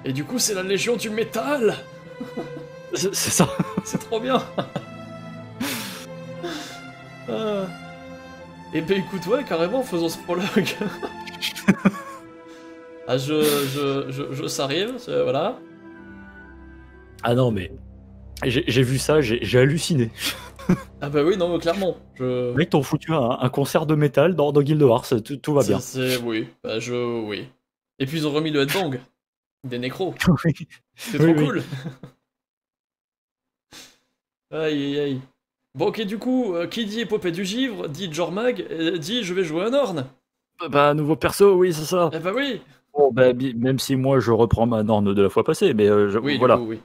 Et du coup, c'est la Légion du métal. C'est ça. C'est trop bien. Ah. Et ben écoute, ouais, carrément, faisons ce prologue. Ah, ça arrive, voilà. Ah non, mais j'ai vu ça, j'ai halluciné. Ah bah oui, non, mais clairement. Les mecs t'ont foutu un concert de métal dans Guild Wars, tout va bien. Oui, bah oui. Et puis ils ont remis le headbang des nécros. Oui. C'est trop cool. Aïe aïe aïe. Bon ok, du coup, qui dit épopée du givre, dit Jormag, dit je vais jouer un Orne. Bah, nouveau perso, oui, c'est ça. Eh bah oui. Bon, bah, même si moi je reprends ma norme de la fois passée, mais Oui, voilà. du coup, oui.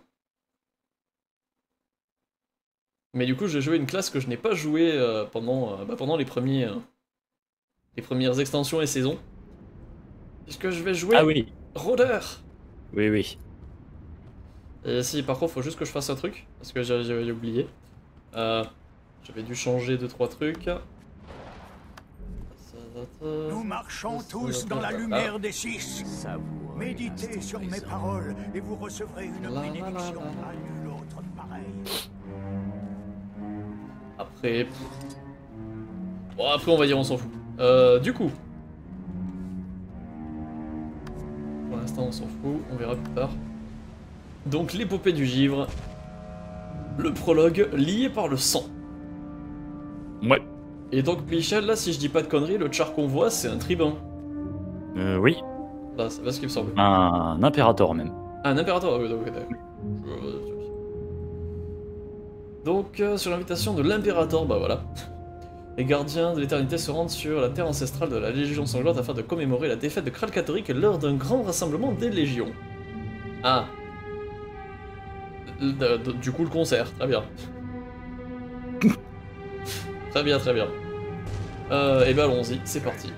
Mais du coup, j'ai joué une classe que je n'ai pas jouée pendant les premières extensions et saisons. Puisque je vais jouer Ah oui. Rôdeur. Oui, oui. Et si, par contre, faut juste que je fasse un truc, parce que j'ai oublié. J'avais dû changer 2-3 trucs. Nous marchons tous dans la lumière des six. Méditez sur mes paroles et vous recevrez une bénédiction à nul autre pareil. Après... Bon, après on va dire on s'en fout. Du coup... Pour l'instant on s'en fout, on verra plus tard. Donc l'épopée du givre. Le prologue lié par le sang. Ouais. Et donc Michel, là si je dis pas de conneries, le char qu'on voit c'est un tribun. Oui. Là, c'est pas ce qu'il me semble. Un impérator même. Ah, un impérator, oui, d'accord. Donc, sur l'invitation de l'impérator, bah voilà. Les gardiens de l'éternité se rendent sur la terre ancestrale de la Légion sanglante afin de commémorer la défaite de Kralkatoric lors d'un grand rassemblement des légions. Ah. Du coup, le concert, très bien. Très bien, très bien. Et ben allons-y, c'est parti.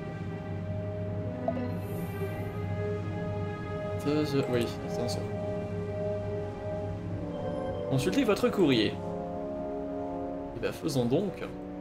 Oui, c'est un son. Consultez votre courrier. Et ben faisons donc.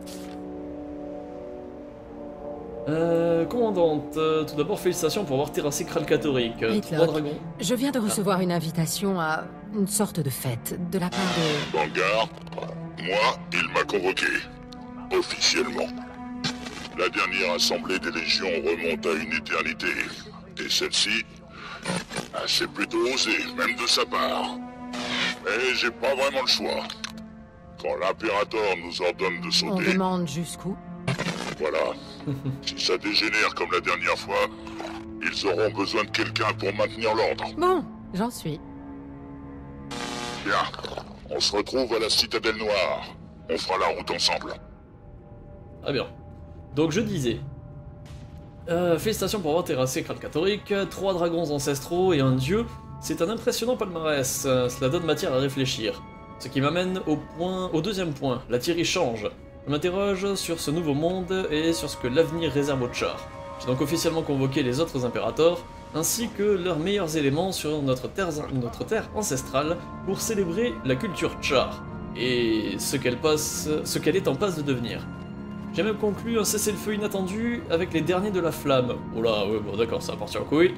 Commandante, tout d'abord félicitations pour avoir terrassé Kralkatoric. 3 dragons. Je viens de recevoir une invitation à une sorte de fête de la part de... Vanguard, moi, il m'a convoqué. Officiellement. La dernière assemblée des légions remonte à une éternité. Et celle-ci, c'est plutôt osé, même de sa part. Mais j'ai pas vraiment le choix. Quand l'impérator nous ordonne de On sauter... demande jusqu'où? Voilà. Si ça dégénère comme la dernière fois, ils auront besoin de quelqu'un pour maintenir l'ordre. Bon, j'en suis. Bien. On se retrouve à la Citadelle Noire. On fera la route ensemble. Très bien. Donc je disais... félicitations pour avoir terrassé Kralkatoric, 3 dragons ancestraux et un dieu, c'est un impressionnant palmarès, cela donne matière à réfléchir. Ce qui m'amène au deuxième point, la Thierry change. Je m'interroge sur ce nouveau monde et sur ce que l'avenir réserve aux Chars. J'ai donc officiellement convoqué les autres impérators, ainsi que leurs meilleurs éléments sur notre terre ancestrale pour célébrer la culture Char, et ce qu'elle est en passe de devenir. J'ai même conclu un cessez-le-feu inattendu avec les derniers de la flamme. Oh là, ouais, bon d'accord, ça va partir en couille.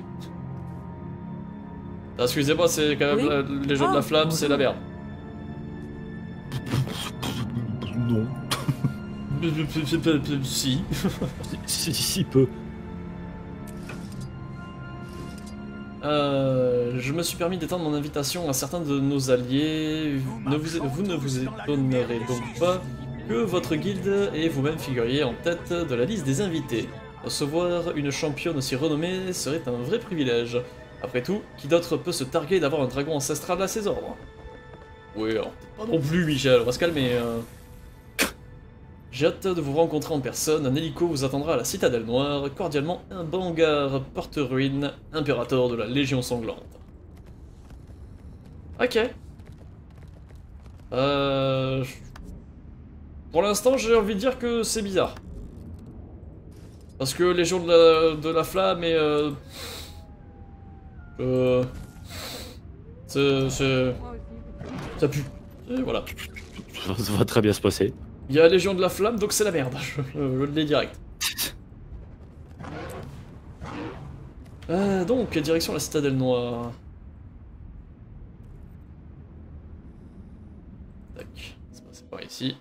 Ah, excusez-moi, c'est quand même les gens de la flamme, c'est la merde. Non. Si. Si peu. Je me suis permis d'étendre mon invitation à certains de nos alliés. Vous ne vous étonnerez donc pas que votre guilde et vous-même figuriez en tête de la liste des invités. Recevoir une championne aussi renommée serait un vrai privilège. Après tout, qui d'autre peut se targuer d'avoir un dragon ancestral à ses ordres? Oui, alors, pas non plus, Michel, on va se calmer. J'ai hâte de vous rencontrer en personne, un hélico vous attendra à la Citadelle Noire, cordialement un Vanguard porte-ruine, impérator de la Légion sanglante. Ok. Pour l'instant, j'ai envie de dire que c'est bizarre. Parce que Légion de la Flamme et... ça pue. Et voilà. Ça va très bien se passer. Il y a Légion de la Flamme, donc c'est la merde. Je le dis direct. Donc, direction la Citadelle Noire. Par ici.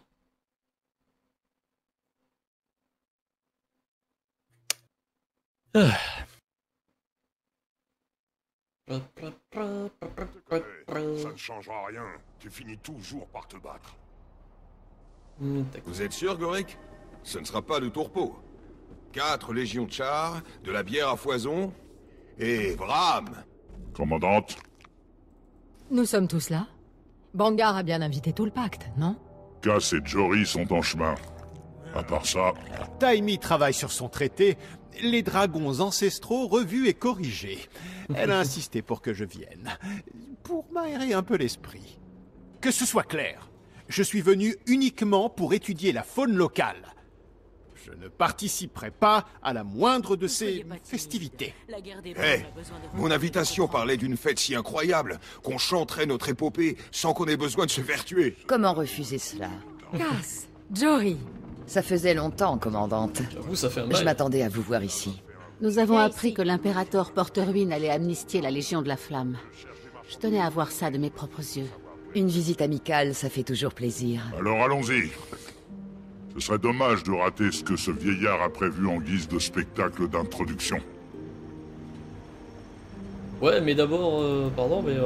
Ça ne changera rien. Tu finis toujours par te battre. Vous êtes sûr, Gorik? Ce ne sera pas de tourpeau. 4 légions de chars, de la bière à foison, et Bram! Commandante, Nous sommes tous là. Bangar a bien invité tout le pacte, non? Cass et Jory sont en chemin. À part ça, Taimi travaille sur son traité, les dragons ancestraux revus et corrigés. Elle a insisté pour que je vienne, pour m'aérer un peu l'esprit. Que ce soit clair, je suis venu uniquement pour étudier la faune locale. Je ne participerai pas à la moindre de ces festivités. Hé, mon invitation parlait d'une fête si incroyable qu'on chanterait notre épopée sans qu'on ait besoin de se faire tuer. Comment refuser cela? Cass, Jory, Ça faisait longtemps, commandante. J'avoue, ça fait un Je bail. m'attendais à vous voir ici. Nous avons appris que l'impérateur Porteruine allait amnistier la Légion de la Flamme. Je tenais à voir ça de mes propres yeux. Une visite amicale, ça fait toujours plaisir. alors allons-y. Ce serait dommage de rater ce que ce vieillard a prévu en guise de spectacle d'introduction. Ouais, mais d'abord, pardon, mais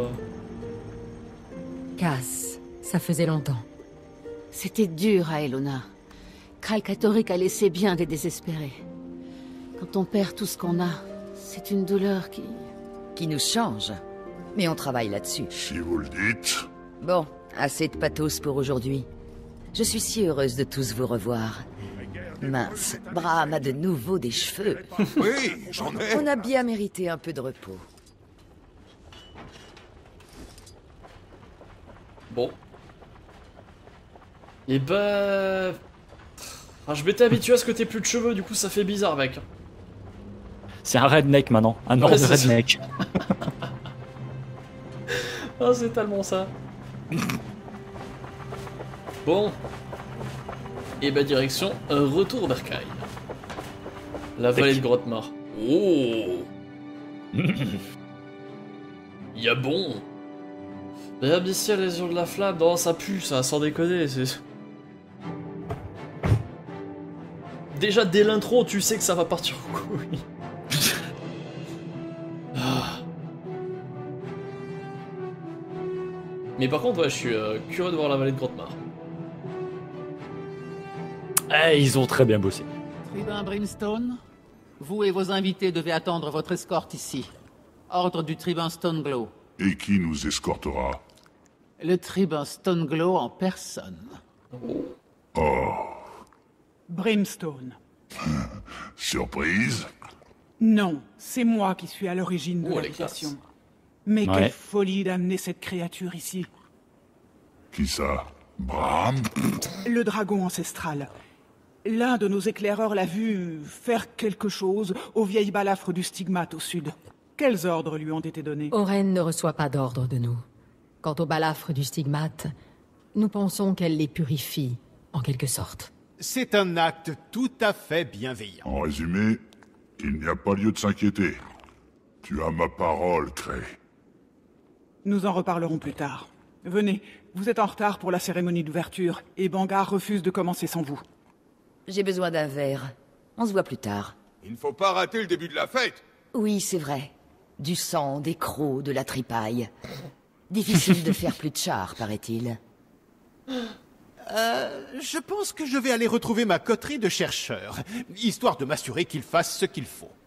Cass, ça faisait longtemps. C'était dur à Elona. Kralkatorik a laissé bien des désespérés. Quand on perd tout ce qu'on a, c'est une douleur Qui nous change. Mais on travaille là-dessus. Si vous le dites. Bon, assez de pathos pour aujourd'hui. Je suis si heureuse de tous vous revoir. Mince, Bram a de nouveau des cheveux. Oui, j'en ai. On a bien mérité un peu de repos. bon. Et bah... Ah, je m'étais habitué à ce que t'aies plus de cheveux, du coup ça fait bizarre, mec. C'est un redneck maintenant, un Ouais, ordre c'est ça. redneck. Ah, c'est tellement ça. Bon. Et bah direction, un retour au bercail. La vallée de Grotmar. Oh. Y'a bon. L'air abyssal, les yeux de la flamme, non, ça pue, ça, sans déconner, c'est... Déjà, dès l'intro, tu sais que ça va partir au couille. Ah. Mais par contre, ouais, je suis curieux de voir la vallée de Grotmar. Eh, ils ont très bien bossé. Tribun Brimstone, vous et vos invités devez attendre votre escorte ici. Ordre du tribun Stoneglow. Et qui nous escortera? Le tribun Stoneglow en personne. Oh, Brimstone. surprise? Non, c'est moi qui suis à l'origine de Oh, la les création. classes. Mais Ouais. quelle folie d'amener cette créature ici. Qui ça? Bram? Le dragon ancestral. L'un de nos éclaireurs l'a vu faire quelque chose aux vieilles balafres du stigmate au sud. Quels ordres lui ont été donnés? Oren ne reçoit pas d'ordre de nous. Quant aux balafres du stigmate, nous pensons qu'elle les purifie, en quelque sorte. C'est un acte tout à fait bienveillant. En résumé, il n'y a pas lieu de s'inquiéter. Tu as ma parole, Cré. Nous en reparlerons plus tard. Venez, vous êtes en retard pour la cérémonie d'ouverture, et Bangar refuse de commencer sans vous. J'ai besoin d'un verre. On se voit plus tard. Il ne faut pas rater le début de la fête. Oui, c'est vrai. Du sang, des crocs, de la tripaille. Difficile de faire plus de chars, paraît-il. Je pense que je vais aller retrouver ma coterie de chercheurs, histoire de m'assurer qu'ils fassent ce qu'il faut.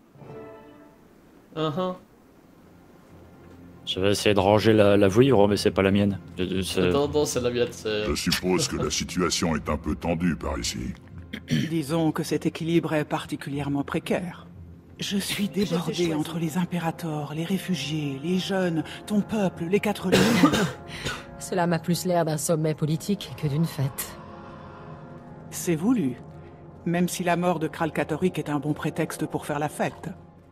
Je vais essayer de ranger la vouivre, mais c'est pas la mienne. Attends, non, c'est la miette, c'est... Je suppose que la situation est un peu tendue par ici. Disons que cet équilibre est particulièrement précaire. Je suis débordé entre les impérators, les réfugiés, les jeunes, ton peuple, les 4 lignes. Cela m'a plus l'air d'un sommet politique que d'une fête. C'est voulu. Même si la mort de Kralkatorik est un bon prétexte pour faire la fête.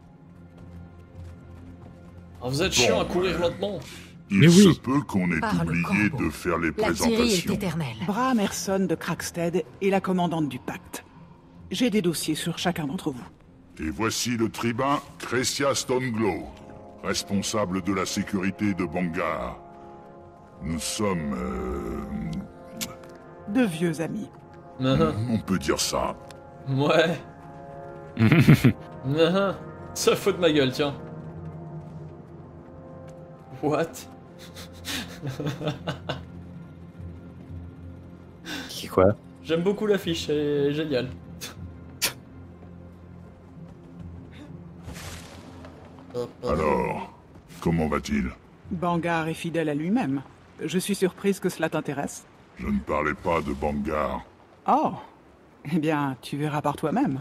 Ah, vous êtes chiant à courir lentement. Il Mais oui. se peut qu'on ait Par le oublié corbeau. de faire les La Thierry est présentations. éternelle. Bram Erson de Krakstead est la commandante du pacte. J'ai des dossiers sur chacun d'entre vous. Et voici le tribun Cresia Stoneglow, responsable de la sécurité de Bangar. Nous sommes... De vieux amis. On peut dire ça. Ouais. Ça fout de ma gueule, tiens. What? Qui quoi? J'aime beaucoup l'affiche, elle est géniale. Alors, comment va-t-il? Bangar est fidèle à lui-même. Je suis surprise que cela t'intéresse. Je ne parlais pas de Bangar. Oh. Eh bien, tu verras par toi-même.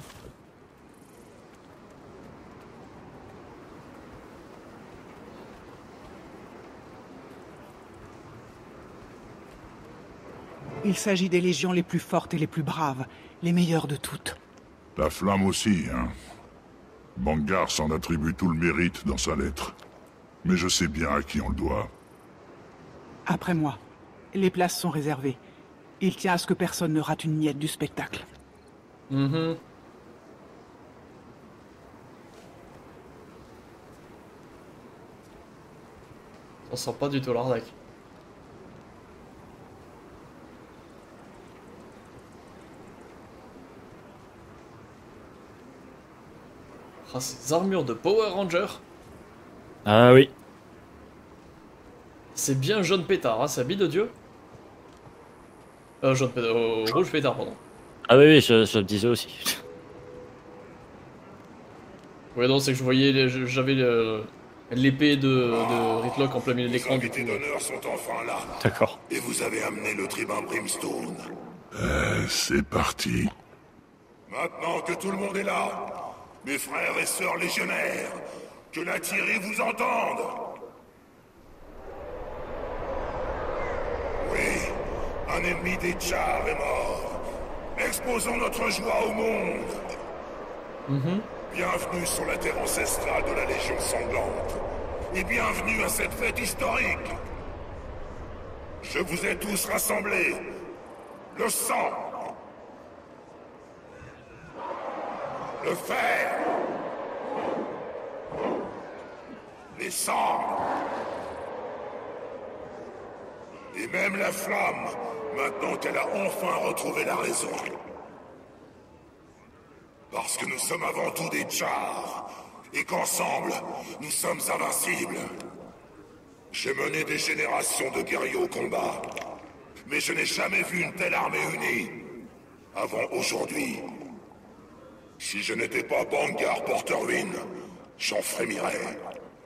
Il s'agit des légions les plus fortes et les plus braves, les meilleures de toutes. La flamme aussi, hein. Bangar s'en attribue tout le mérite dans sa lettre. Mais je sais bien à qui on le doit. Après moi. Les places sont réservées. Il tient à ce que personne ne rate une miette du spectacle. On sent pas du tout l'arnaque. Ah, ces armures de Power Ranger. Ah oui. C'est bien jaune pétard, hein, c'est habit de Dieu. Jaune pétard, rouge pétard, pardon. Ah oui, je le disais aussi. Ouais, non, c'est que je voyais, j'avais l'épée de Ritlock en plein milieu de l'écran. Les invités d'honneur sont enfin là. D'accord. Et vous avez amené le tribun Brimstone. C'est parti. Maintenant que tout le monde est là, mes frères et sœurs légionnaires, que la Thierry vous entende. Oui, un ennemi des Chars est mort. Exposons notre joie au monde. Bienvenue sur la terre ancestrale de la Légion sanglante. Et bienvenue à cette fête historique. Je vous ai tous rassemblés. Le sang. Le fer. Les cendres. Et même la flamme, maintenant qu'elle a enfin retrouvé la raison. Parce que nous sommes avant tout des Chars, et qu'ensemble, nous sommes invincibles. J'ai mené des générations de guerriers au combat, mais je n'ai jamais vu une telle armée unie avant aujourd'hui. Si je n'étais pas Bangar Porterwin, j'en frémirais.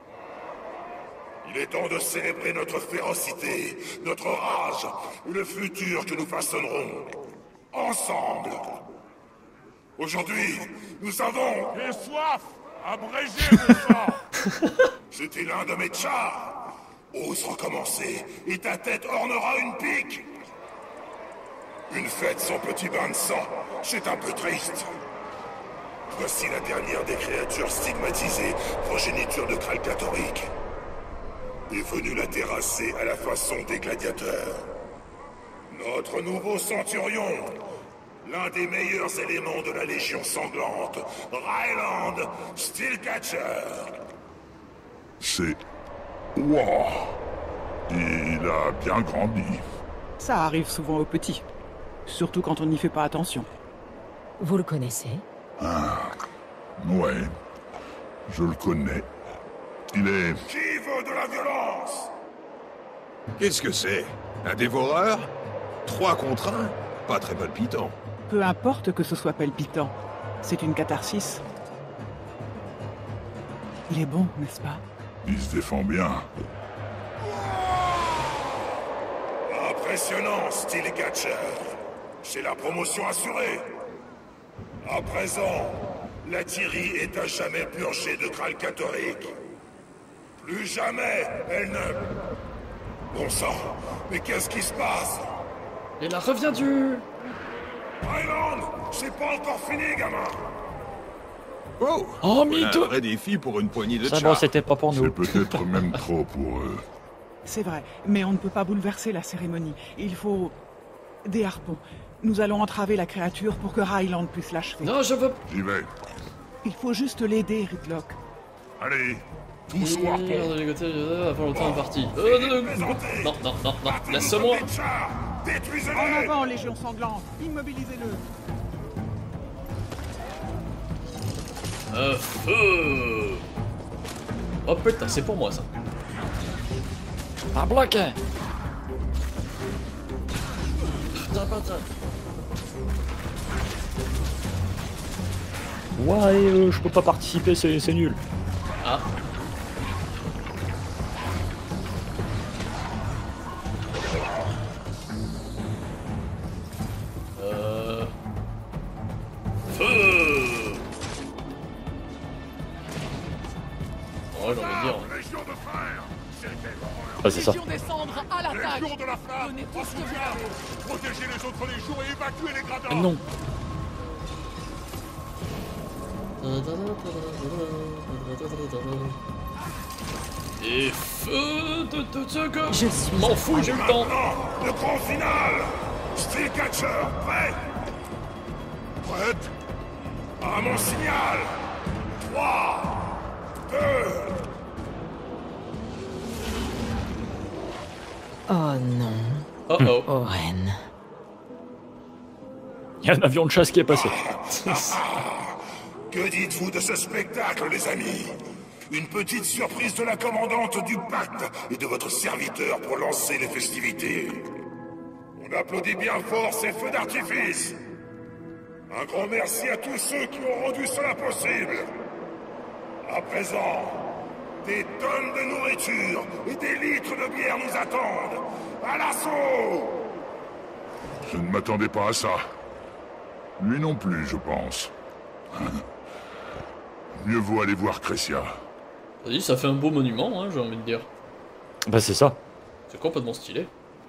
Il est temps de célébrer notre férocité, notre rage, et le futur que nous façonnerons, ensemble. Aujourd'hui, nous avons... J'ai soif! Abrégé mon sang! C'était l'un de mes chars. Ose recommencer, et ta tête ornera une pique. Une fête sans petit bain de sang, c'est un peu triste. Voici la dernière des créatures stigmatisées, progéniture de Kralkatorrik. Est venu la terrasser à la façon des gladiateurs. Notre nouveau centurion, l'un des meilleurs éléments de la Légion sanglante, Ryland Steelcatcher. C'est... Wow. Il a bien grandi. Ça arrive souvent aux petits. Surtout quand on n'y fait pas attention. Vous le connaissez? Ah... Ouais. Je le connais. Il est... Qui veut de la violence? Qu'est-ce que c'est? Un dévoreur? 3 contre 1? Pas très palpitant. Peu importe que ce soit palpitant. C'est une catharsis. Il est bon, n'est-ce pas? Il se défend bien. Impressionnant, Steelcatcher. C'est la promotion assurée. À présent, la Thierry est à jamais purgée de Kralkatorrik. Plus jamais, elle ne... Bon sang, mais qu'est-ce qui se passe? Il a revient du... Ryland, c'est pas encore fini, gamin. Oh, un vrai défi pour une poignée de ça chars. bon, c'était pas pour nous. C'est peut-être même trop pour eux. C'est vrai, mais on ne peut pas bouleverser la cérémonie. Il faut... des harpons. Nous allons entraver la créature pour que Ryland puisse l'achever. Non, je veux... J'y vais. Il faut juste l'aider, Ritlock. Allez, tous au harpon. Avant longtemps est parti. Non, laisse-moi. Détruisez-les! En avant, Légion sanglante! Immobilisez-le! Feu! Oh putain, c'est pour moi ça. Un bloc. Ouais, je peux pas participer, c'est nul. Ah. Feu! Ouais, j'ai envie de dire. Légion de fer! Ah, c'est ça. Légion des cendres à l'attaque! Légion de la flamme! Donnez tout En ce que vous soutien! avez! Protégez les autres légions et évacuez les gradins! Ah, non. Et feu de tout ce que... Je suis... M'en fous, j'ai eu le temps. Maintenant, le grand final! Steelcatcher, prêt? Prête? À mon signal! 3, 2... Oh non. Oh oh. Oren. Il y a un avion de chasse qui est passé. Que dites-vous de ce spectacle, les amis? Une petite surprise de la commandante du pacte et de votre serviteur pour lancer les festivités. On applaudit bien fort ces feux d'artifice. Un grand merci à tous ceux qui ont rendu cela possible. À présent, des tonnes de nourriture et des litres de bière nous attendent. À l'assaut! Je ne m'attendais pas à ça. Lui non plus, je pense. Mieux vaut aller voir Crécia. Vas-y, ça fait un beau monument, hein, j'ai envie de dire. Bah c'est ça. C'est complètement stylé.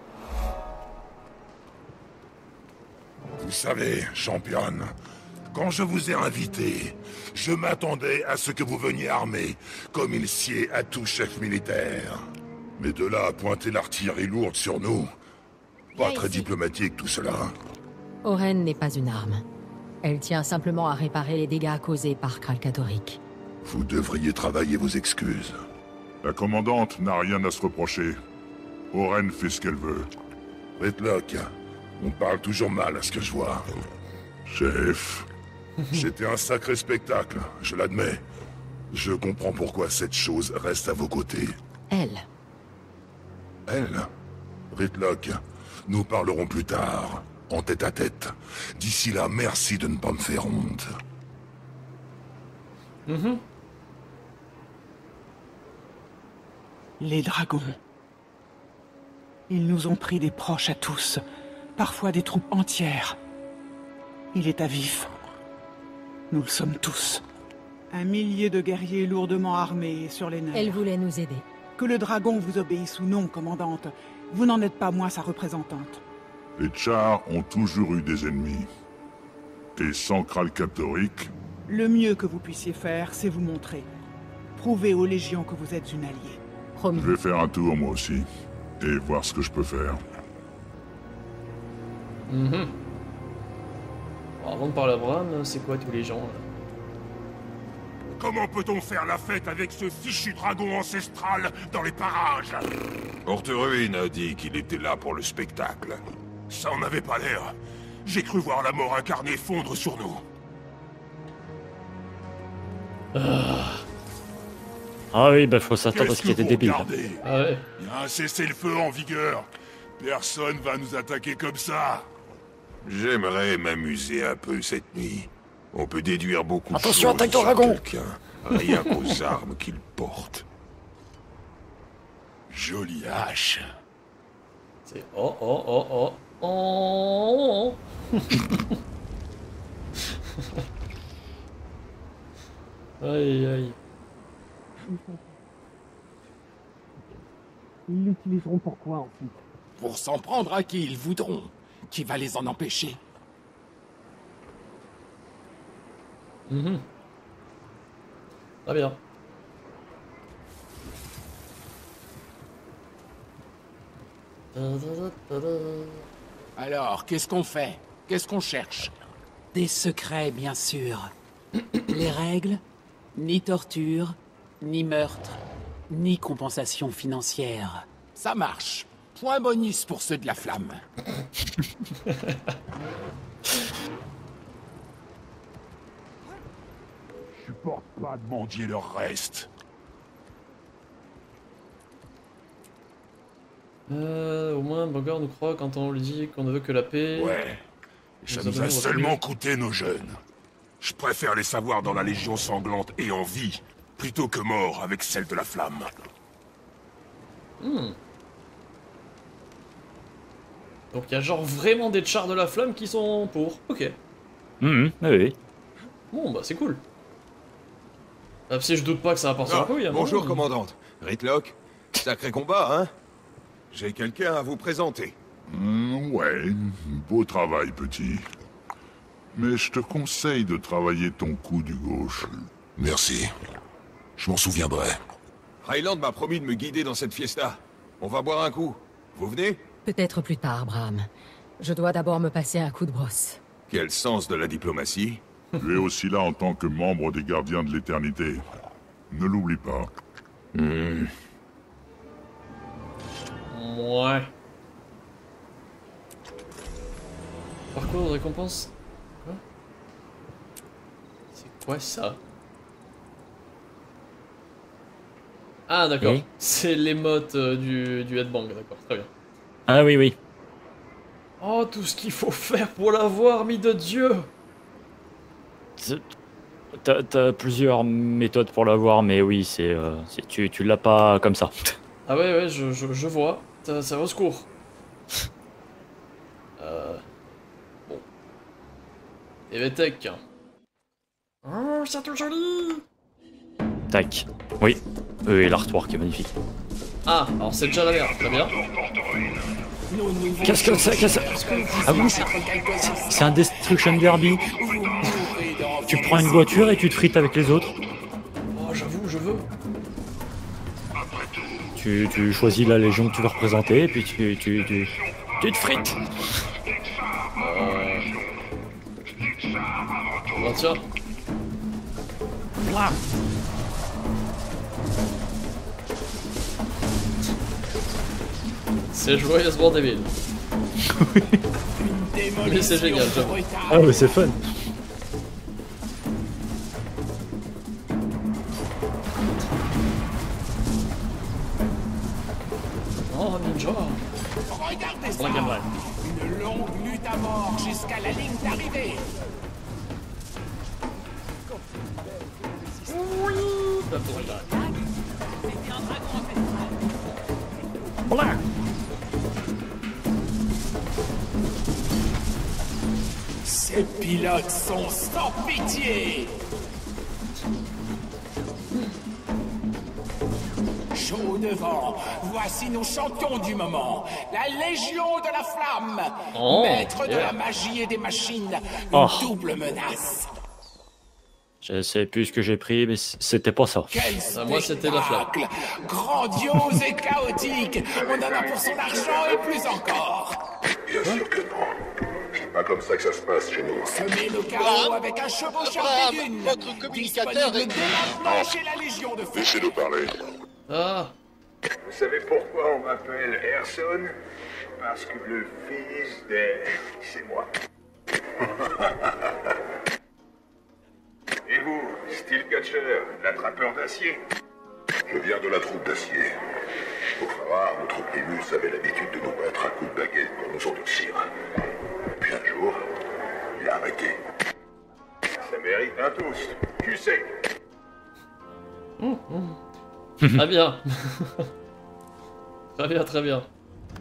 Vous savez, championne, quand je vous ai invité, je m'attendais à ce que vous veniez armé, comme il sied à tout chef militaire. Mais de là à pointer l'artillerie lourde sur nous, pas très diplomatique tout cela. Oren n'est pas une arme. Elle tient simplement à réparer les dégâts causés par Kralkatorik. Vous devriez travailler vos excuses. La commandante n'a rien à se reprocher. Oren fait ce qu'elle veut. Redlock, on parle toujours mal à ce que je vois. Chef. C'était un sacré spectacle, je l'admets. Je comprends pourquoi cette chose reste à vos côtés. Elle. Elle? Redlock, nous parlerons plus tard, en tête-à-tête. D'ici là, merci de ne pas me faire honte. Les dragons. Ils nous ont pris des proches à tous, parfois des troupes entières. Il est à vif. Nous le sommes tous. Un millier de guerriers lourdement armés et sur les nerfs. Elle voulait nous aider. Que le dragon vous obéisse ou non, commandante, vous n'en êtes pas moins sa représentante. Les Tchars ont toujours eu des ennemis. Et sans Kralkatorik, Le mieux que vous puissiez faire, c'est vous montrer. Prouver aux légions que vous êtes une alliée. je vais faire un tour moi aussi. Et voir ce que je peux faire. Bon, avant de parler à Bram, c'est quoi tous les gens là? Comment peut-on faire la fête avec ce fichu dragon ancestral dans les parages? Orteruin a dit qu'il était là pour le spectacle. Ça en avait pas l'air. J'ai cru voir la mort incarnée fondre sur nous. Ah oui, bah faut s'attendre à ce qu'il Qu'est-ce était que vous débile. regardez? Ah ouais. Il y a un cessez-le-feu en vigueur. Personne va nous attaquer comme ça. J'aimerais m'amuser un peu cette nuit. On peut déduire beaucoup Attention, de choses attaque de sur dragon! quelqu'un, rien qu'aux armes qu'il porte. Jolie hache. C'est oh oh oh oh oh. Aïe aïe. Ils l'utiliseront pour quoi ensuite? Pour s'en prendre à qui ils voudront. Qui va les en empêcher? Très bien. Alors, qu'est-ce qu'on fait? Qu'est-ce qu'on cherche? Des secrets, bien sûr. Les règles? Ni torture, ni meurtre, ni compensation financière. Ça marche. Point bonus pour ceux de la flamme. Je supporte pas de mendier leur reste. Au moins, Bogor nous croit quand on lui dit qu'on ne veut que la paix. Ouais. Ça nous a seulement coûté nos jeunes. Je préfère les savoir dans la Légion sanglante et en vie, plutôt que morts avec celle de la flamme. Donc il y a genre vraiment des chars de la flamme qui sont pour. Ok. Oui. Bon bah c'est cool. Si je doute pas que ça va partir en couille. Bonjour commandante. Ritlock. Sacré combat, hein? J'ai quelqu'un à vous présenter. Ouais, beau travail, petit. Mais je te conseille de travailler ton coup du gauche. Merci. Je m'en souviendrai. Highland m'a promis de me guider dans cette fiesta. On va boire un coup. Vous venez? Peut-être plus tard, Bram. Je dois d'abord me passer un coup de brosse. Quel sens de la diplomatie? Tu es aussi là en tant que membre des Gardiens de l'Éternité. Ne l'oublie pas. Ouais. Parcours de récompense. Quoi? C'est quoi ça? Ah d'accord, Oui. c'est l'émote du headbang, d'accord, très bien. Ah oui. Oh, tout ce qu'il faut faire pour l'avoir, mis de Dieu! T'as plusieurs méthodes pour l'avoir, mais oui, tu l'as pas comme ça. Ah ouais, je vois. Ça va au secours. Bon. Et Vetek. Oh, c'est tout joli! Tac. Oui. Et l'artwork est magnifique. Ah, alors c'est déjà la merde, très bien. Qu'est-ce que c'est? Ah oui, c'est un Destruction Derby. Tu prends une voiture et tu te frites avec les autres. Oh, j'avoue, je veux. Tu choisis la légion que tu veux représenter et puis tu te frites. Bon, tiens. C'est joyeusement débile. Mais c'est génial, j'avoue. Ah mais c'est fun. Oh, ninja. Regardez ça! Ouais, ouais. Une longue lutte à mort jusqu'à la ligne d'arrivée. Black. Ces pilotes sont sans pitié. Chaud devant, voici nos champions du moment, la Légion de la Flamme, Oh, maître de yeah. la magie et des machines, une Oh. double menace. Je sais plus ce que j'ai pris, mais c'était pas ça. Quel Ah, moi, c'était la flamme. spectacle, grandiose et chaotique. On en a pour son argent et plus encore. Bien sûr que non. C'est pas comme ça que ça se passe chez nous. Semer le chaos avec un chevaucheur des dunes. votre communicateur Disponible est... dès maintenant chez la Légion de Feu. Laissez-le parler. Ah, Vous savez pourquoi on m'appelle Erson? Parce que le fils d'Air, c'est moi. Et vous, Steelcatcher, l'attrapeur d'acier? Je viens de la troupe d'acier. Faut savoir, notre Primus avait l'habitude de nous battre à coups de baguette pour nous endurcir. Puis un jour, il a arrêté. Ça mérite un toast. Tu sais. très bien. Très bien, très bien.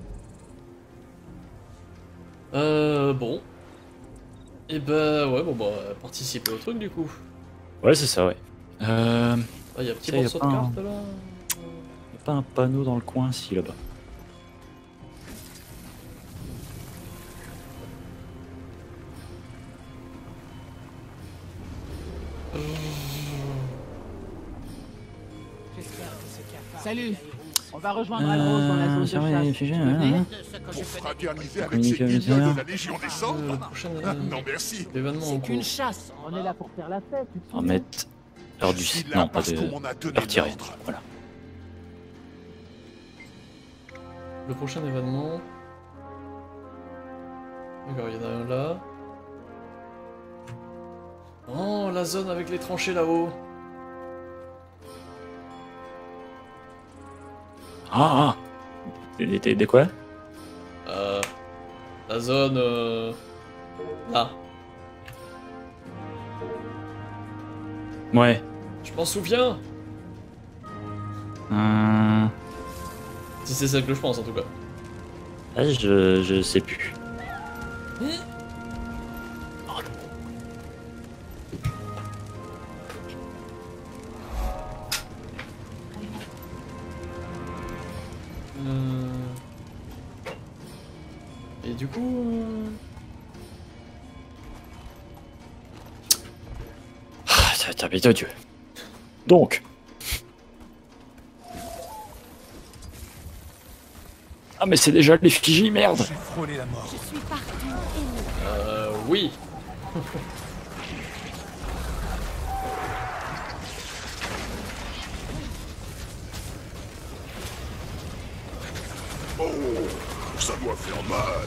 Bon. Et bah, ouais, bon, bah, participer au truc du coup. Ouais, c'est ça, ouais. Ah, y a un petit Ça, y a morceau de pas carte là. Y a pas un panneau dans le coin, si, là-bas. Salut. On va rejoindre Alros dans la zone de chasse. Tu veux venir? Pour fraterniser avec Communiquer ces avec guignols les de la Légion des Cendres? Le prochain Non merci. événement en C'est cours. qu'une chasse. On est là pour faire la fête. tu te On va souviens? mettre heure du Je suis site. là Non, pas parce de qu'on m'en a donné heure tirée. l'ordre. Voilà. le prochain événement. D'accord, il y en a un là. Oh, la zone avec les tranchées là-haut. Ah, des quoi? La zone... là. Ouais. Je m'en souviens. Si c'est celle que je pense en tout cas. Ah, je sais plus. Et du coup... Ah, ça va être un Dieu. Donc... Ah mais c'est déjà l'effigie, merde. J'ai frôlé la mort. Je suis partout. Oui. Oh, ça doit faire mal.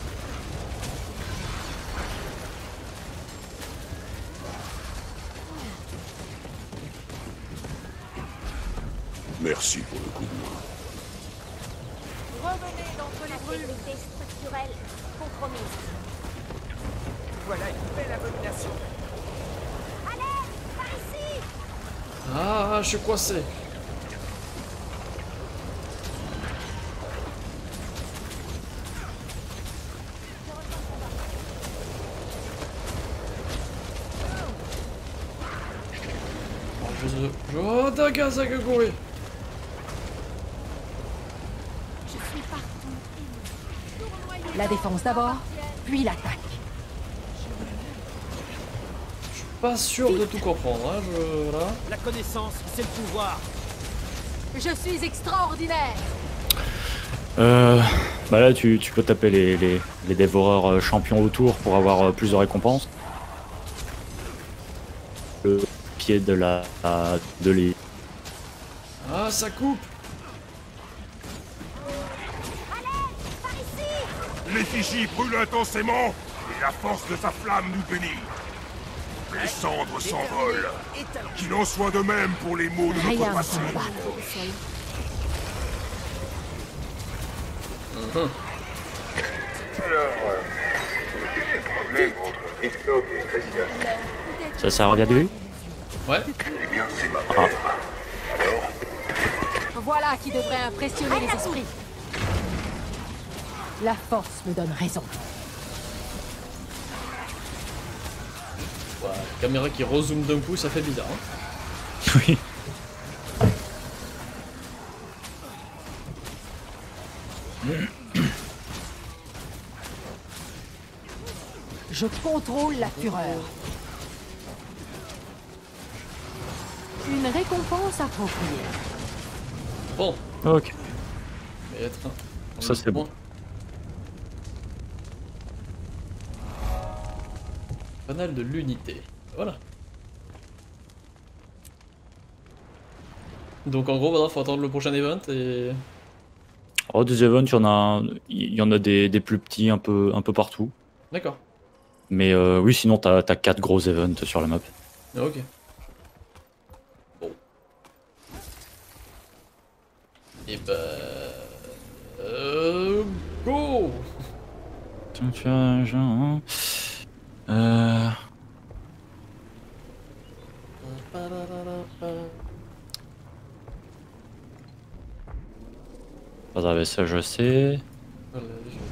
Merci pour le coup de main. Revenez dans la sécurité structurelle compromise. Voilà une belle abomination. Allez, par ici. Ah, je suis coincé. Oh, daga, zagagoué. Je suis partout. La défense d'abord, puis l'attaque. Pas sûr de tout comprendre, hein, voilà. La connaissance, c'est le pouvoir. Je suis extraordinaire. Bah là tu peux taper les dévoreurs champions autour pour avoir plus de récompenses. Le pied de de l'île. Ah, ça coupe. L'effigie brûle intensément et la force de sa flamme nous bénit. Les cendres s'envolent. Qu'il en soit de même pour les maux de notre Rien ne passé. peut me battre. Ça a regardé? Ouais. Ah. Voilà qui devrait impressionner les esprits. La force me donne raison. Ouais, la caméra qui rezoome d'un coup, ça fait bizarre. Hein. Oui. Je contrôle la fureur. Une récompense appropriée. Bon. Ok. Mais être un... Ça c'est bon. Panel de l'unité. Voilà. Donc en gros, voilà, faut attendre le prochain event et... Oh, des events, il y en a des plus petits un peu partout. D'accord. Mais oui, sinon t'as 4 gros events sur la map. Ah, ok. Bon. Et bah... go. Tu as un genre... Attendez, ça je sais. Voilà,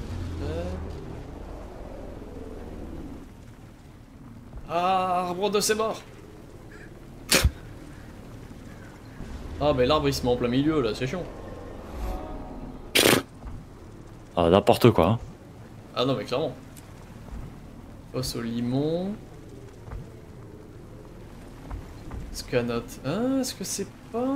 ah, arbre de ses morts. Ah, mais l'arbre il se met en plein milieu là, c'est chiant. Ah, n'importe quoi. Hein. Ah non, mais clairement. Fosse au limon. Scanote. Ah, est-ce que c'est pas...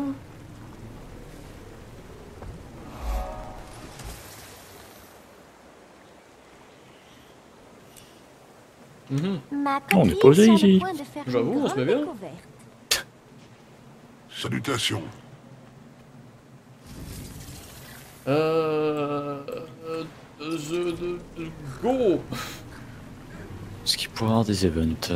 On est posé ici. J'avoue, on se met bien. Salutations. Go. Est-ce qu'il pourrait y avoir des events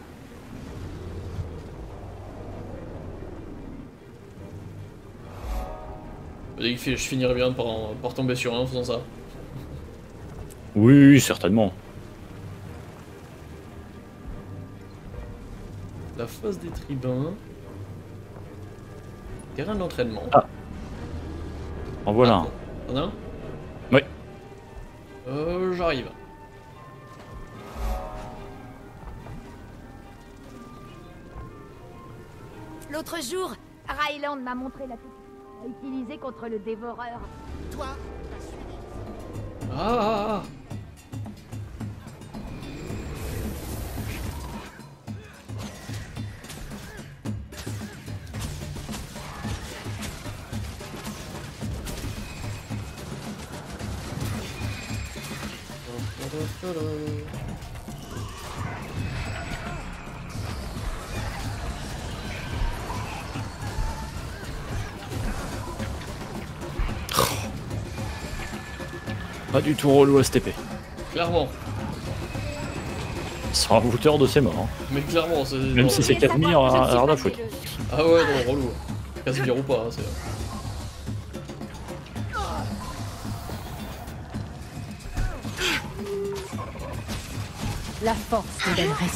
Je finirais bien par tomber sur un en faisant ça. Oui, certainement. La fosse des tribuns. Terrain d'entraînement. Ah. En voilà un. T'en as un? Oui. J'arrive. L'autre jour, Ryland m'a montré la technique à utiliser contre le dévoreur. Toi, Ah. Pas du tout relou STP. Clairement. C'est un routeur de ses morts. Hein. Mais clairement, c'est... Même si c'est Casimir, à la faute. Ah ouais, non, relou. Casimir ou pas, hein, c'est... La force te donne raison.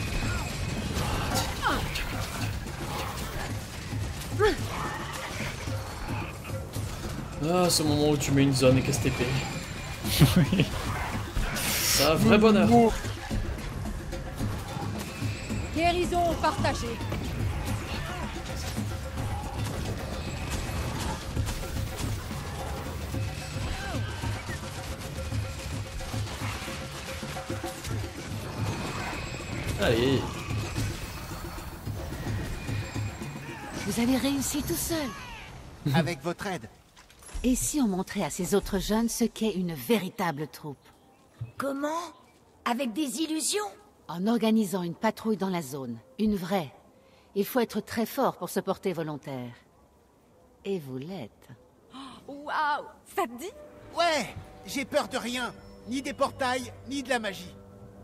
Ah, ce moment où tu mets une zone et qu'STP. Oui. C'est un vrai bonheur. Guérison partagée. Allez. Vous avez réussi tout seul. Avec votre aide. Et si on montrait à ces autres jeunes ce qu'est une véritable troupe? comment? Avec des illusions? En organisant une patrouille dans la zone. Une vraie. Il faut être très fort pour se porter volontaire. Et vous l'êtes. Waouh, ça te dit? Ouais, j'ai peur de rien. Ni des portails, ni de la magie.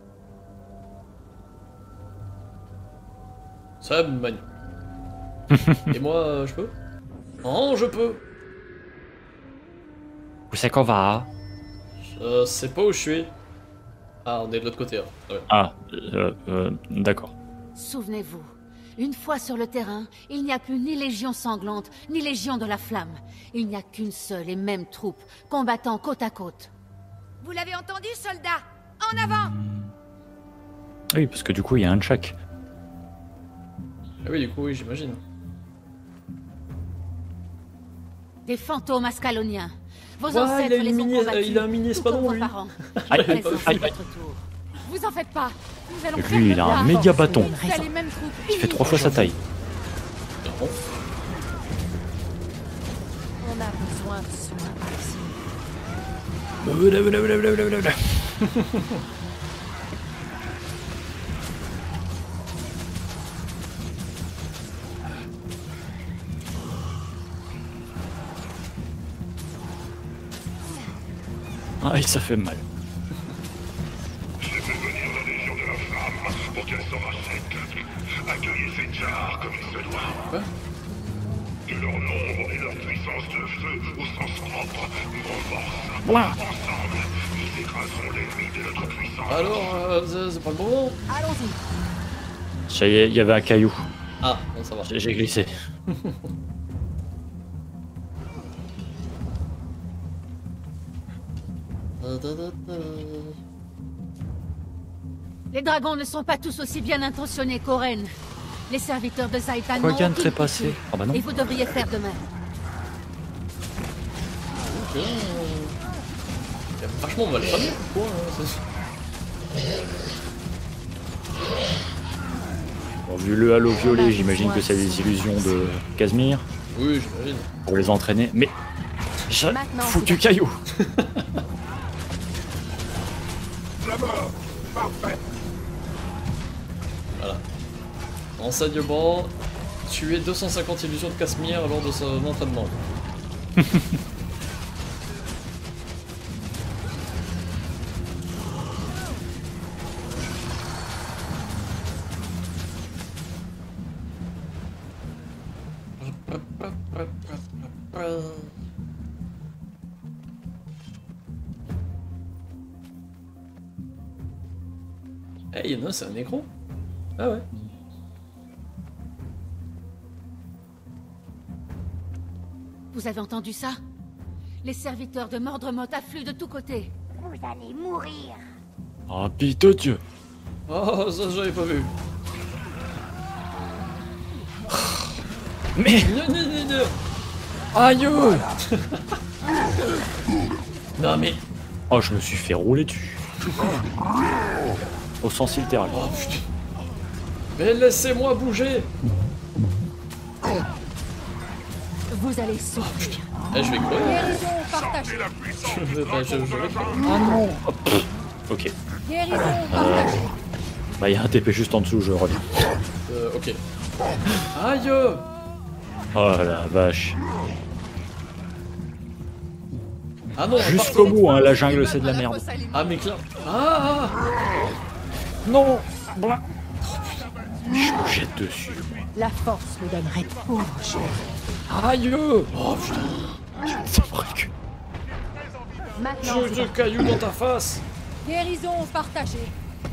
Ça me manie. Et moi, je peux? Non, je peux. Où c'est qu'on va? Je sais pas où je suis. Ah, on est de l'autre côté. Hein. Ah, d'accord. Souvenez-vous, une fois sur le terrain, il n'y a plus ni Légion sanglante, ni Légion de la flamme. Il n'y a qu'une seule et même troupe, combattant côte à côte. Vous l'avez entendu, soldats? En avant! Oui, parce que du coup, il y a un de chaque. Ah oui, du coup, oui, j'imagine. Des fantômes ascaloniens. Vos Ouais, ancêtres les ont combattus, il a un mini espadon, lui. Aïe, Présent aïe, à aïe. votre tour. Vous en faites pas. Nous allons Lui, il a un méga bâton. Vous allez même troupe. Il fait 3 fois sa taille. On a besoin de soins. Aïe, ça fait mal. J'ai fait venir la Légion de la Flamme pour qu'elle s'en rachète. Accueillez ces jars comme il se doit. Quoi? Que leur nombre et leur puissance de feu au sens propre nous renforcent. Voilà. Ensemble, nous écraserons l'ennemi de notre puissance. Alors, c'est pas le moment? Allons-y. Ça y est, il y avait un caillou. Ah, bon, ça va. J'ai glissé. Les dragons ne sont pas tous aussi bien intentionnés qu'Oren. Les serviteurs de Zaitan Quoi n'ont qu'il y a de aucune très passé. pitié. Ah bah non. Et vous devriez faire de même. Il a vachement mal famé, quoi. Bon, vu le halo violet, j'imagine que c'est des illusions de Casimir. Oui, j'imagine. Pour les entraîner. Mais j'ai Maintenant, foutu caillou. Là-bas. Parfait. Voilà. Enseignement, tuer 250 illusions de Casimir lors de son entraînement. Eh, il y en a un, c'est un nécro. Ah ouais. Vous avez entendu ça? Les serviteurs de Mordremot affluent de tous côtés. Vous allez mourir. Oh, pite de Dieu. Oh, ça j'avais pas vu. Mais... Aïe. Non mais... Oh, je me suis fait rouler dessus. Au sens littéral. Oh putain. Mais laissez-moi bouger. Vous allez souffrir. Eh, je vais crever. Guérison partagée. Je vais crever. Ah non. Oh, ok. Guérison partagée. Bah, il y a un TP juste en dessous, je reviens. Ok. Aïe. Oh la vache. Ah non, jusqu'au bout, hein, la jungle c'est de la merde. Ah mais clair. Ah. Non. Blah. Je me jette dessus. La force me donnerait pauvre cher. Aïe. Oh putain. C'est vrai que... Maintenant, Je te caillou dans ta face. guérison partagée.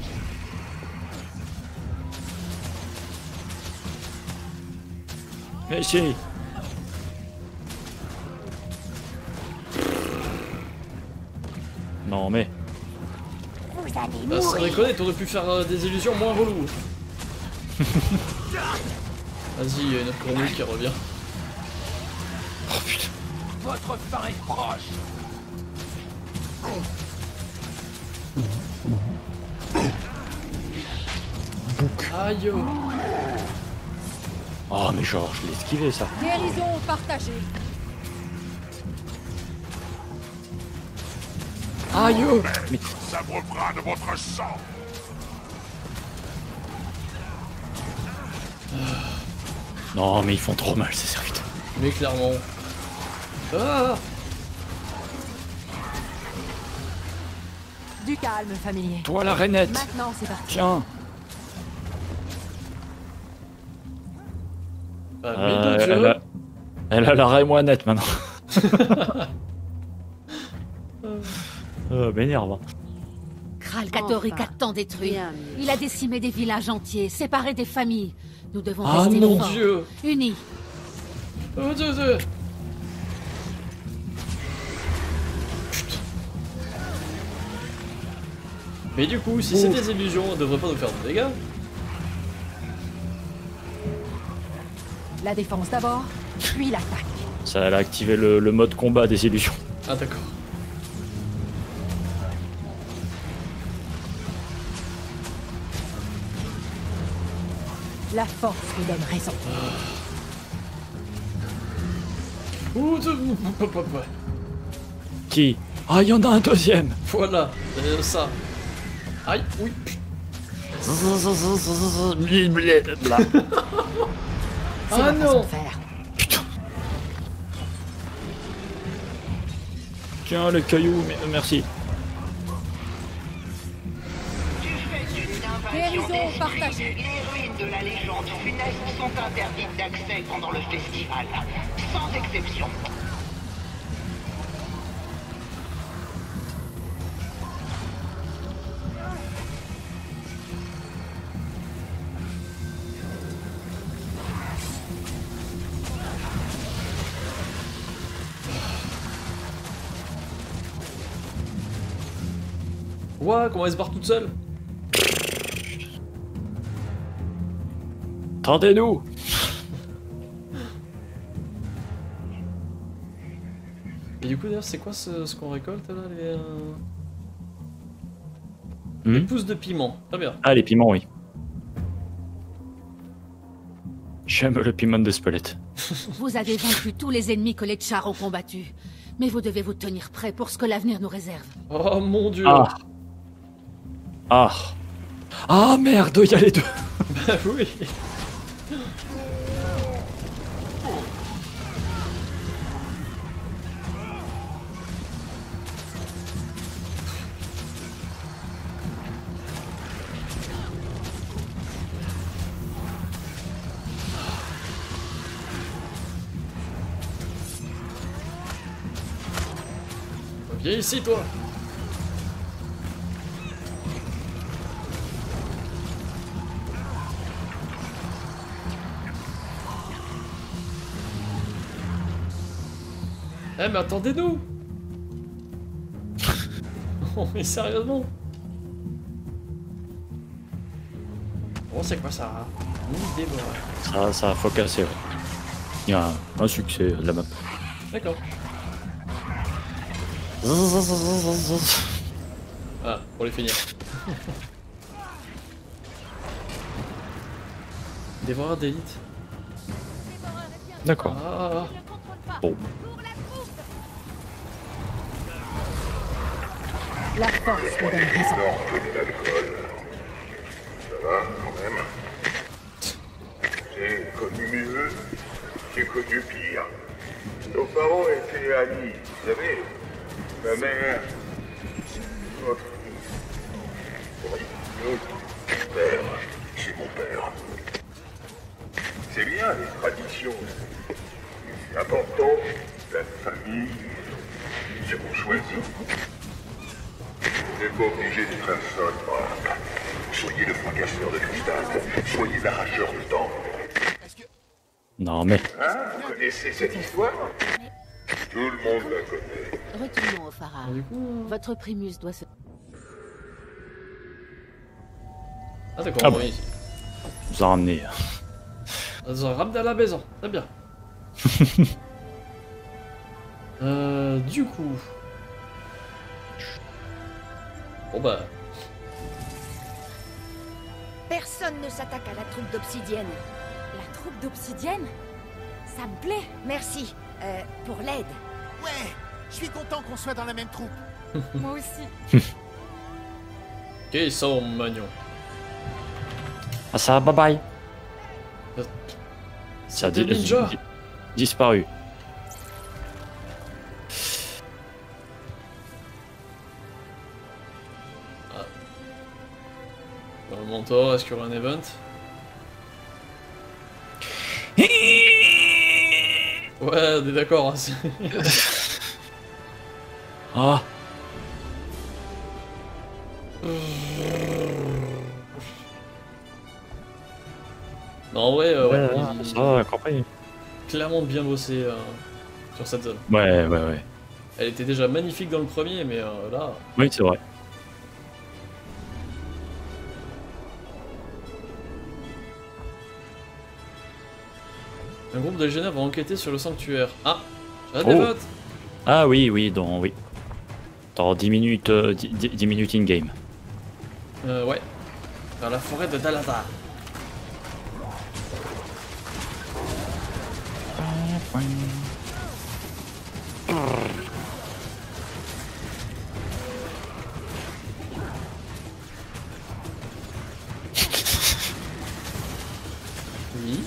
Mais si. Non mais... Vous allez Bah, sans mourir. déconner, t'aurais pu faire des illusions moins reloues. Vas-y, il y a une autre grenouille qui revient. Oh putain. Votre fin est proche. Aïe. Oh mais genre, je l'ai esquivé ça. Guérison partagée. Aïe. Mais... Ça brûlera de votre sang. Non mais ils font trop mal ces serviteurs. Mais clairement. Ah. Du calme, familier. Toi la rainette. Maintenant, c'est parti. Tiens. Elle a la raie moinette maintenant. M'énerve. Hein. Kral Katorik a tant détruit. Il a décimé des villages entiers, séparé des familles. Nous devons Ah rester mon forts, Dieu. unis. Oh Dieu. Putain. Mais du coup, si c'est des illusions, on devrait pas nous faire de dégâts. La défense d'abord, puis l'attaque. Ça elle a activé le mode combat des illusions. Ah d'accord. La force me donne raison. Qui? Ah, il y en a un deuxième. Voilà, ça. Aïe, oui. Ah non. Putain. Tiens, le caillou, merci. Guérison partagée. Les ruines de la légende funeste sont interdites d'accès pendant le festival, sans exception. Ouah, comment elle se barre toute seule? Attendez-nous. Et du coup, d'ailleurs, c'est quoi ce qu'on récolte là, les pousses de piment. Très bien. Ah, les piments, oui. J'aime le piment de Spelette. Vous avez vaincu tous les ennemis que les Tchars ont combattus. Mais vous devez vous tenir prêt pour ce que l'avenir nous réserve. Oh mon Dieu. Ah. Ah. Ah merde, il y a les deux. Bah oui. Viens ici, toi. Eh mais attendez-nous. Oh mais sérieusement. Bon c'est quoi ça? Une idée, voilà. Ça faut casser, ouais. Il y a un succès de la map. D'accord. Ah, pour les finir. Dévoreur d'élite. D'accord. Ah. Bon. La force me donne raison. Ça va, quand même. J'ai connu mieux, j'ai connu pire. Nos parents étaient amis, vous savez. Ma mère, votre fils. Oui, notre père, c'est mon père. C'est bien les traditions. C'est important, la famille, c'est qu'on choisit. Vous n'êtes pas obligé d'être un seul, Marc. Soyez le fracasseur de cristal, soyez l'arracheur de temps. Non mais... Hein, vous connaissez cette histoire? Tout le monde la connaît. Retournons au phare. Votre primus doit se... Ah d'accord, Ah bon. oui. Vous a ramené. Ils ont ramené à la maison, c'est bien. Du coup... Bon bah... Personne ne s'attaque à la troupe d'obsidienne. La troupe d'obsidienne? Ça me plaît. Merci, pour l'aide. Ouais, je suis content qu'on soit dans la même troupe. Moi aussi. Qu'ils sont mignons. Ah ça, bye bye. Ça a Des ninjas. disparu. Dans le mentor, est-ce qu'il y aura un event? Ouais, on est d'accord. Hein, Ah. Non, en vrai, ouais, ça va, compris. clairement bien bossé sur cette zone. Ouais. Elle était déjà magnifique dans le premier, mais là... Oui, c'est vrai. Un groupe de légionnaires va enquêter sur le sanctuaire. Ah, j'ai Oh. des votes. Ah oui, oui. Dans 10 minutes, 10 minutes in-game. Ouais. Vers la forêt de Dalata. Oui.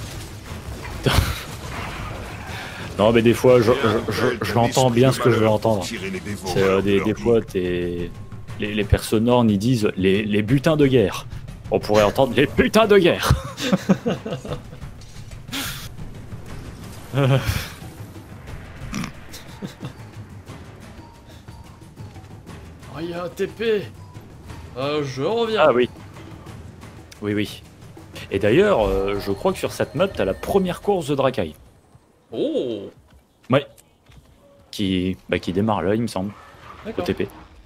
Non, mais des fois, j'entends bien ce que je veux entendre. C'est des fois, les personnes normes, ils disent les butins de guerre. On pourrait entendre les putains de guerre. Oh, il y a un TP. Je reviens. Ah oui. Oui. Et d'ailleurs, je crois que sur cette map, t'as la première course de Drakai. Oh. Ouais. Qui démarre là, il me semble. Au D'accord. TP.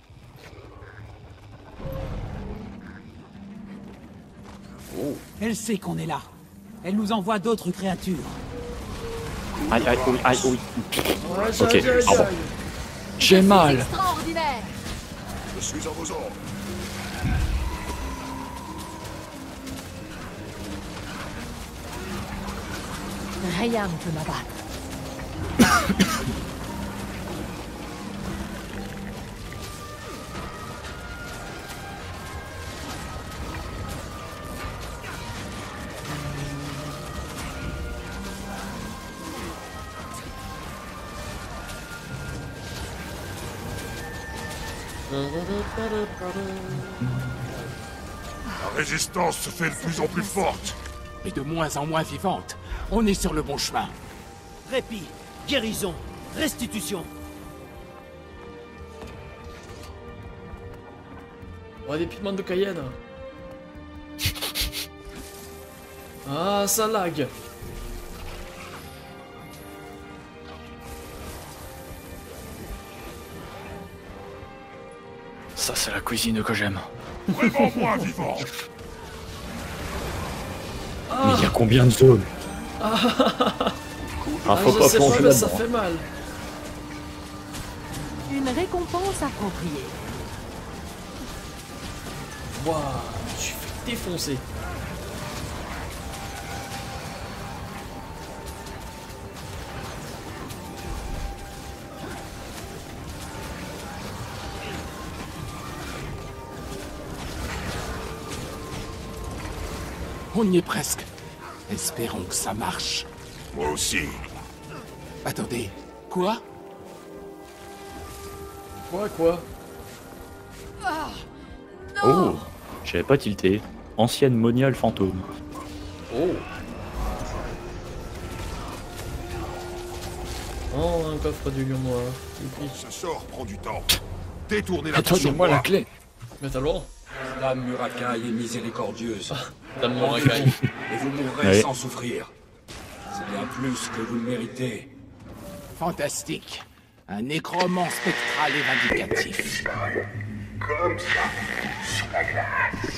Oh. Elle sait qu'on est là. Elle nous envoie d'autres créatures. Aïe, oui. Ouais, Ok, aïe. pardon. J'ai mal. Extraordinaire. Je suis à vos ordres. Rien ne peut m'abattre. La résistance se fait de plus en plus forte. Et de moins en moins vivante. On est sur le bon chemin. Répit, guérison, restitution. Oh, des piments de Cayenne. Ah, ça lag. Ça, c'est la cuisine que j'aime. Vraiment moins vivant. Mais il y a combien de zones? Faut pas sais plonger pas, mais ça là-dedans. fait mal. Une récompense appropriée. Waouh, je suis fait défoncer. On y est presque. Espérons que ça marche. Moi aussi. Attendez, quoi? Quoi? Oh, j'avais pas tilté. Ancienne moniale fantôme. Oh. Oh, un coffre du lion noir. Ce sort prend du temps. Détournez la Attendez-moi la clé. Mais t'as loin. Dame Murakai est miséricordieuse. Dame Murakai. Et vous mourrez Oui. sans souffrir. C'est bien plus que vous le méritez. Fantastique. Un nécromant spectral et vindicatif. Comme ça, sous la glace.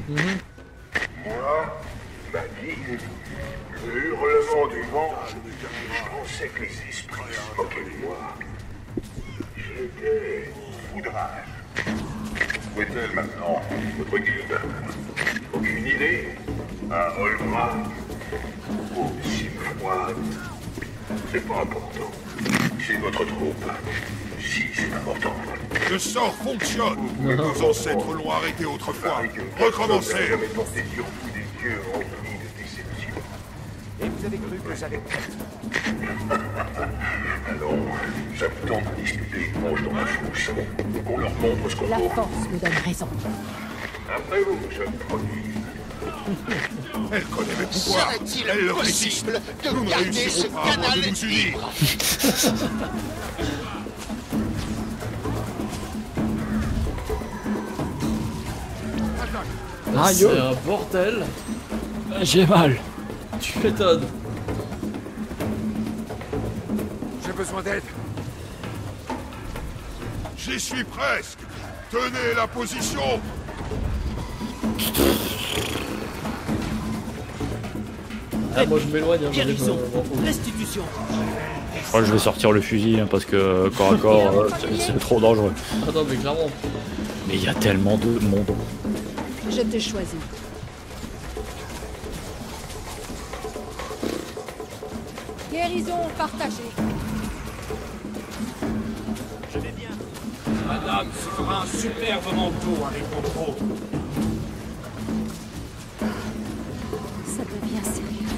Moi, ma vie, le hurlement du vent, je pensais que les esprits se moquaient de moi. J'étais foudrage. Où est-elle maintenant, votre guilde? Aucune idée. Un Olma? Ou Simfroid? C'est pas important. C'est votre troupe. Si, c'est important. Le sort fonctionne. Nos ancêtres l'ont arrêté autrefois. Recommencez. Je vais porter sur vous des yeux remplis de déception. Et vous avez cru que j'avais Alors, ça vous tente de discuter mange dans la fosse. Qu'on leur montre ce qu'on La vaut. force me donne raison. Après vous, jeune produit. Elle connaît mes pouvoirs. Elle le résiste. Nous ne réussirons pas à moins de nous unir. Aïe. C'est un bordel. J'ai mal. Tu m'étonnes. J'ai besoin d'aide. J'y suis presque. Tenez la position. Ah, moi je m'éloigne. Hein, Guérison, restitution. Moi, je vais sortir le fusil hein, parce que corps à corps, c'est trop dangereux. Ah non, mais clairement. Mais il y a tellement de monde. Je te choisis. Guérison partagée. Je vais bien. Madame se fera un superbe manteau avec vos pros. Ça devient sérieux.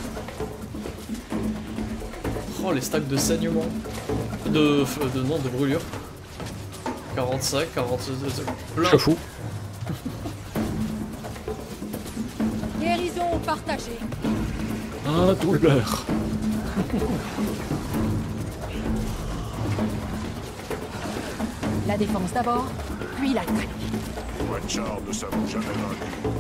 Oh, les stacks de saignement. Non, de brûlure. 45, 42, plein. Je fous. Guérison partagée. Ah, douleur. La défense d'abord, puis l'attaque. Watchard ne savons jamais vaincu.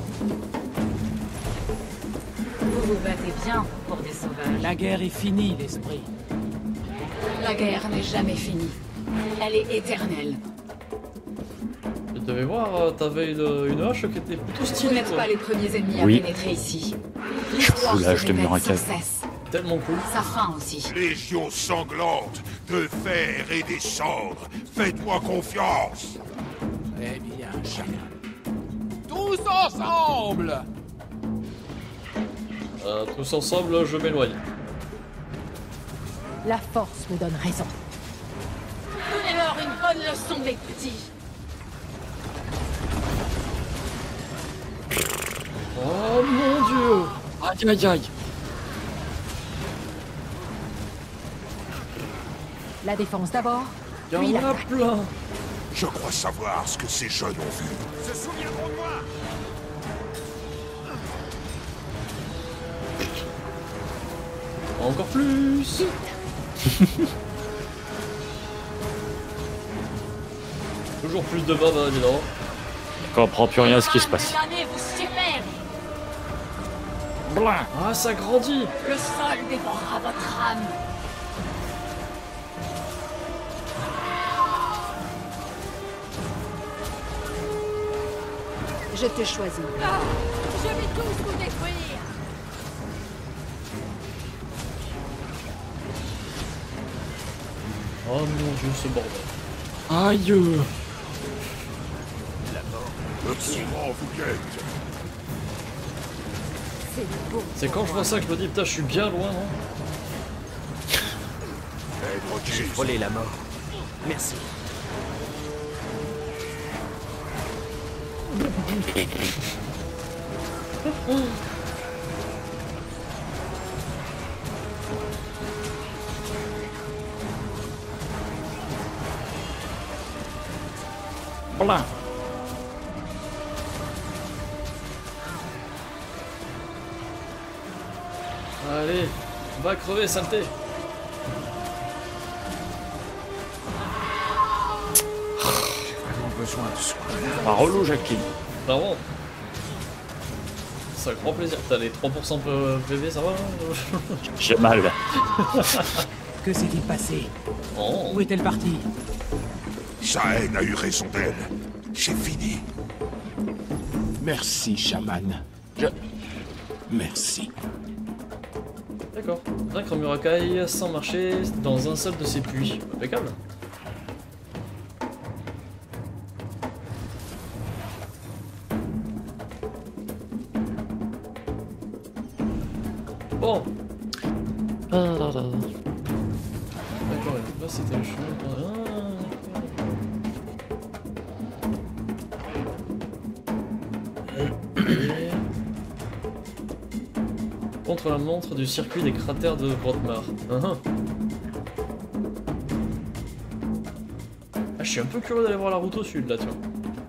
Vous vous battez bien pour des sauvages. La guerre est finie, l'esprit. La guerre n'est jamais finie. Elle est éternelle. Je devais voir, t'avais une hache qui était plutôt Vous stylée. n'êtes quoi. pas les premiers ennemis Oui. à pénétrer ici. Je fous l'âge de Murakai. Tellement cool. Sa fin aussi. Légion sanglante, de fer et des cendres. Faites-moi confiance. Très bien, chacun. Tous ensemble! Tous ensemble, je m'éloigne. La force me donne raison. Donnez-leur une bonne leçon, les petits. Oh mon dieu! Aïe aïe aïe. La défense d'abord, Il puis y en a l'attaque. plein. Je crois savoir ce que ces jeunes ont vu. Se souviendront de moi. Encore plus. Toujours plus de baba, dis donc. Je comprends plus rien à ce qui se passe. L'année vous stupère. Ah, ça grandit. Le sol dévorera votre âme. Je te choisis. Ah, je vais tous vous détruire. Oh mon dieu, ce bordel. Aïe. Le courant vous guette. C'est quand je vois ça que je me dis, putain, je suis bien loin, non? J'ai frôlé la mort. Merci. Voilà. Allez, va crever, saleté. Besoin de soins. Pas relou, Jacqueline. Vraiment. C'est un grand plaisir. T'as les 3% PV, ça va? J'ai mal. Que s'est-il passé? Oh. Où est-elle partie? Sa haine a eu raison d'elle. C'est fini. Merci, chaman. Merci. D'accord. Vaincre Murakai sans marcher dans un seul de ses puits. Impeccable. Bon. D'accord, là c'était le chemin. Contre la montre du circuit des cratères de Grotmar. Ah, je suis un peu curieux d'aller voir la route au sud là, tu vois.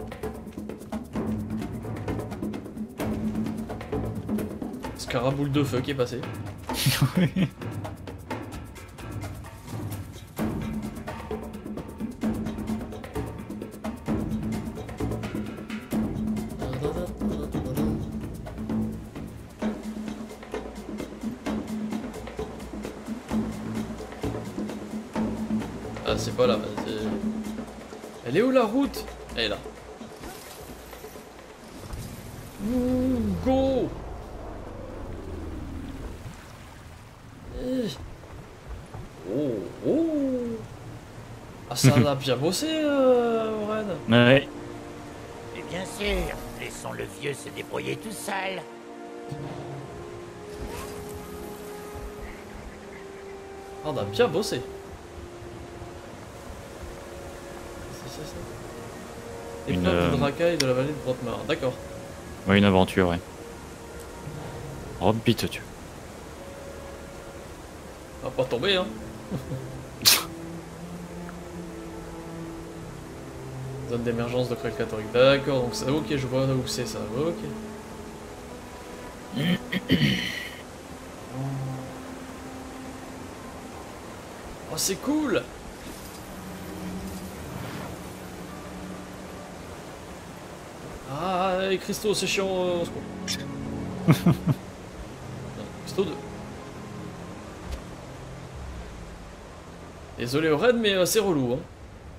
Scaraboule de feu qui est passé. Ah, c'est pas là. Elle est où la route? Elle est là. Ouh, go! Oh, oh! Ah, ça a bien bossé, Oren. Ouais. Et bien sûr, laissons le vieux se débrouiller tout seul. Ah, on a bien bossé. C'est ça. Épreuve de Drakai de la vallée de Grotmar. D'accord. Ouais, une aventure, ouais. Rob Pitotu. On va pas tomber, hein. Zone d'émergence de Kralkatorrik. D'accord, donc c'est ok, je vois où c'est ça. Ok. Oh, c'est cool! Ah, les cristaux, c'est chiant. Au secours. Non, cristaux 2. Désolé au raid, mais c'est relou. Hein.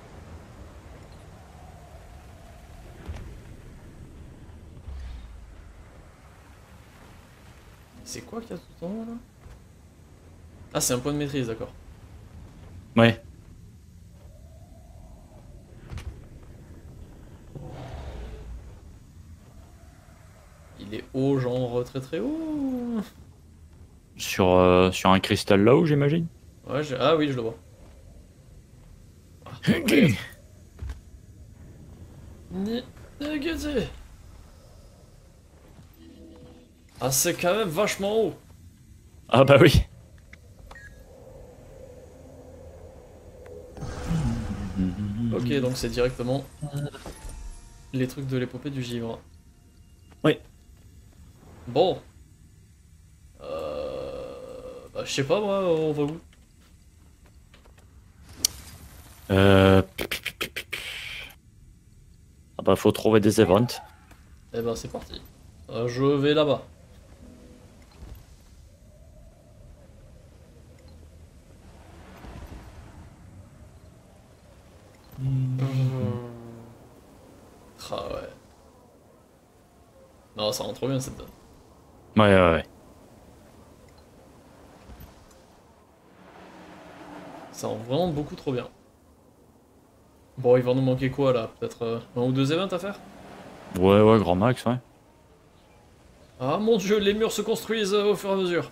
C'est quoi qu'il y a tout en haut là? Ah, c'est un point de maîtrise, d'accord. Ouais. Il est haut, genre très très haut. Sur un cristal là-haut, j'imagine. Ouais, ah oui, je le vois. Ah, ah, c'est quand même vachement haut. Ah bah oui. Ok, donc c'est directement les trucs de l'épopée du givre. Oui. Bon. Bah, je sais pas moi, on va où? Ah bah faut trouver des events. Eh ben c'est parti. Je vais là-bas. Ah ouais. Non, ça rend trop bien cette donne. Ouais. Ça rend vraiment beaucoup trop bien. Bon, il va nous manquer quoi là? Peut-être un ou deux events à faire? Ouais, grand max, ouais. Ah mon dieu, les murs se construisent au fur et à mesure.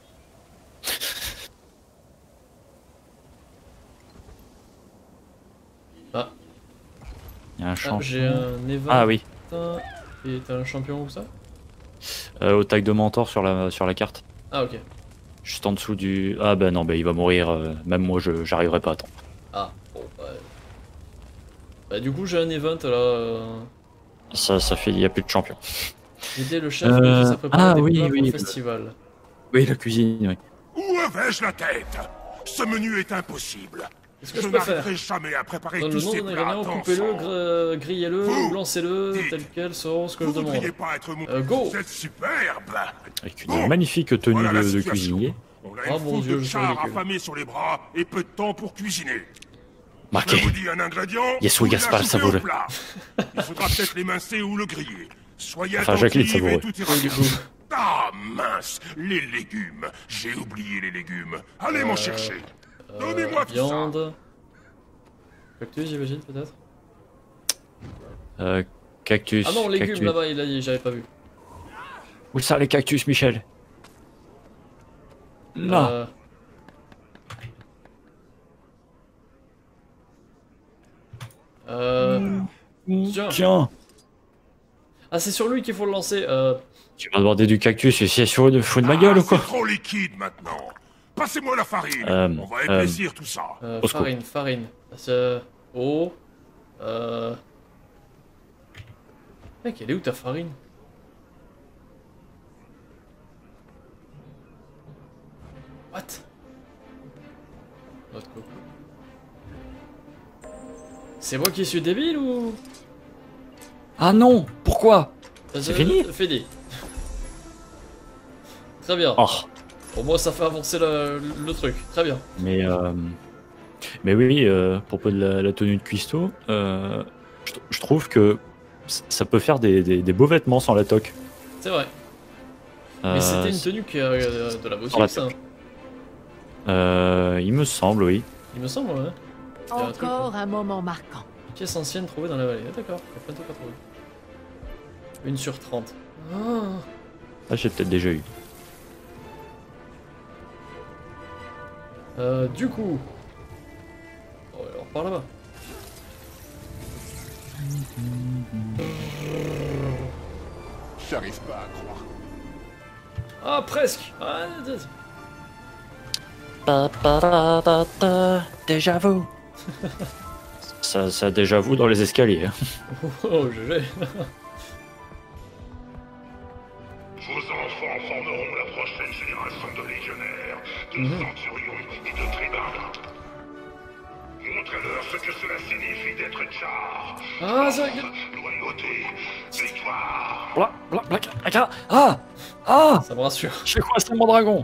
Ah. Il y a un champion. J'ai un event. Ah oui. Et t'as un champion où ça? Au tag de mentor sur la carte. Ah ok. Juste en dessous du... Ah bah non, bah il va mourir. Même moi, j'arriverai pas à temps. Ah, bon, bah du coup, j'ai un event là. Ça fait... Il n'y a plus de champion. Aider le chef à préparer des plats pour le le festival. Oui, la cuisine, oui. Où avais-je la tête? Ce menu est impossible. Qu'est-ce que je peux faire? n'arriverai jamais à préparer Dans tous le nom ces d'un plats. ingrédient, coupez-le, grillez-le, ou lancez-le tel quel selon ce que je Vous ne demande. devriez pas être mon... Go! Vous êtes superbe. Avec une magnifique tenue Voilà la de situation. cuisinier. On a Oh une mon foule Dieu, de je suis chars ridicule. affamés sur les bras et peu de temps pour cuisiner. Marqué. Je vous dis un ingrédient, Yes, vous oui, Gaspard, l'ajoutez savoureux. au plat. Il faudra peut-être l'émincer ou le griller. Soyez Enfin, Jacqueline, attentifs et savoureux. tout ira bien. Ah mince, les légumes. J'ai oublié les légumes. Allez m'en chercher. Donnez-moi tout ça. Viande. Cactus, j'imagine, peut-être? Cactus. Ah non, légumes cactus. là-bas, il a dit, j'avais pas vu. Où ça, les cactus, Michel? Là. Tiens. Ah, c'est sur lui qu'il faut le lancer. Tu vas demander du cactus et c'est sur une fou de ma gueule ou quoi? C'est trop liquide maintenant. Passez-moi la farine. On va épaissir tout ça. Farine. Oh. Mec, elle est où ta farine? What? Notre coco. C'est moi qui suis débile ou? Ah non, pourquoi? C'est fini? Fini. Très bien. Oh. Pour moi, ça fait avancer le truc. Très bien. Mais oui, à propos de la tenue de cuistot, je trouve que ça peut faire des beaux vêtements sans la toque. C'est vrai. Mais c'était une tenue qui de la boutique, ça. Il me semble, oui. Il me semble, ouais. Encore un moment marquant. Pièce ancienne trouvée dans la vallée. Ah, d'accord, il y a plein de trucs à trouver. 1 sur 30. Ah, j'ai peut-être déjà eu. Du coup... Oh, alors par là-bas. J'arrive pas à croire. Ah, presque. Ah, déjà vu. ça déjà vu dans les escaliers. Oh, GG. Vos enfants formeront la prochaine génération de légionnaires, de centurions et de tribuns. Montrez-leur ce que cela signifie d'être Char. Ah, ça... Loyauté, victoire. Ah Ça me rassure. Je fais quoi, c'est mon dragon?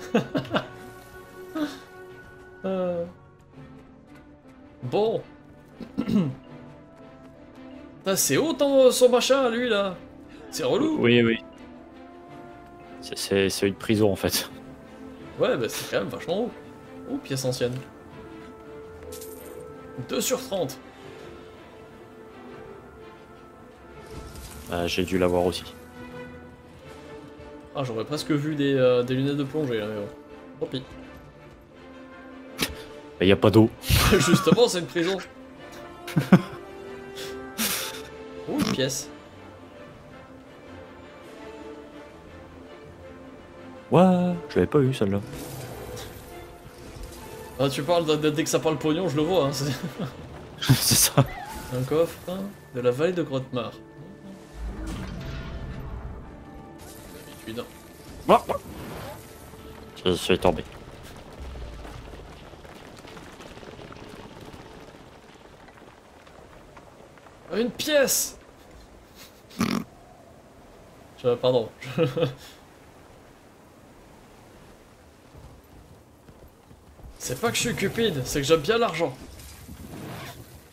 Bon. C'est haut son machin, lui, là. C'est relou. Oui. C'est une prison, en fait. Ouais, bah c'est quand même vachement haut. Oh, pièce ancienne. 2 sur 30. J'ai dû l'avoir aussi. Ah, j'aurais presque vu des lunettes de plongée, là, mais bon. Tant pis. Y a pas d'eau. Justement, c'est une prison. Oh, une pièce. Ouais, je l'avais pas eu celle-là. Ah, tu parles dès que ça parle pognon, je le vois. Hein, c'est ça. Un coffre de la vallée de Grotmar. D'habitude. Je suis tombé. Une pièce. Pardon. C'est pas que je suis cupide, c'est que j'aime bien l'argent.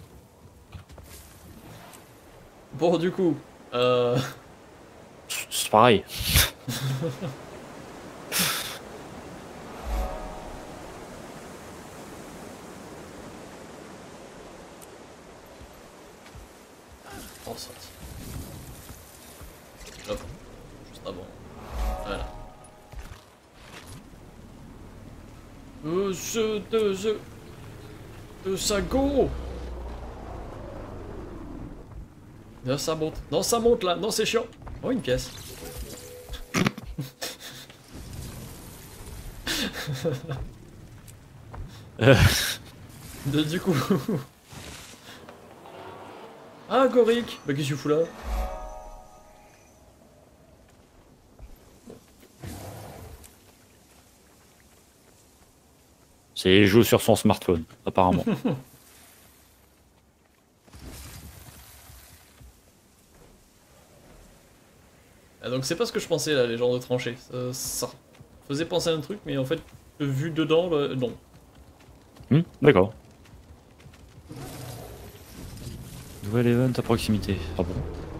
Bon, du coup, C'est pareil. Oh, sorti. Hop, juste avant. Voilà. Ça go. Non, ça monte. Non, ça monte là. Non, c'est chiant. Oh, une pièce. Du coup. Ah, Goric. Bah, qu'est-ce que tu fous là? C'est il joue sur son smartphone, apparemment. Ah, donc c'est pas ce que je pensais là, les genres de tranchées. Ça faisait penser à un truc, mais en fait, vu dedans, non. D'accord. Nouvel event à proximité. Ah bon?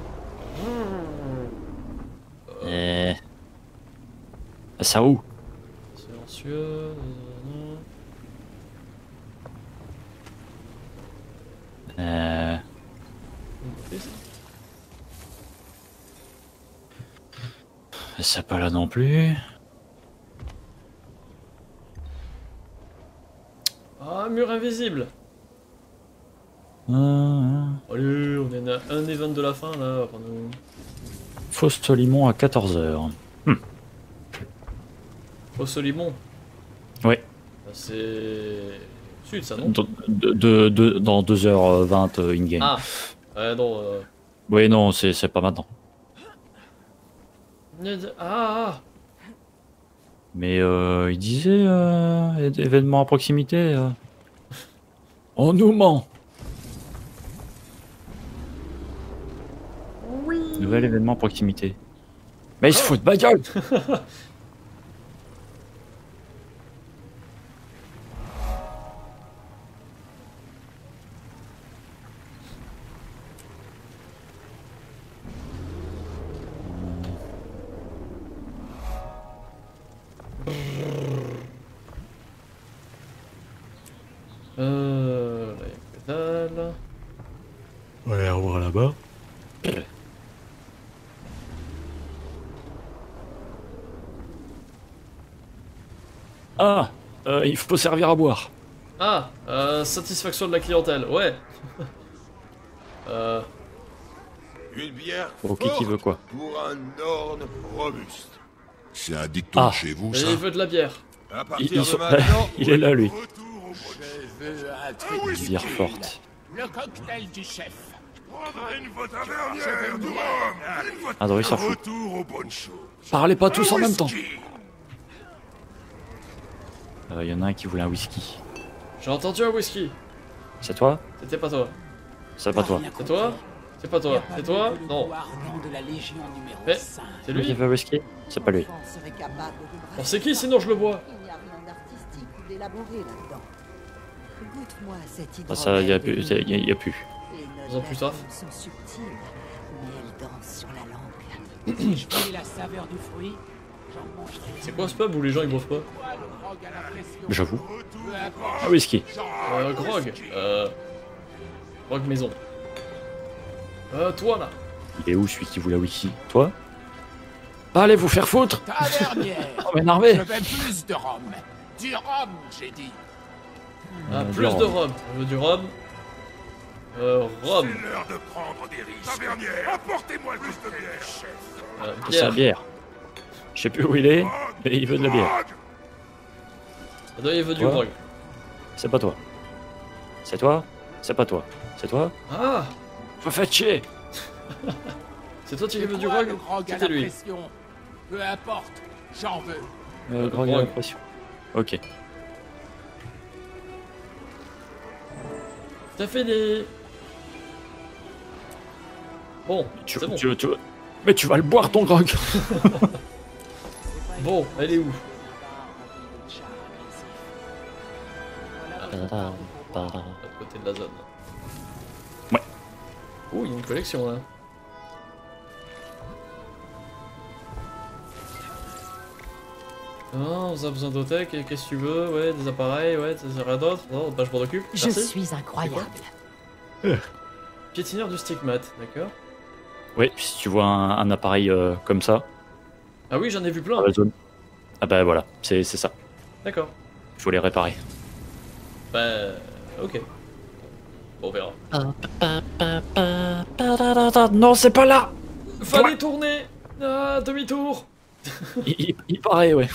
Ça où? Silencieux. Ça pas là non plus. Ah, mur invisible. Allez, on est à un event de la fin là. Fausse Solimon à 14h. Fausse Solimon. Ouais. C'est sud ça non? Dans 2h20 in-game. Ah, ouais, non. Oui, non, c'est pas maintenant. Ah. Mais il disait événement à proximité. On nous ment. Oui. Nouvel événement à proximité. Mais il se fout de ma gueule. Là, y a que dalle. On va aller revoir là-bas. Ah, il faut servir à boire. Ah, satisfaction de la clientèle, ouais. Une bière Ok, qui veut quoi? pour un Norn robuste. C'est un dicton chez vous, ça? Il veut de la bière. À partir de maintenant, il est là, lui. Je veux un truc. Une bière forte. Le cocktail du chef. prendrai une vodka tavernière de rhum. Ah, il s'en fout. Retour aux bonnes choses. Parlez pas tous en même temps. Il y en a un qui voulait un whisky. J'ai entendu un whisky. C'est toi? C'était pas toi. C'est pas toi. C'est toi? C'est pas toi. C'est toi? Non. Mais c'est lui? Qui a fait un whisky? C'est pas lui. Bon, c'est qui sinon je le bois? Ah, ça, y a plus. Y a plus. Ils ont plus soif. C'est quoi ce pub où les gens ils boivent pas? J'avoue. Un whisky. Grog. Grog maison. Toi là. Il est où celui qui voulait un whisky? Toi? Allez vous faire foutre! Tavernière. Oh, m'énerver! Je veux plus de rhum. Du rhum, j'ai dit. Ah, plus de rhum. On veut du rhum. Rhum. C'est l'heure de prendre des risques. Tavernière, apportez-moi le plus de bière, chef. C'est la bière. Je sais plus où il est, mais il veut de la bière. Il veut du Toi? grog. C'est pas toi. C'est toi? C'est pas toi. C'est toi? Ah! Vous faites chier! C'est toi qui veux du grog? C'était lui. Peu importe, j'en veux. Grog à l'impression. Ok. T'as fait des... Bon, c'est bon. Mais tu vas le boire ton grog! Bon, elle est où? Ah, De l'autre côté de la zone. Ouais. Oh, il y a une collection là. Non, on a besoin d'Otech, qu'est-ce que tu veux? Ouais, des appareils, ouais, t'as rien d'autre? Non, bah je m'en occupe. Je Merci. suis incroyable. Piétineur du stigmate, d'accord. Oui, si tu vois un appareil comme ça. Ah oui, j'en ai vu plein. Dans la zone. Ah bah voilà, c'est ça. D'accord. Il faut les réparer. Bah, ok. Bon, on verra. Non, c'est pas là. Fallait tourner. Ah, demi-tour. Il paraît, ouais.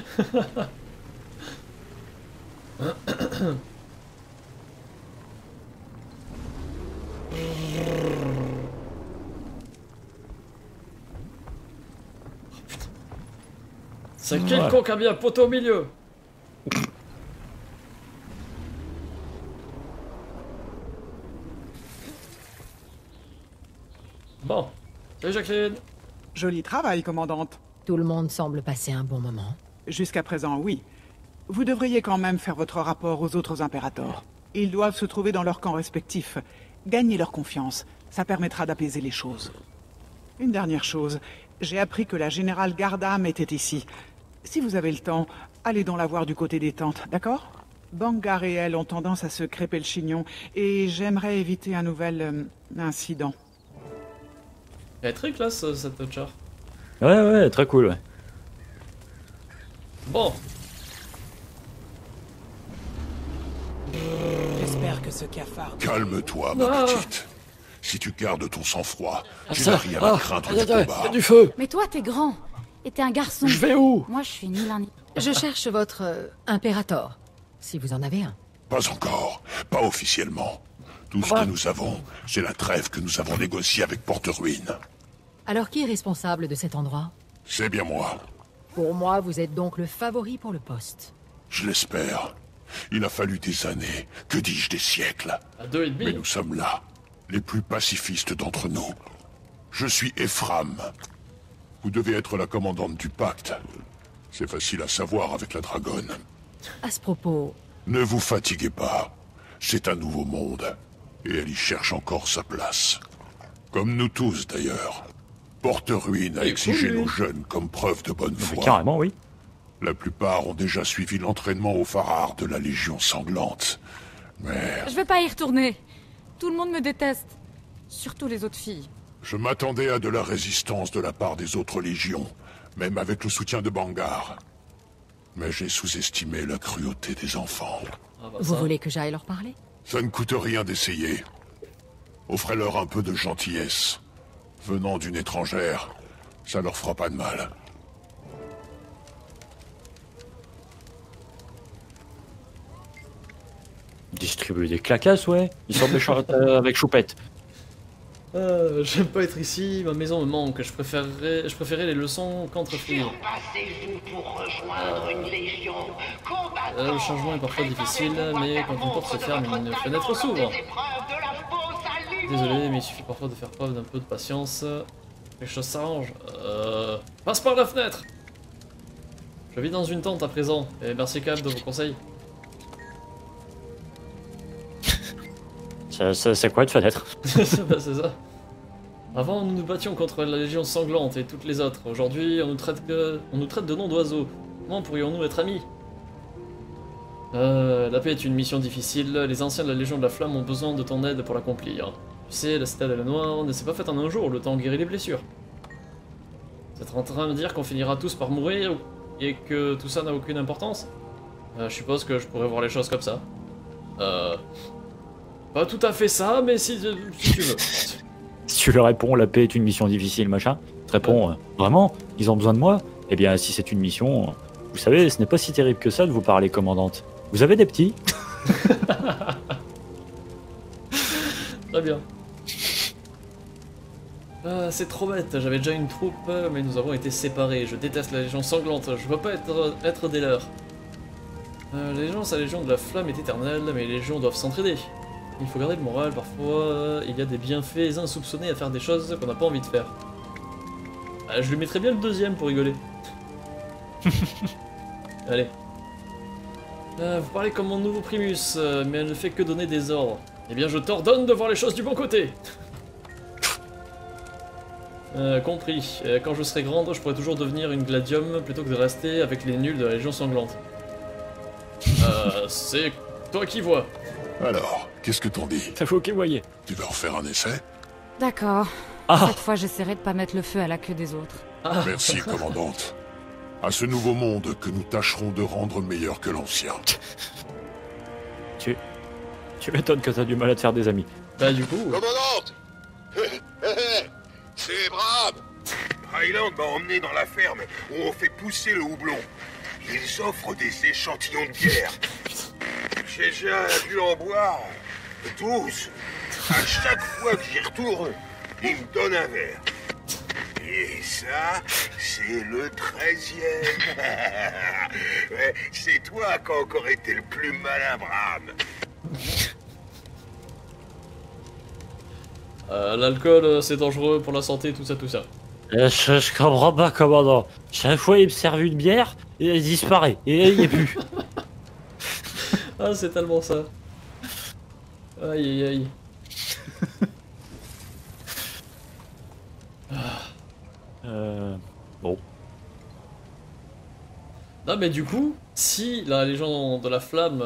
C'est quelconque a mis un poteau au milieu. Bon. Salut Jacqueline. Joli travail, commandante. Tout le monde semble passer un bon moment. Jusqu'à présent, oui. Vous devriez quand même faire votre rapport aux autres impérators. Ils doivent se trouver dans leurs camps respectifs. Gagner leur confiance, ça permettra d'apaiser les choses. Une dernière chose, j'ai appris que la générale Gardam était ici. Si vous avez le temps, allez donc la voir du côté des tentes, d'accord? Bangar et elle ont tendance à se crêper le chignon, et j'aimerais éviter un nouvel incident. Elle est très classe cette char. Ouais, très cool, ouais. Bon. J'espère que ce cafard... Calme-toi, ma petite. Si tu gardes ton sang-froid, tu n'as rien à craindre du y combat. a du feu. Mais toi, t'es grand. Et t'es un garçon. Je vais où? Moi, je suis ni l'un ni... Je cherche votre impérator, si vous en avez un. Pas encore, pas officiellement. Tout ce que nous avons, c'est la trêve que nous avons négociée avec Porte-Ruine. Alors qui est responsable de cet endroit? C'est bien moi. Pour moi, vous êtes donc le favori pour le poste. Je l'espère. Il a fallu des années, que dis-je, des siècles. À 2,5. Mais nous sommes là, les plus pacifistes d'entre nous. Je suis Ephram. Vous devez être la commandante du pacte. C'est facile à savoir avec la dragonne. À ce propos... Ne vous fatiguez pas. C'est un nouveau monde. Et elle y cherche encore sa place. Comme nous tous, d'ailleurs. Porte-Ruine a exigé nos jeunes comme preuve de bonne foi. Carrément, oui. La plupart ont déjà suivi l'entraînement au phare de la Légion Sanglante. Mais... Je veux pas y retourner. Tout le monde me déteste. Surtout les autres filles. Je m'attendais à de la résistance de la part des autres légions, même avec le soutien de Bangar. Mais j'ai sous-estimé la cruauté des enfants. Vous voulez que j'aille leur parler? Ça ne coûte rien d'essayer. Offrez-leur un peu de gentillesse. Venant d'une étrangère, ça leur fera pas de mal. Distribuer des claquasses, ouais. Ils sont méchants avec choupette. J'aime pas être ici, ma maison me manque. Je préférais les leçons qu'entretenir. Surpassez-vous pour rejoindre une légion. Le changement est parfois difficile, mais quand une porte se ferme, une fenêtre s'ouvre. Désolé, mais il suffit parfois de faire preuve d'un peu de patience. Les choses s'arrangent. Passe par la fenêtre! Je vis dans une tente à présent, et merci Cap de vos conseils. C'est quoi une fenêtre? Bah, c'est ça. Avant, nous nous battions contre la Légion Sanglante et toutes les autres. Aujourd'hui, on nous traite de noms d'oiseaux. Comment pourrions-nous être amis? La paix est une mission difficile. Les anciens de la Légion de la Flamme ont besoin de ton aide pour l'accomplir. Tu sais, la citadelle noire ne s'est pas faite en un jour, le temps guérit les blessures. Vous êtes en train de me dire qu'on finira tous par mourir et que tout ça n'a aucune importance? Je suppose que je pourrais voir les choses comme ça. Pas tout à fait ça, mais si tu veux. Si tu leur réponds, la paix est une mission difficile, machin, tu réponds, vraiment, ils ont besoin de moi? Eh bien, si c'est une mission, vous savez, ce n'est pas si terrible que ça de vous parler, commandante. Vous avez des petits? Très bien. C'est trop bête, j'avais déjà une troupe, mais nous avons été séparés. Je déteste la Légion Sanglante, je veux pas être des leurs. La Légion, sa Légion de la Flamme est éternelle, mais les Légions doivent s'entraider. Il faut garder le moral, parfois il y a des bienfaits insoupçonnés à faire des choses qu'on n'a pas envie de faire. Je lui mettrais bien le deuxième pour rigoler. Allez. Vous parlez comme mon nouveau Primus, mais elle ne fait que donner des ordres. Eh bien je t'ordonne de voir les choses du bon côté. Compris. Quand je serai grande, je pourrai toujours devenir une gladium plutôt que de rester avec les nuls de la Légion Sanglante. C'est toi qui vois. Alors, qu'est-ce que t'en dis? Ça faut qu'il voyait. Tu vas en faire un essai? D'accord. Cette fois, j'essaierai de pas mettre le feu à la queue des autres. Merci, commandante. À ce nouveau monde que nous tâcherons de rendre meilleur que l'ancien. Tu m'étonnes que t'as du mal à te faire des amis. Bah du coup... Commandante. C'est Bram. Highland m'a emmené dans la ferme où on fait pousser le houblon. Ils offrent des échantillons de bière. J'ai déjà dû en boire. Tous. À chaque fois que j'y retourne, ils me donnent un verre. Et ça, c'est le 13e. Ouais, c'est toi qui as encore été le plus malin, Bram. L'alcool, c'est dangereux pour la santé, tout ça, tout ça. Je comprends pas, commandant. Chaque fois, il me sert une bière, et il disparaît, et il n'y est plus. Ah, c'est tellement ça. Aïe, aïe, aïe. Bon. Non, mais du coup, si la Légion de la Flamme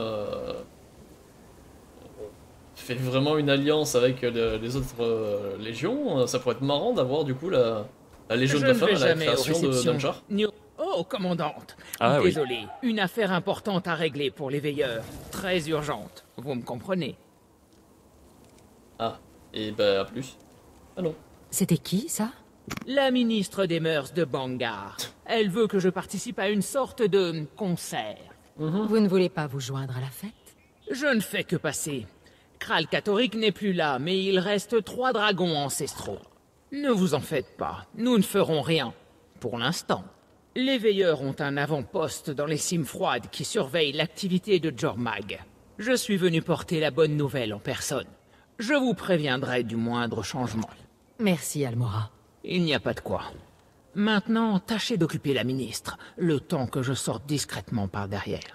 fait vraiment une alliance avec les autres légions, ça pourrait être marrant d'avoir du coup la Légion de la Flamme à la création de Dunchar. Oh, commandante. Ah, Désolé, une affaire importante à régler pour les veilleurs. Très urgente. Vous me comprenez? Ah, et bah à plus. Ah non. C'était qui, ça? La ministre des Mœurs de Bangar. Elle veut que je participe à une sorte de concert. Vous ne voulez pas vous joindre à la fête? Je ne fais que passer. Kral Katorik n'est plus là, mais il reste 3 dragons ancestraux. Ne vous en faites pas, nous ne ferons rien. Pour l'instant. Les veilleurs ont un avant-poste dans les cimes froides qui surveillent l'activité de Jormag. Je suis venu porter la bonne nouvelle en personne. Je vous préviendrai du moindre changement. Merci, Almora. Il n'y a pas de quoi. Maintenant, tâchez d'occuper la ministre, le temps que je sorte discrètement par derrière.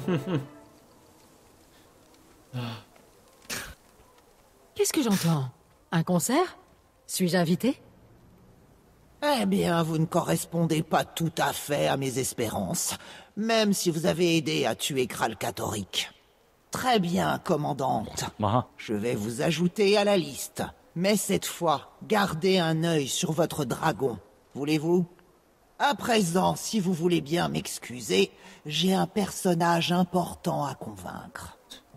Qu'est-ce que j'entends? Un concert? Suis-je invité? Eh bien, vous ne correspondez pas tout à fait à mes espérances, même si vous avez aidé à tuer Kral Katorik. Très bien, commandante. Je vais vous ajouter à la liste. Mais cette fois, gardez un œil sur votre dragon. Voulez-vous? À présent, si vous voulez bien m'excuser, j'ai un personnage important à convaincre.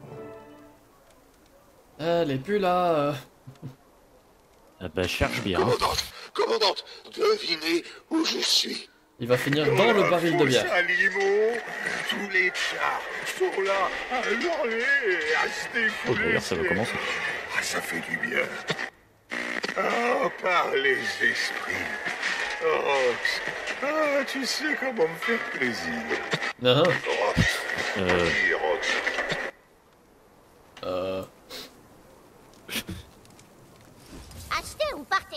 Elle est plus là. Bah, cherche bien. Commandante, devinez où je suis. Il va finir dans le baril de bière. Animaux, tous les chats sont là à hurler et à se défouler. Ça va commencer. Ah, ça fait du bien. Oh, par les esprits. Oh, tu sais comment me faire plaisir. Achetez ou partez.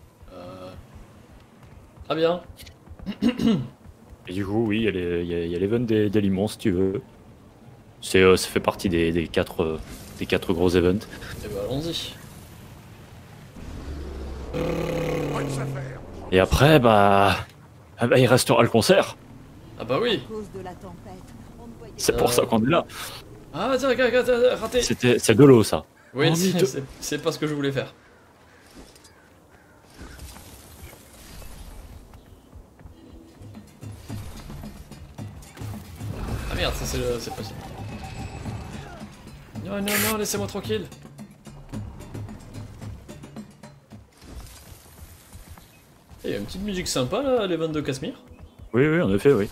Très bien. Et du coup, oui, il y a l'event des limons, si tu veux. Ça fait partie des quatre gros events. Et bah, allons-y. Et après, il restera le concert. Ah bah oui. C'est pour ça qu'on est là. Ah tiens, raté. C'est de l'eau, ça. Oui, c'est pas ce que je voulais faire. Ah merde, ça c'est possible. Non, non, non, laissez-moi tranquille. Il y a une petite musique sympa là, les vannes de Casmir. Oui, en effet, oui.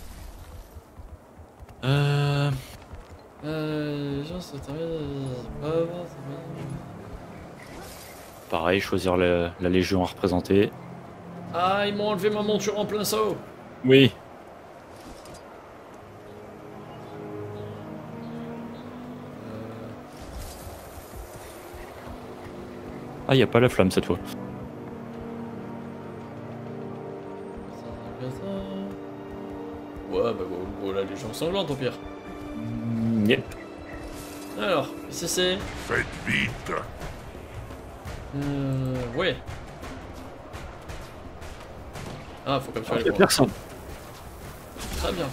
Pareil, choisir la légion à représenter. Ah, ils m'ont enlevé ma monture en plein saut. Oui. Ah, y a pas la flamme cette fois. Ouais, bah bon, la légion sanglante au pire. Yep. Alors, ici c'est... Faites vite. Ouais. Ah, faut capturer les personne. Très bien.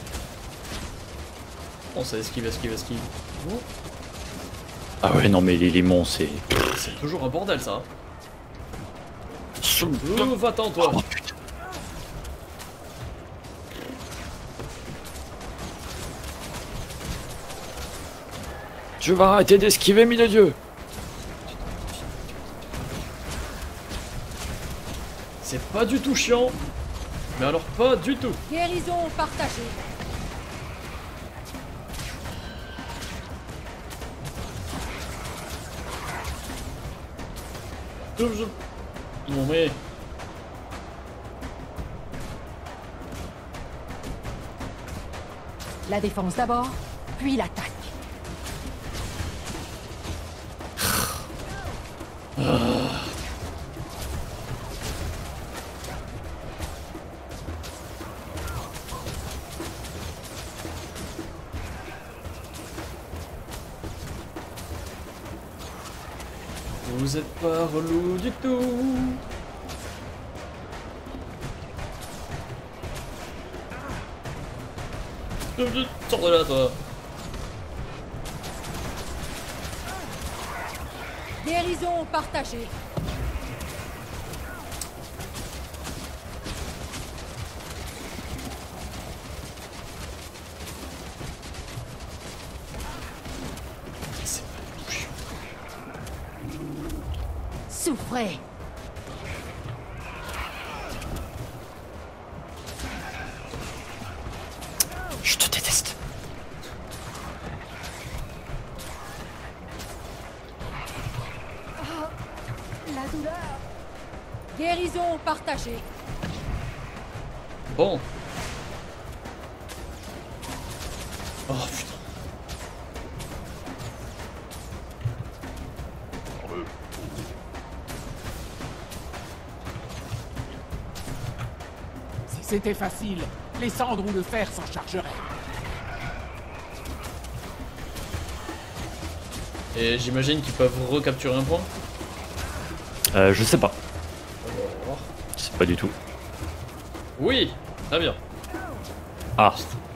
Bon, ça esquive. Oh. Ah ouais, non mais les limons, c'est... C'est toujours un bordel, ça. Va-t'en, toi. Oh, je vais arrêter d'esquiver, mille de Dieu. C'est pas du tout chiant. Mais alors pas du tout. Guérison partagée. Non mais... La défense d'abord, puis l'attaque. Vous êtes pas relou du tout. Sors de là, toi. Guérison partagée. Souffrez. Je te déteste. Oh, la douleur. Guérison partagée. Bon. Oh putain. Si c'était facile, les cendres ou le fer s'en chargeraient. Et j'imagine qu'ils peuvent recapturer un point. Je sais pas. Je sais pas du tout. Oui, très bien. Ah.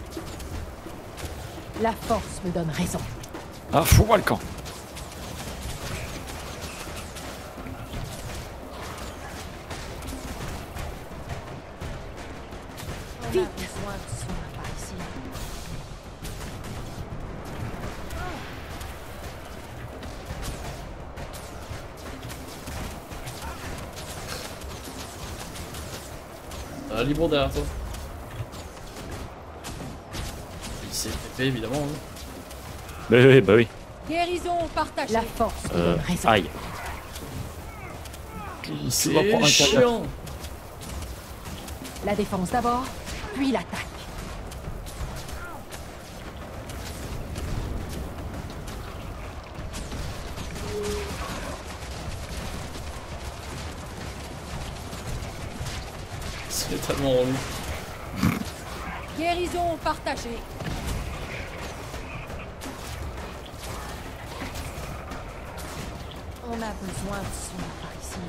La force me donne raison. Ah, fous-moi le camp. Vite. Ah, libre derrière toi. Il s'est fait évidemment. Hein. Bah oui. Guérison partagée. La force me donne raison. Aïe. C'est chiant. La défense d'abord, puis l'attaque. C'est tellement relou. Guérison partagée. On a besoin de son apparition.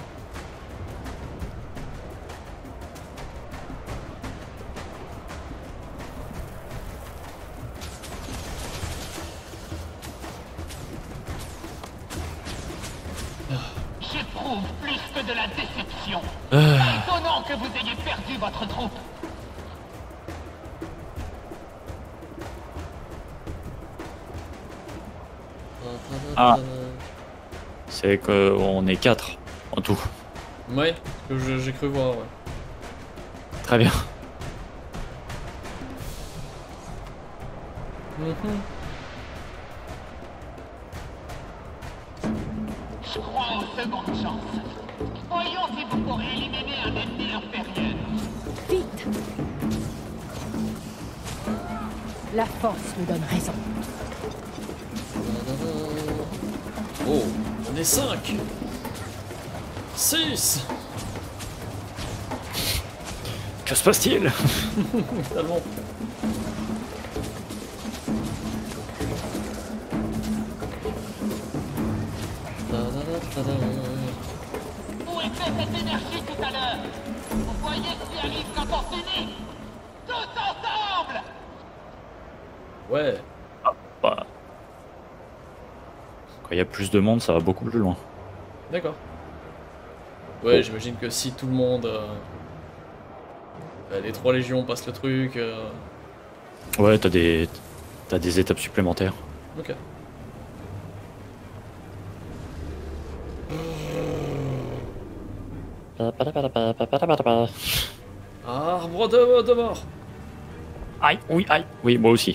J'éprouve plus que de la déception. Étonnant que vous ayez perdu votre troupe. Ah. C'est qu'on est 4 en tout. Ouais, que j'ai cru voir, ouais. Très bien. Je crois aux secondes chances. Voyons si vous pourrez éliminer un ennemi inférieur. Vite. La force me donne raison. Oh, on est 5 6. Que se passe-t-il? Tellement. Où est arrêté cette énergie tout à l'heure. Vous voyez ce qui arrive quand on s'unit? Tous ensemble! Ouais. Ah, bah. Quand il y a plus de monde, ça va beaucoup plus loin. D'accord. Ouais, j'imagine que si tout le monde... les 3 légions passent le truc... Ouais, t'as des étapes supplémentaires. Ok. Arbre de mort. Aïe, oui, aïe. Oui, moi aussi.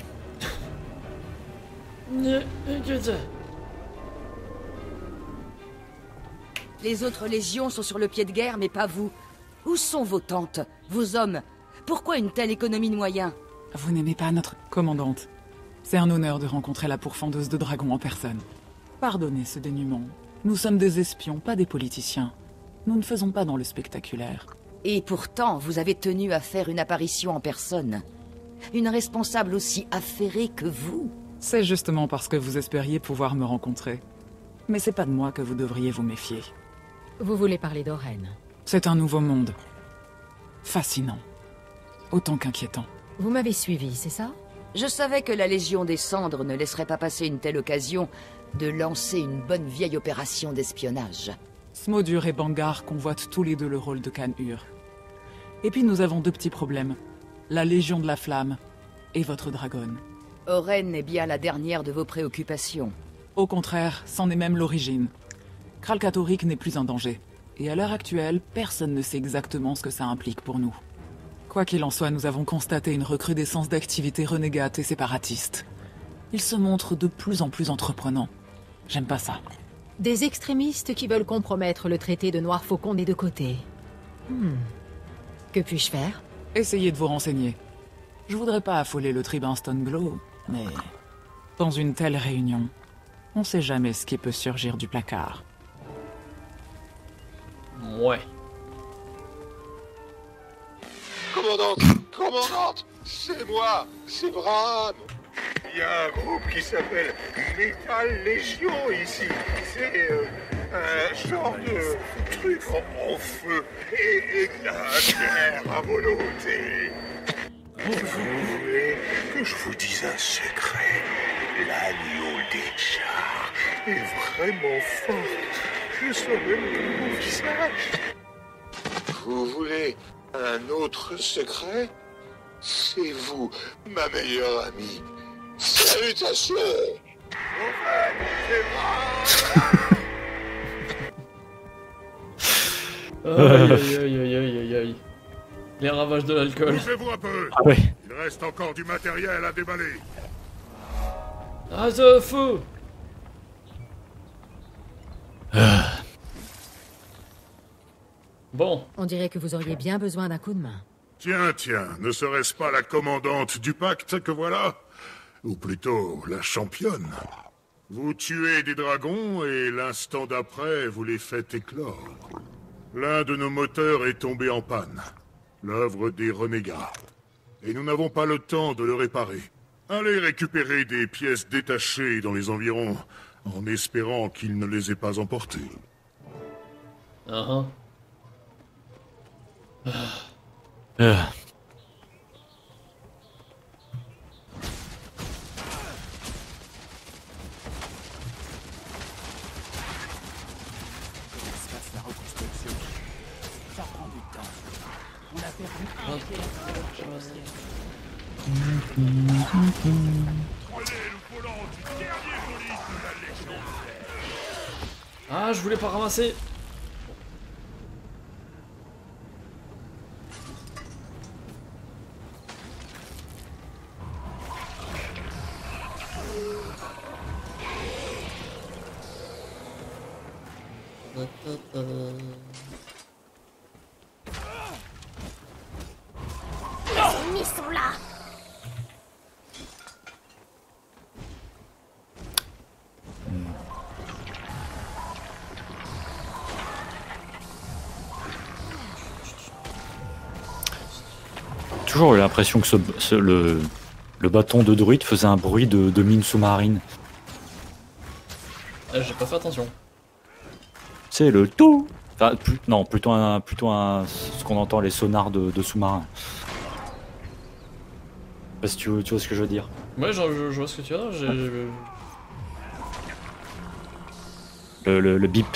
Les autres légions sont sur le pied de guerre, mais pas vous. Où sont vos tantes, vos hommes? Pourquoi une telle économie de moyens? Vous n'aimez pas notre commandante. C'est un honneur de rencontrer la pourfendeuse de dragons en personne. Pardonnez ce dénuement. Nous sommes des espions, pas des politiciens. Nous ne faisons pas dans le spectaculaire. Et pourtant, vous avez tenu à faire une apparition en personne. Une responsable aussi affairée que vous. C'est justement parce que vous espériez pouvoir me rencontrer. Mais c'est pas de moi que vous devriez vous méfier. Vous voulez parler d'Oren? C'est un nouveau monde. Fascinant. Autant qu'inquiétant. Vous m'avez suivi, c'est ça? Je savais que la Légion des Cendres ne laisserait pas passer une telle occasion de lancer une bonne vieille opération d'espionnage. Smodur et Bangar convoitent tous les deux le rôle de Khan-Ur. Et puis nous avons 2 petits problèmes. La Légion de la Flamme et votre dragonne. Oren est bien la dernière de vos préoccupations. Au contraire, c'en est même l'origine. Kralkatorik n'est plus en danger. Et à l'heure actuelle, personne ne sait exactement ce que ça implique pour nous. Quoi qu'il en soit, nous avons constaté une recrudescence d'activités renégates et séparatistes. Ils se montrent de plus en plus entreprenants. J'aime pas ça. Des extrémistes qui veulent compromettre le traité de Noir Faucon des 2 côtés. Que puis-je faire? Essayez de vous renseigner. Je voudrais pas affoler le tribun Stoneglow, mais... dans une telle réunion, on sait jamais ce qui peut surgir du placard. Ouais. Commandante, c'est moi, c'est Bram. Il y a un groupe qui s'appelle Metal Légion ici. C'est un genre de truc en feu et de la terre à volonté. Vous voulez que je vous dise un secret? L'agneau des chars est vraiment forte. Je saurais même mon visage. Vous voulez un autre secret? C'est vous, ma meilleure amie. Salutations! Aïe. Les ravages de l'alcool. Bougez-vous un peu. Ah ouais. Il reste encore du matériel à déballer. Ah, ce feu! Bon. On dirait que vous auriez bien besoin d'un coup de main. Tiens, ne serait-ce pas la commandante du pacte que voilà? Ou plutôt, la championne. Vous tuez des dragons et l'instant d'après, vous les faites éclore. L'un de nos moteurs est tombé en panne. L'œuvre des renégats. Et nous n'avons pas le temps de le réparer. Allez récupérer des pièces détachées dans les environs, en espérant qu'il ne les ait pas emportées. Ça prend du temps. On a perdu un pied. Ah, je voulais pas ramasser. Les ennemis sont là. Toujours eu l'impression que le bâton de druide faisait un bruit de mine sous-marine. J'ai pas fait attention. C'est le tout. Enfin, non, plutôt ce qu'on entend, les sonars de sous-marins. Parce que tu vois ce que je veux dire. Ouais, je vois ce que tu veux dire. Le bip.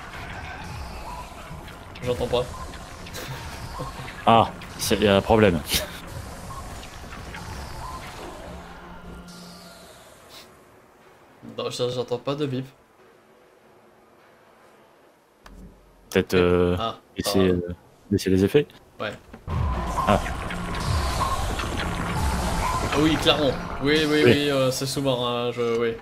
J'entends pas. Ah, il y a un problème. Non, j'entends pas de bip. Peut-être laisser les effets. Ouais. Ah. Ah oui, clairement. Oui, c'est sous-marin, oui.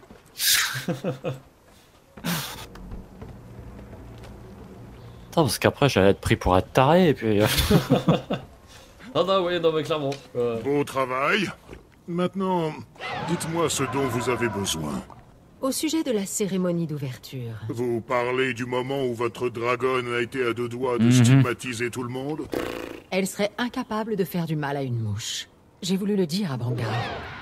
Attends, parce qu'après j'allais être pris pour un taré et puis... non, mais clairement. Bon travail. Maintenant, dites-moi ce dont vous avez besoin. Au sujet de la cérémonie d'ouverture. Vous parlez du moment où votre dragonne a été à deux doigts de stigmatiser tout le monde? Elle serait incapable de faire du mal à une mouche. J'ai voulu le dire à Bangar.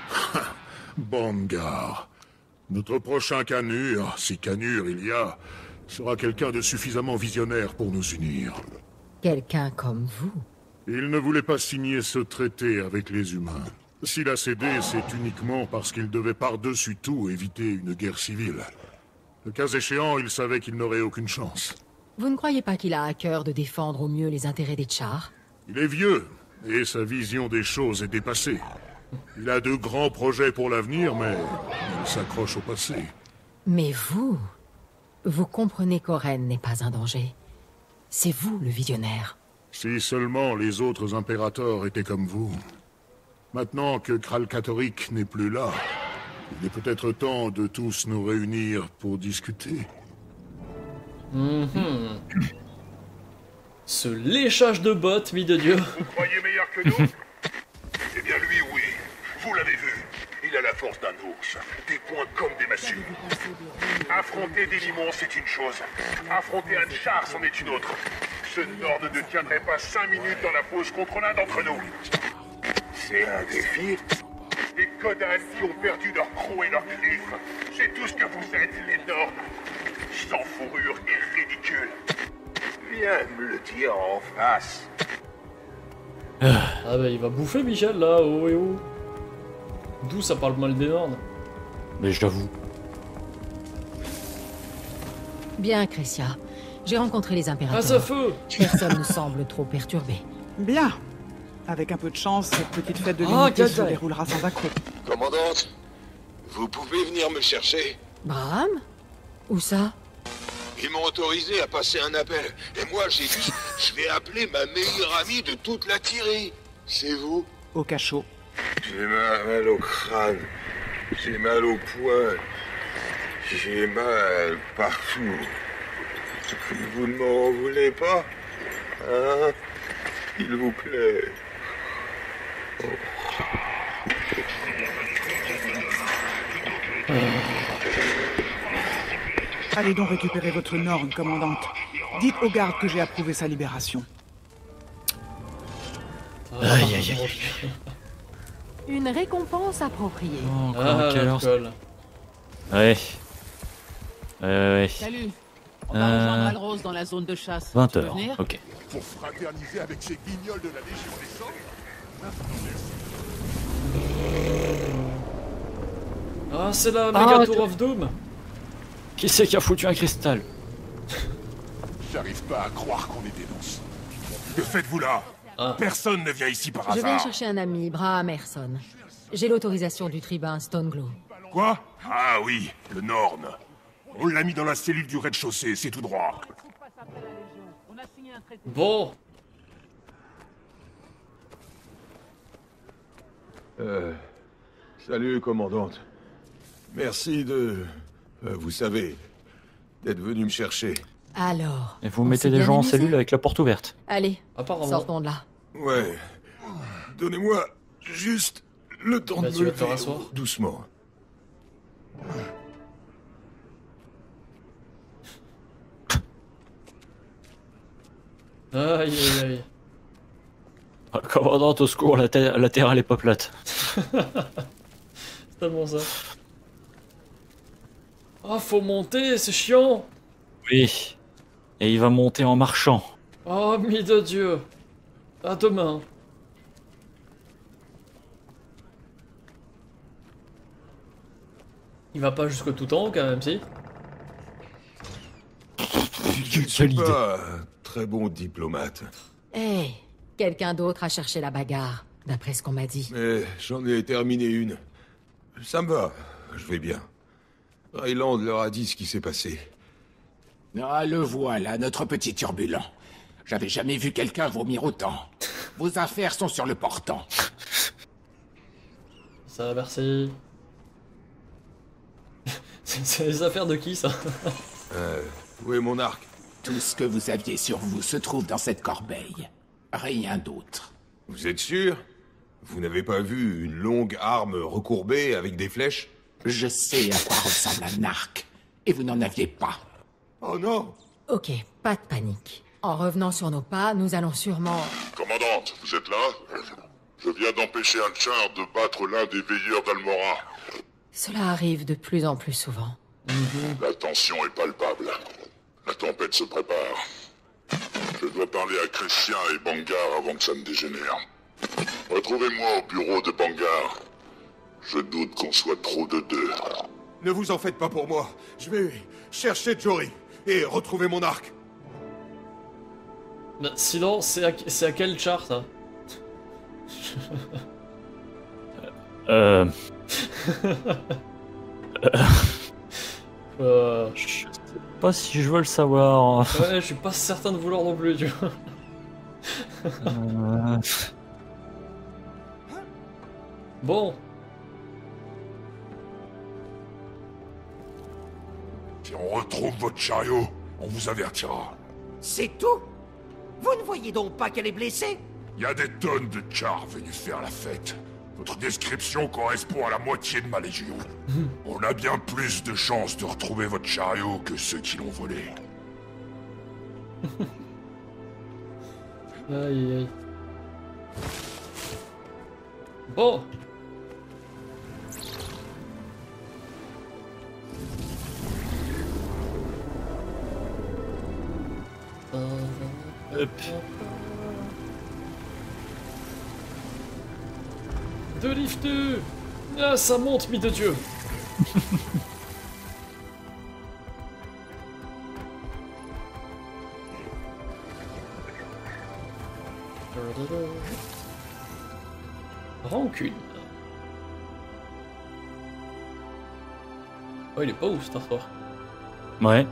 Bangar. Notre prochain canur, si canur il y a, sera quelqu'un de suffisamment visionnaire pour nous unir. Quelqu'un comme vous. Il ne voulait pas signer ce traité avec les humains. S'il a cédé, c'est uniquement parce qu'il devait par-dessus tout éviter une guerre civile. Le cas échéant, il savait qu'il n'aurait aucune chance. Vous ne croyez pas qu'il a à cœur de défendre au mieux les intérêts des Tchars? Il est vieux, et sa vision des choses est dépassée. Il a de grands projets pour l'avenir, mais il s'accroche au passé. Mais vous comprenez qu'Oren n'est pas un danger. C'est vous le visionnaire. Si seulement les autres impérateurs étaient comme vous. Maintenant que Kralkatorik n'est plus là, il est peut-être temps de tous nous réunir pour discuter. Ce léchage de bottes, mis de Dieu. Vous croyez meilleur que nous? Eh bien lui, oui. Vous l'avez vu. Il a la force d'un ours. Des poings comme des massues. Affronter des limons, c'est une chose. Affronter un char, c'en est une autre. Ce Nord ne tiendrait pas 5 minutes dans la fosse contre l'un d'entre nous. C'est un défi. Des Kodan qui ont perdu leur croc et leur griffes. C'est tout ce que vous êtes, les Nords. Sans fourrure et ridicule. Viens me le dire en face. Ah bah il va bouffer Michel là, oh et oh. D'où ça parle mal des Nords? Mais je l'avoue. Bien, Crécia. J'ai rencontré les impérateurs. Ah, ça feu! Personne ne semble trop perturbé. Bien. Avec un peu de chance, cette petite fête de l'unité se déroulera sans accroc. Commandante, vous pouvez venir me chercher? Bram? Où ça? Ils m'ont autorisé à passer un appel. Et moi, j'ai dit, je vais appeler ma meilleure amie de toute la Tyrie. C'est vous? Au cachot. J'ai mal au crâne. J'ai mal au poing. J'ai mal partout. Vous ne m'en voulez pas? Hein? S'il vous plaît. Oh. Allez donc récupérer votre Norn, commandante. Dites aux gardes que j'ai approuvé sa libération. Aïe aïe aïe. Une récompense appropriée. Oh, quelle heure? Ouais. Salut. On va rejoindre Alrose dans la zone de chasse. 20h, ok. Pour fraterniser avec ces guignols de la Légion des Sangs? Ah, c'est la méga Tour of Doom. Qui c'est qui a foutu un cristal? J'arrive pas à croire qu'on est des nonces. Que faites-vous là? Personne ne vient ici par hasard. Je viens chercher un ami, Bram Erson. J'ai l'autorisation du tribun Stoneglow. Quoi? Ah oui, le Norn. On l'a mis dans la cellule du rez-de-chaussée, c'est tout droit. Bon. Salut, commandante. Merci de... vous savez, d'être venu me chercher. Alors. Et vous mettez des gens en cellule avec la porte ouverte. Allez, apparemment. Sortons de là. Ouais. Donnez-moi juste le temps de me lever doucement. Aïe aïe aïe. Commandante, au secours, la terre elle est pas plate. C'est tellement ça. Ah, faut monter, c'est chiant. Oui. Et il va monter en marchant. Oh, mis de Dieu. À demain. Il va pas jusqu'au tout en haut quand même, si? Je ne suis pas très bon diplomate. Hé, quelqu'un d'autre a cherché la bagarre, d'après ce qu'on m'a dit. Mais j'en ai terminé une. Ça me va, je vais bien. Ryland leur a dit ce qui s'est passé. Ah, le voilà, notre petit turbulent. J'avais jamais vu quelqu'un vomir autant. Vos affaires sont sur le portant. Ça va, merci. C'est les affaires de qui, ça? Où est mon arc? Tout ce que vous aviez sur vous se trouve dans cette corbeille. Rien d'autre. Vous êtes sûr? Vous n'avez pas vu une longue arme recourbée avec des flèches? Je sais à quoi ressemble un arc. Et vous n'en aviez pas. Oh non! Ok, pas de panique. En revenant sur nos pas, nous allons sûrement... Commandante, vous êtes là? Je viens d'empêcher Alchar de battre l'un des veilleurs d'Almora. Cela arrive de plus en plus souvent. La tension est palpable. La tempête se prépare. Je dois parler à Christian et Bangar avant que ça ne dégénère. Retrouvez-moi au bureau de Bangar. Je doute qu'on soit trop de deux. Ne vous en faites pas pour moi. Je vais chercher Jory et retrouver mon arc. Bah, sinon, c'est à quel char, ça? Je sais pas si je veux le savoir. Ouais, je suis pas certain de vouloir non plus, tu vois. Bon. Si on retrouve votre chariot, on vous avertira. C'est tout? Vous ne voyez donc pas qu'elle est blessée? Il y a des tonnes de chars venus faire la fête. Votre description correspond à la moitié de ma légion. On a bien plus de chances de retrouver votre chariot que ceux qui l'ont volé. Aïe aïe. Bon. Hop. De lift. Ah, ça monte, mis de Dieu. Rancune. Oh, il est pas ouf, cette histoire. Ouais.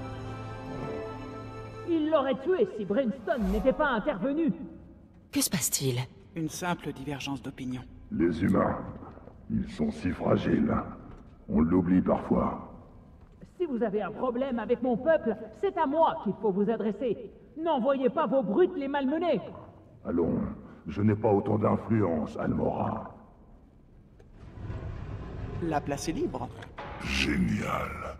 Il l'aurait tué si Brimstone n'était pas intervenu. Que se passe-t-il? Une simple divergence d'opinion. Les humains, ils sont si fragiles. On l'oublie parfois. Si vous avez un problème avec mon peuple, c'est à moi qu'il faut vous adresser. N'envoyez pas vos brutes les malmener. Allons, je n'ai pas autant d'influence, Almora. La place est libre. Génial.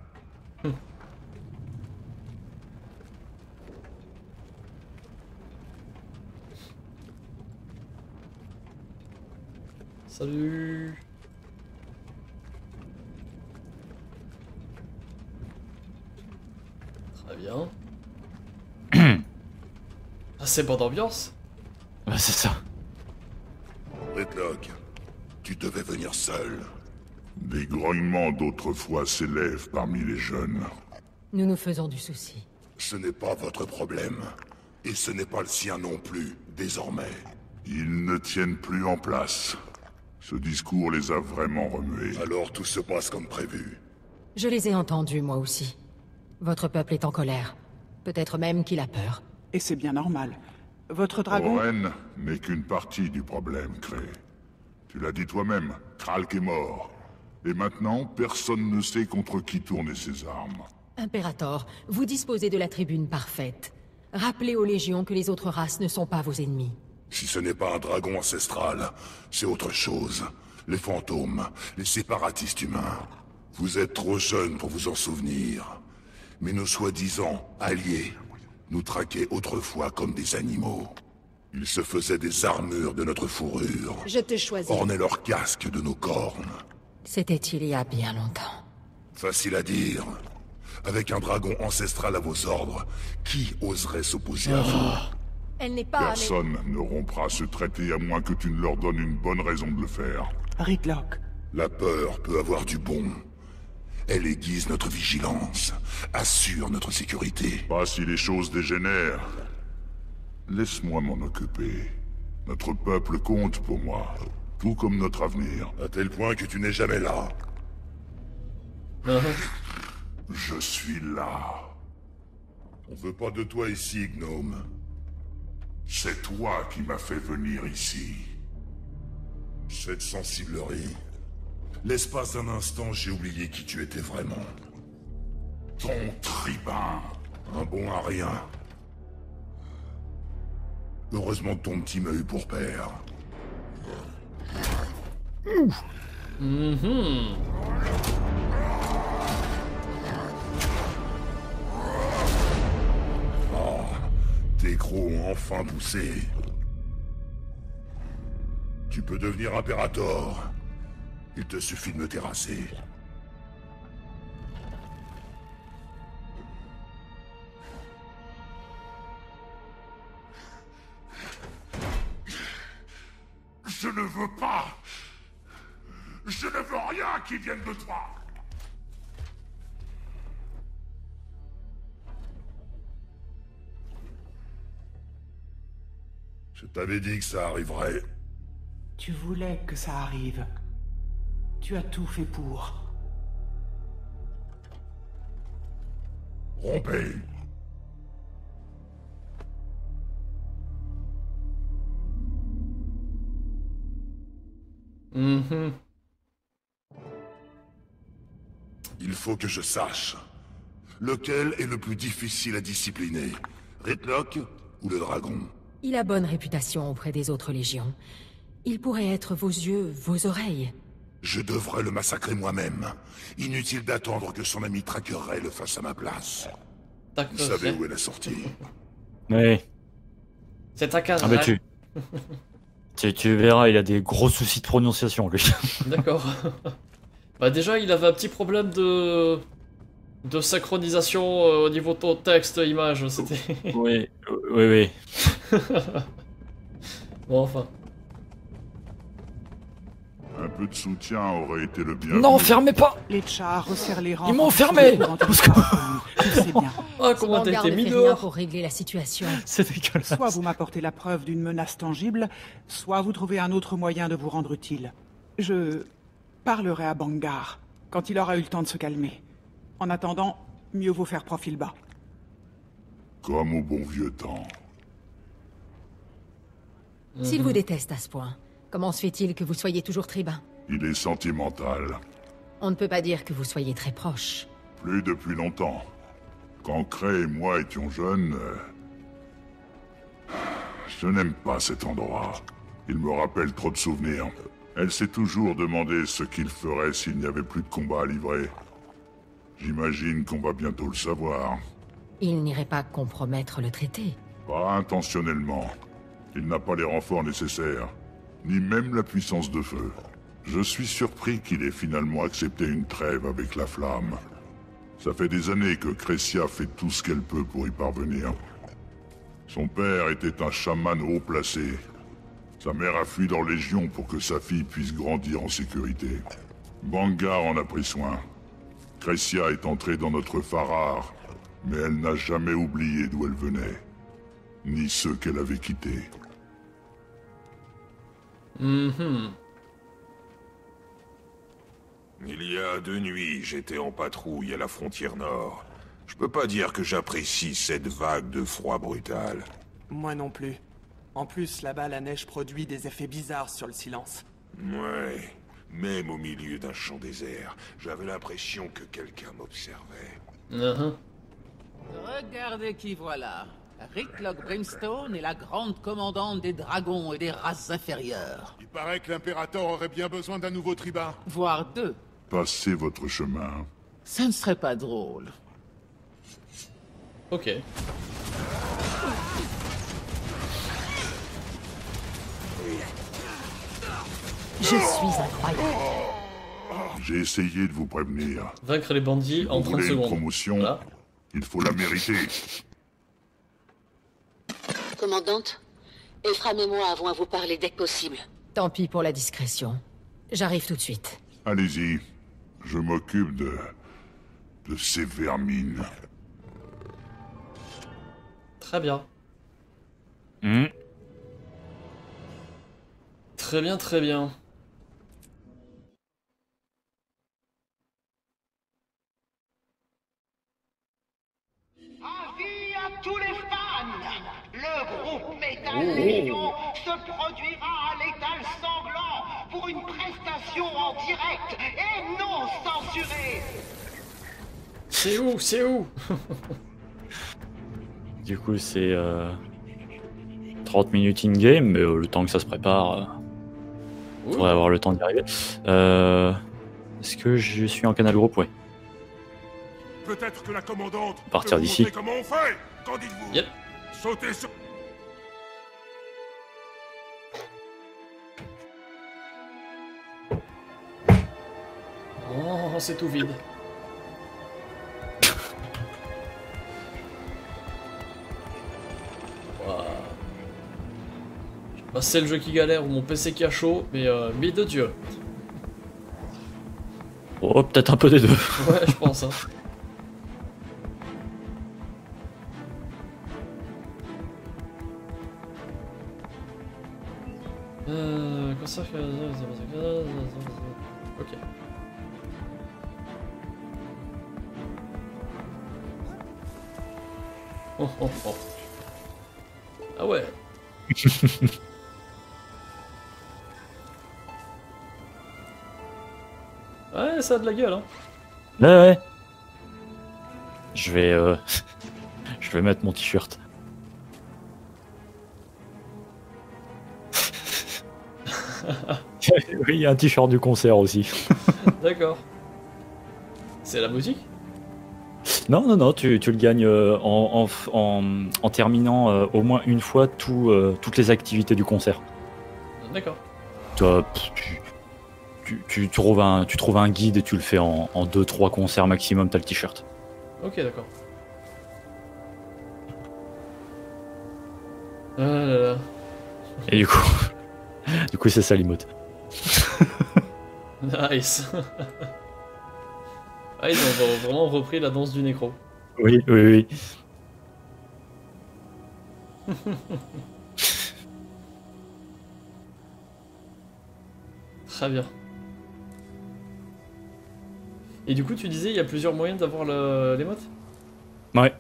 Salut. Très bien. Ah, c'est pas d'ambiance? Ouais, c'est ça. Redlock, tu devais venir seul. Des grognements d'autrefois s'élèvent parmi les jeunes. Nous nous faisons du souci. Ce n'est pas votre problème. Et ce n'est pas le sien non plus, désormais. Ils ne tiennent plus en place. Ce discours les a vraiment remués. Alors tout se passe comme prévu. Je les ai entendus, moi aussi. Votre peuple est en colère. Peut-être même qu'il a peur. Et c'est bien normal. Votre dragon... Oren n'est qu'une partie du problème, Cré. Tu l'as dit toi-même, Kralk est mort. Et maintenant, personne ne sait contre qui tourner ses armes. Impérator, vous disposez de la tribune parfaite. Rappelez aux légions que les autres races ne sont pas vos ennemis. Si ce n'est pas un dragon ancestral, c'est autre chose. Les fantômes, les séparatistes humains. Vous êtes trop jeunes pour vous en souvenir. Mais nos soi-disant alliés nous traquaient autrefois comme des animaux. Ils se faisaient des armures de notre fourrure. Je te choisis. Ornaient leurs casques de nos cornes. C'était il y a bien longtemps. Facile à dire. Avec un dragon ancestral à vos ordres, qui oserait s'opposer à vous? Elle n'est pas... Personne ne rompra ce traité à moins que tu ne leur donnes une bonne raison de le faire. Rytlock. La peur peut avoir du bon. Elle aiguise notre vigilance, assure notre sécurité. Pas si les choses dégénèrent. Laisse-moi m'en occuper. Notre peuple compte pour moi, tout comme notre avenir. À tel point que tu n'es jamais là. Je suis là. On veut pas de toi ici, gnome. C'est toi qui m'as fait venir ici. Cette sensiblerie. L'espace d'un instant, j'ai oublié qui tu étais vraiment. Ton tribun. Un bon à rien. Heureusement que ton petit m'a eu pour père. Oh, tes crocs ont enfin poussé. Tu peux devenir impérator. Il te suffit de me terrasser. Je ne veux pas. Je ne veux rien qui vienne de toi. Je t'avais dit que ça arriverait. Tu voulais que ça arrive. Tu as tout fait pour. Rompez. Il faut que je sache. Lequel est le plus difficile à discipliner? Rytlock ou le dragon? Il a bonne réputation auprès des autres légions. Il pourrait être vos yeux, vos oreilles. Je devrais le massacrer moi-même. Inutile d'attendre que son ami Trackeray le fasse à ma place. Vous savez où est la sortie? Oui. C'est ta case. Ah bah tu verras, il a des gros soucis de prononciation, lui. D'accord. Bah déjà, il avait un petit problème de synchronisation au niveau de ton texte, image, c'était... Oui. Bon, enfin... Un peu de soutien aurait été le bienvenu. Non, fermez pas! Les Tchars resserrent les rangs. Ils m'ont fermé! Oh, comment t'as été mis dehors pour régler la situation. C'est dégueulasse. Soit vous m'apportez la preuve d'une menace tangible, soit vous trouvez un autre moyen de vous rendre utile. Je parlerai à Bangar quand il aura eu le temps de se calmer. En attendant, mieux vaut faire profil bas. Comme au bon vieux temps. S'il vous déteste à ce point, comment se fait-il que vous soyez toujours tribun? Il est sentimental. On ne peut pas dire que vous soyez très proche. Plus depuis longtemps. Quand Cray et moi étions jeunes... Je n'aime pas cet endroit. Il me rappelle trop de souvenirs. Elle s'est toujours demandé ce qu'il ferait s'il n'y avait plus de combat à livrer. J'imagine qu'on va bientôt le savoir. Il n'irait pas compromettre le traité. Pas intentionnellement. Il n'a pas les renforts nécessaires, ni même la puissance de feu. Je suis surpris qu'il ait finalement accepté une trêve avec la flamme. Ça fait des années que Cressia fait tout ce qu'elle peut pour y parvenir. Son père était un chaman haut placé. Sa mère a fui dans Légion pour que sa fille puisse grandir en sécurité. Bangar en a pris soin. Cressia est entrée dans notre Farar, mais elle n'a jamais oublié d'où elle venait, ni ceux qu'elle avait quittés. Il y a 2 nuits, j'étais en patrouille à la frontière nord. Je peux pas dire que j'apprécie cette vague de froid brutal. Moi non plus. En plus, là-bas, la neige produit des effets bizarres sur le silence. Ouais. Même au milieu d'un champ désert, j'avais l'impression que quelqu'un m'observait. Regardez qui voilà. Rytlock Brimstone est la grande commandante des dragons et des races inférieures. Il paraît que l'impérator aurait bien besoin d'un nouveau tribun. Voire 2. Passez votre chemin. Ça ne serait pas drôle. Ok. Je suis incroyable. J'ai essayé de vous prévenir. Vaincre les bandits en 30 Vous voulez une secondes. promotion, Voilà. il faut la mériter. Commandante, Ephraim et moi avons à vous parler dès que possible. Tant pis pour la discrétion. J'arrive tout de suite. Allez-y, je m'occupe de ces vermines. Très bien. Très bien, très bien. Avis à tous les fans! Le groupe Metal Légion se produira à l'étal sanglant pour une prestation en direct et non censurée! C'est où? C'est où? Du coup, c'est 30 minutes in-game, mais le temps que ça se prépare, on pourrait avoir le temps d'y arriver. Est-ce que je suis en canal groupe? Ouais. Peut-être que la commandante À partir peut vous d'ici. montrer comment on fait. Qu'en dites-vous? Yep. Sautez sur... Oh, c'est tout vide. Waouh. Je sais pas si c'est le jeu qui galère ou mon PC qui a chaud, mais de Dieu. Oh, peut-être un peu des deux. Ouais, je pense. Hein. Concert... Ok. Oh, oh, oh. Ah ouais. Ouais, ça a de la gueule, hein. Ouais. Je vais, je vais mettre mon t-shirt. Oui, il y a un t-shirt du concert aussi. D'accord. C'est la musique? Non, tu le gagnes en terminant au moins une fois toutes les activités du concert. D'accord. Tu trouves un guide et tu le fais en 2-3 concerts maximum, t'as le t-shirt. Ok, d'accord. Ah là là. Et du coup c'est ça l'emote. Nice. Ah, ils ont vraiment repris la danse du nécro. Oui. Très bien. Et du coup, tu disais, il y a plusieurs moyens d'avoir l'émote? Ouais.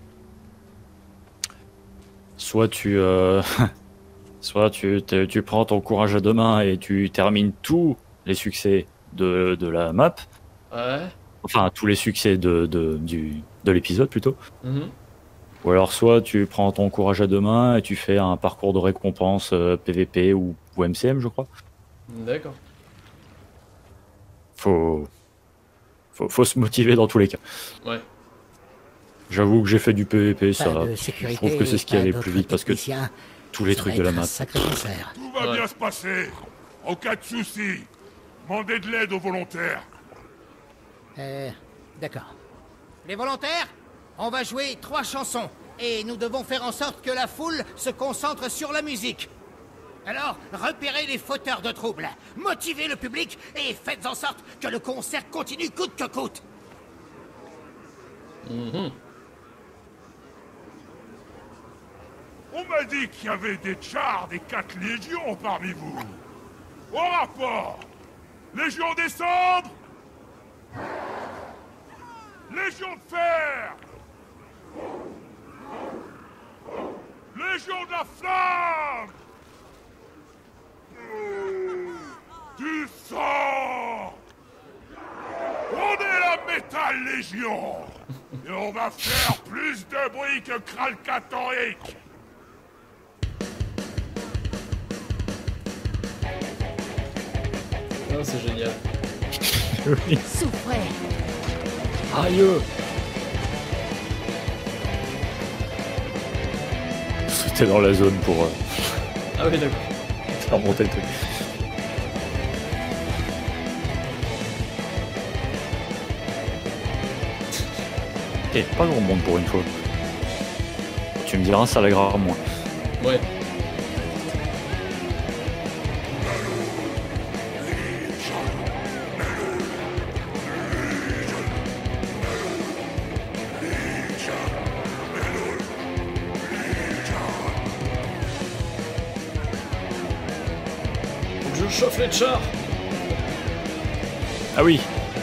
Soit tu prends ton courage à deux mains et tu termines tous les succès de la map. Ouais. Enfin, tous les succès de l'épisode plutôt. Mhm. Ou alors soit tu prends ton courage à deux mains et tu fais un parcours de récompense PVP ou MCM, je crois. D'accord. Faut se motiver dans tous les cas. Ouais. J'avoue que j'ai fait du PVP, ça. sécurité, Je trouve que c'est ce qui allait plus vite parce que tous les trucs de la map. Tout va bien se passer. En cas de soucis, demandez de l'aide aux volontaires. D'accord. Les volontaires, on va jouer 3 chansons. Et nous devons faire en sorte que la foule se concentre sur la musique. Alors, repérez les fauteurs de troubles, motivez le public et faites en sorte que le concert continue coûte que coûte. Mhm. On m'a dit qu'il y avait des chars des 4 légions parmi vous. Au rapport, Légion des cendres, Légion de fer, Légion de la flamme, du sang. On est la Metal Légion et on va faire plus de bruit que Kralkatoric. Ah, c'est génial. Oui. Souffrez. Aïe. C'était dans la zone pour Ah oui, d'accord. faire monter le truc. Eh, pas grand monde pour une fois. Tu me diras, ça l'aggravera moins. Ouais. Faut que je chauffe les chars. Ah oui.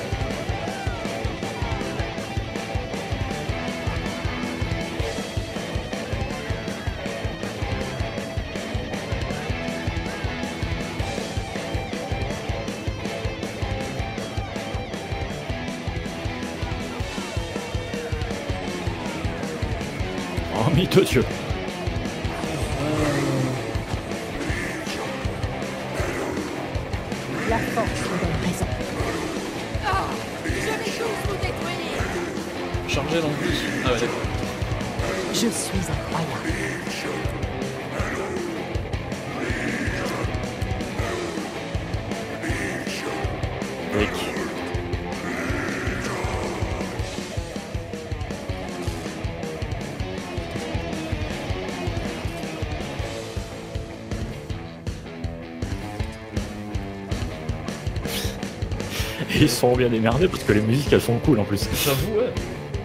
Oh, mythe de Dieu. La force me donne raison. Je vais tous vous détruire. Chargé dans le but. Ah ouais, d'accord. Je suis incroyable. Rick. Et ils sont bien démerdés parce que les musiques elles sont cool en plus. J'avoue, ouais.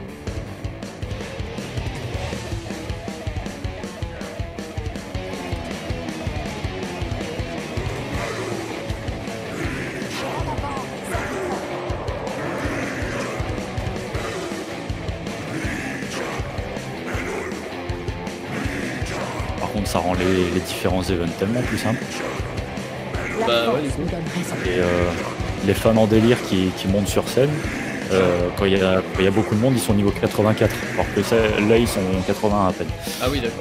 Par contre ça rend les différents events tellement plus simples. Bah ouais, du coup. Et les fans en délire qui montent sur scène, quand il y a beaucoup de monde, ils sont niveau 84. Alors que là, ils sont 80 à peine. Ah oui, d'accord.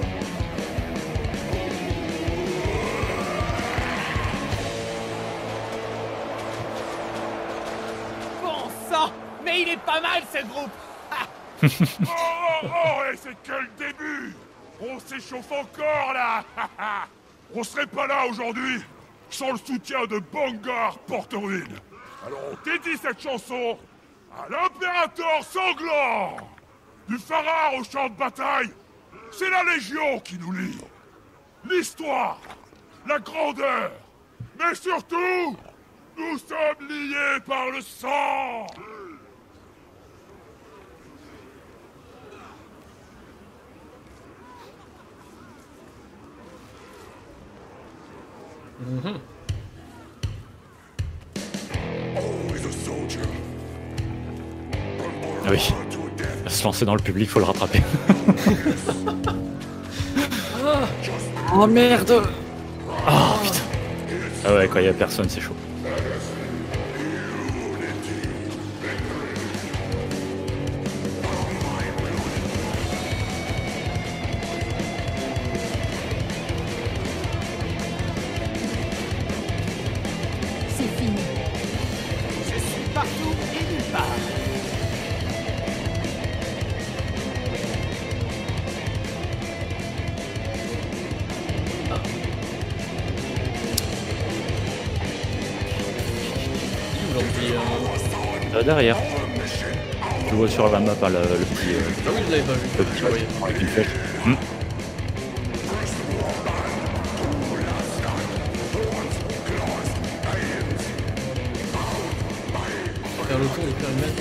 Bon sang, mais il est pas mal ce groupe. Oh, et c'est que le début. On s'échauffe encore, là. On serait pas là aujourd'hui sans le soutien de Bangar Porte-Ruine. Alors on dédie cette chanson à l'impérateur sanglant. Du phare au champ de bataille, c'est la Légion qui nous lie. L'histoire, la grandeur, mais surtout, nous sommes liés par le sang. Ah oui. Se lancer dans le public, faut le rattraper. Oh merde. Oh putain. Ah ouais, quand il y a personne, c'est chaud. C'est fini. Je suis partout et nulle part. Derrière. Tu vois sur la map hein, le petit. Ah oui, je l'avais pas vu. Le petit avec une flèche. Faire le tour du périmètre.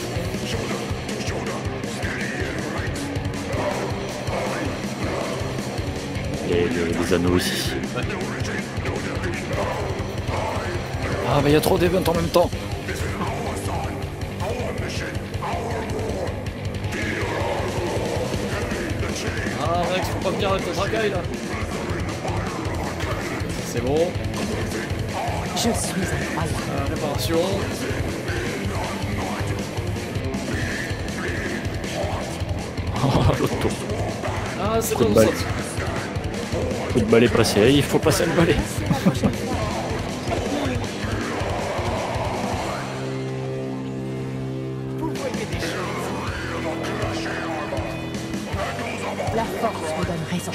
Et les anneaux ici. Ouais. Ah mais il y a trop d'events en même temps. Ah Rex, faut pas venir avec notre racaille là. C'est bon. Je suis incroyable. Réparation. Oh, l'autre tour. Ah, c'est Coup de bon, balle. ça. Coup de balai passé, il faut passer le balai. La force me donne raison.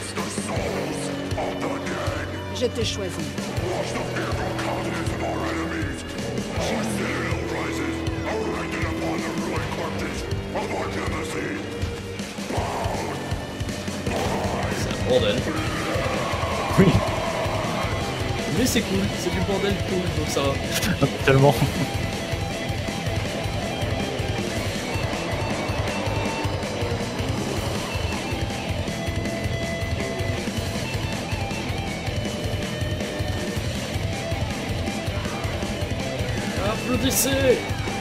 Je te choisis. C'est un bordel. Oui. Mais c'est cool, c'est du bordel cool, donc ça va. Tellement. Applaudissez!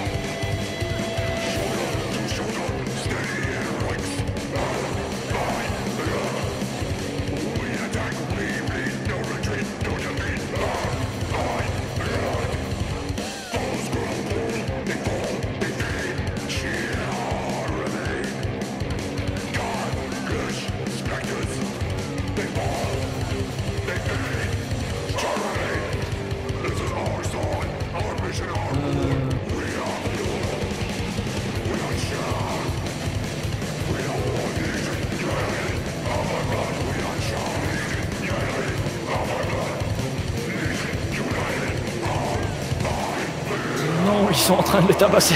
Non, ils sont en train de les tabasser.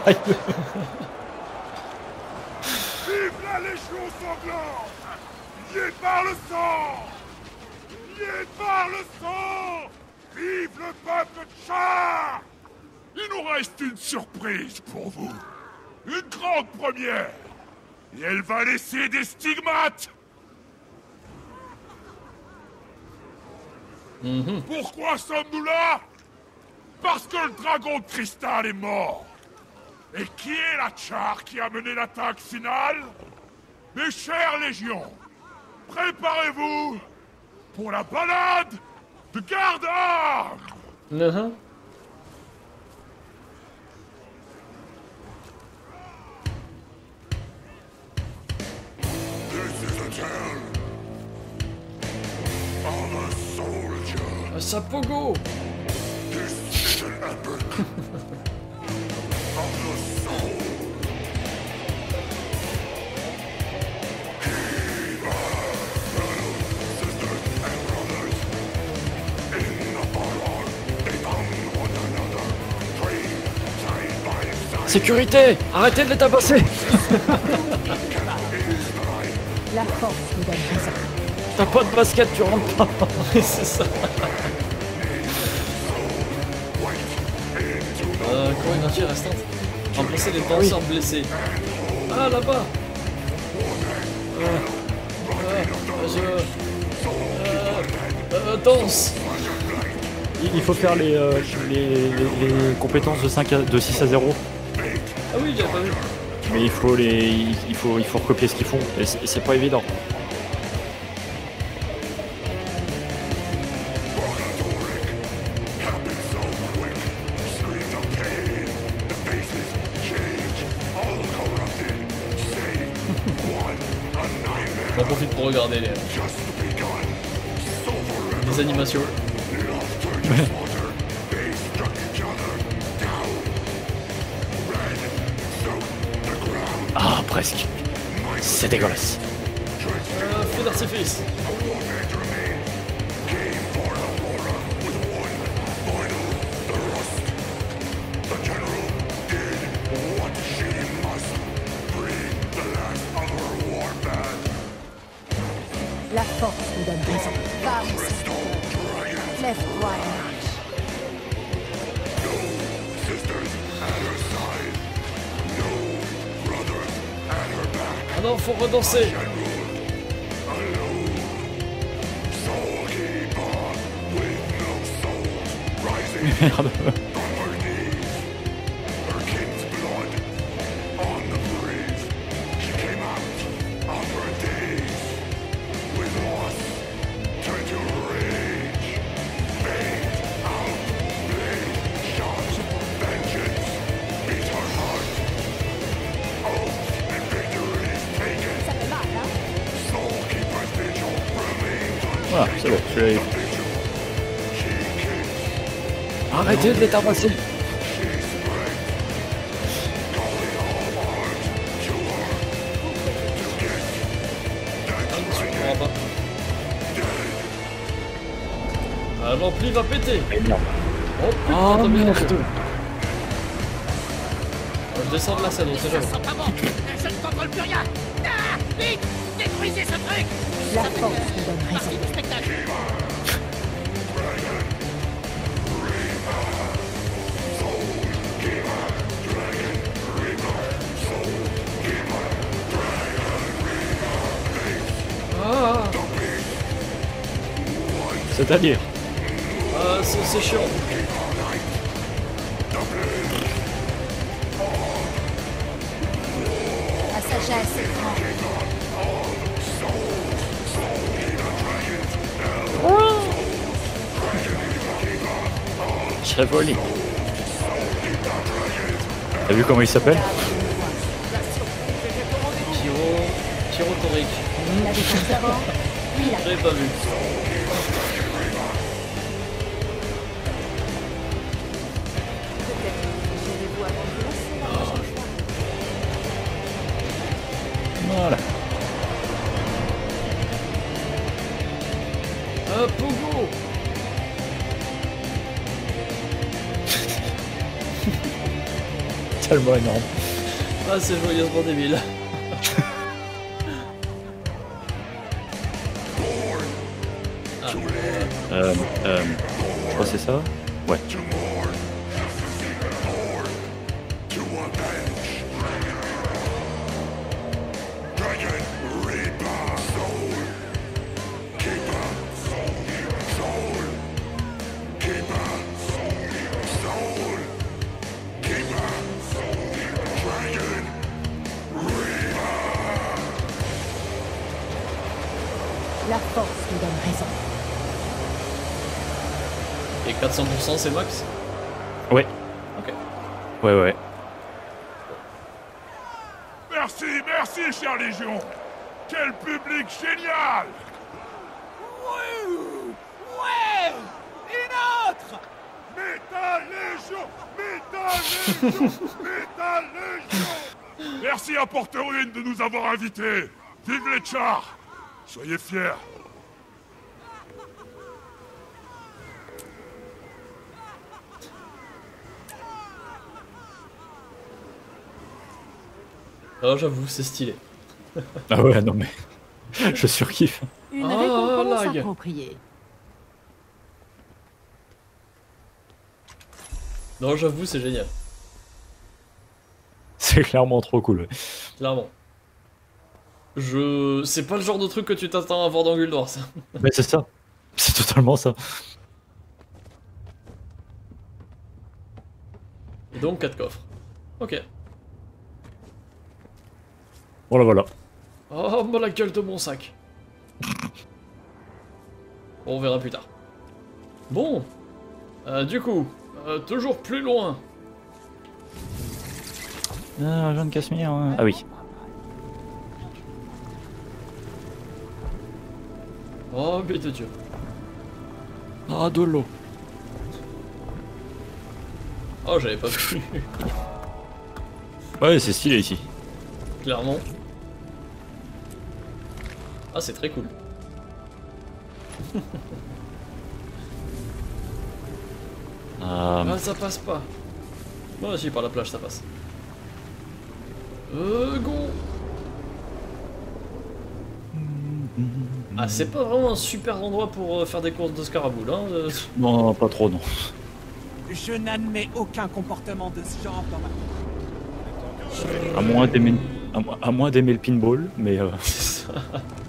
Vive la Légion sanglante! Liée par le sang! Liée par le sang! Vive le peuple de Char! Il nous reste une surprise pour vous. Une grande première. Et elle va laisser des stigmates. Pourquoi sommes-nous là? Parce que le dragon de cristal est mort. Et qui est la Char qui a mené l'attaque finale? Mes chères légions, préparez-vous pour la balade de Garde-Armes. Un Sapogo. Sécurité! Arrêtez de les tabasser! La force nous donne raison. T'as pas de basket, tu rentres pas! C'est ça! Quoi énergie restante? Remplacer les danseurs blessés. Ah là-bas! Danse! Il faut faire les compétences de 6 à 0. Ah oui, j'avais pas vu. Mais il faut recopier ce qu'ils font. Et c'est pas évident. J'en profite pour regarder les animations. Ah, presque. C'est dégueulasse. Feu d'artifice. La force nous donne raison. Va, mon serviteur. Lève-toi et marche. Ah non, faut redanser. Merde. Voilà, c'est bon, je l'ai. Arrêtez de les tabasser. L'ampli va péter. Merde. Oh putain, merde. Je descends de la scène, on sait jamais. Ça sent pas bon. Je ne contrôle plus rien. Ah, vite, détruisez ce truc. La force nous donne raison. Partie du spectacle. Ah. C'est-à-dire c'est chiant. La sagesse est grande. Chevoli. T'as vu comment il s'appelle? Pyro Toric. J'avais pas vu. Voilà. Pogo. Tellement énorme. Ah, c'est joyeusement débile. Je crois que c'est ça. Ouais. La force nous donne raison. Et 400% c'est max? Ouais. Ok. Ouais. Merci, merci, chère Légion. Quel public génial. Ouais. Une autre. Métal Légion, Métal Légion, Métal Légion. Merci à Porte-Ruine de nous avoir invités. Vive les chars. Soyez fiers. Alors j'avoue, c'est stylé. Ah ouais, non mais... je surkiffe. Une récompense lag. appropriée. Non, j'avoue, c'est génial. C'est clairement trop cool. Ouais. Clairement. C'est pas le genre de truc que tu t'attends à voir dans Guild Wars, ça. Mais c'est ça. C'est totalement ça. Et donc 4 coffres. Ok. Voilà. Oh, bah la gueule de mon sac. On verra plus tard. Bon. Du coup, toujours plus loin. Ah, Jean de Casimir. Ouais. Ah oui. Oh, bête de Dieu. Ah, de l'eau. Oh, j'avais pas vu. Ouais, c'est stylé ici. Clairement. Ah, c'est très cool. Ah, ça passe pas. Moi aussi, par la plage, ça passe. Go. Ah, c'est pas vraiment un super endroit pour faire des courses de scaraboule, hein. Non, pas trop, non. Je n'admets aucun comportement de ce genre dans ma... À moins d'aimer le pinball, mais... C'est ça.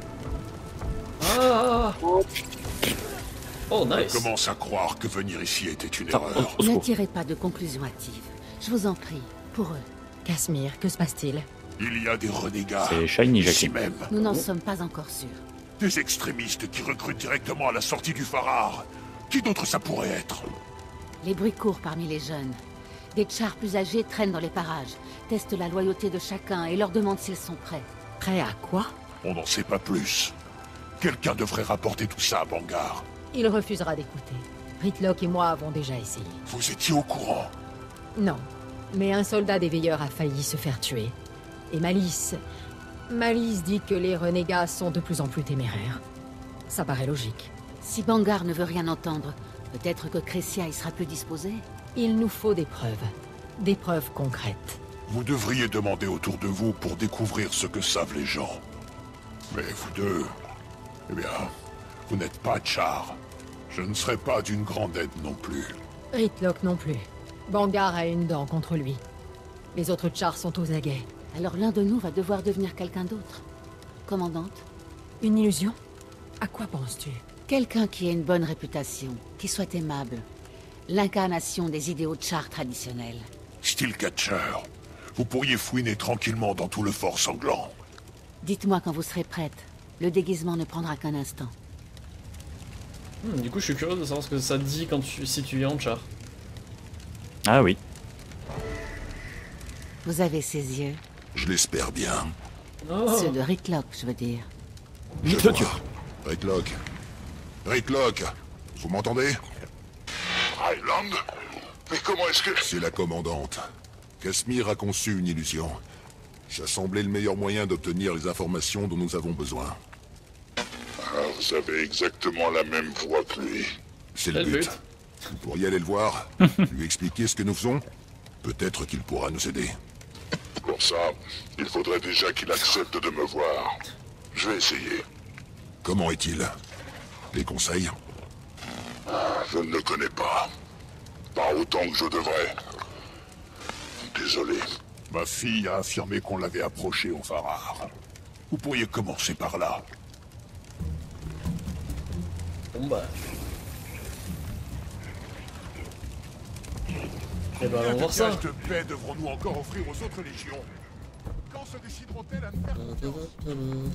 Ah. Oh, nice. Je commence à croire que venir ici était une erreur. Ne tirez pas de conclusions hâtives. Je vous en prie, pour eux. Casimir, que se passe-t-il? Il y a des renégats. C'est Shiny, ici Jackie. même. Nous n'en sommes pas encore sûrs. Des extrémistes qui recrutent directement à la sortie du Farar. Qui d'autre ça pourrait être? Les bruits courent parmi les jeunes. Des tchars plus âgés traînent dans les parages, testent la loyauté de chacun et leur demandent s'ils sont prêts. Prêts à quoi? On n'en sait pas plus. Quelqu'un devrait rapporter tout ça à Bangar. Il refusera d'écouter. Ritlock et moi avons déjà essayé. Vous étiez au courant? Non, mais un soldat des veilleurs a failli se faire tuer. Et Malice dit que les renégats sont de plus en plus téméraires. Ça paraît logique. Si Bangar ne veut rien entendre, peut-être que Crécia y sera plus disposée. Il nous faut des preuves. Des preuves concrètes. Vous devriez demander autour de vous pour découvrir ce que savent les gens. Mais vous deux... Eh bien, vous n'êtes pas Char. Je ne serai pas d'une grande aide non plus. Rytlock non plus. Bangar a une dent contre lui. Les autres Chars sont aux aguets. Alors l'un de nous va devoir devenir quelqu'un d'autre. Commandante? Une illusion? À quoi penses-tu? Quelqu'un qui ait une bonne réputation, qui soit aimable. L'incarnation des idéaux Char traditionnels. Steelcatcher, vous pourriez fouiner tranquillement dans tout le fort sanglant. Dites-moi quand vous serez prête. Le déguisement ne prendra qu'un instant. Du coup, je suis curieux de savoir ce que ça te dit quand si tu es en Char. Ah oui. Vous avez ses yeux. Je l'espère bien. Oh. Ceux de Rytlock, je veux dire. Je vois. Rytlock. Rytlock, vous m'entendez? Ryland? Mais comment est-ce que... C'est la commandante. Casmir a conçu une illusion. Ça semblait le meilleur moyen d'obtenir les informations dont nous avons besoin. Ah, vous avez exactement la même voix que lui. C'est le but. Vous pourriez aller le voir, lui expliquer ce que nous faisons. Peut-être qu'il pourra nous aider. Pour ça, il faudrait déjà qu'il accepte de me voir. Je vais essayer. Comment est-il? Les conseils? Je ne le connais pas. Pas autant que je devrais. Désolé. Ma fille a affirmé qu'on l'avait approché au Farar. Vous pourriez commencer par là. Bon bah... Eh ben allons voir ça. De paix devrons-nous encore offrir aux autres légions? Quand se décideront-elles à nous faire...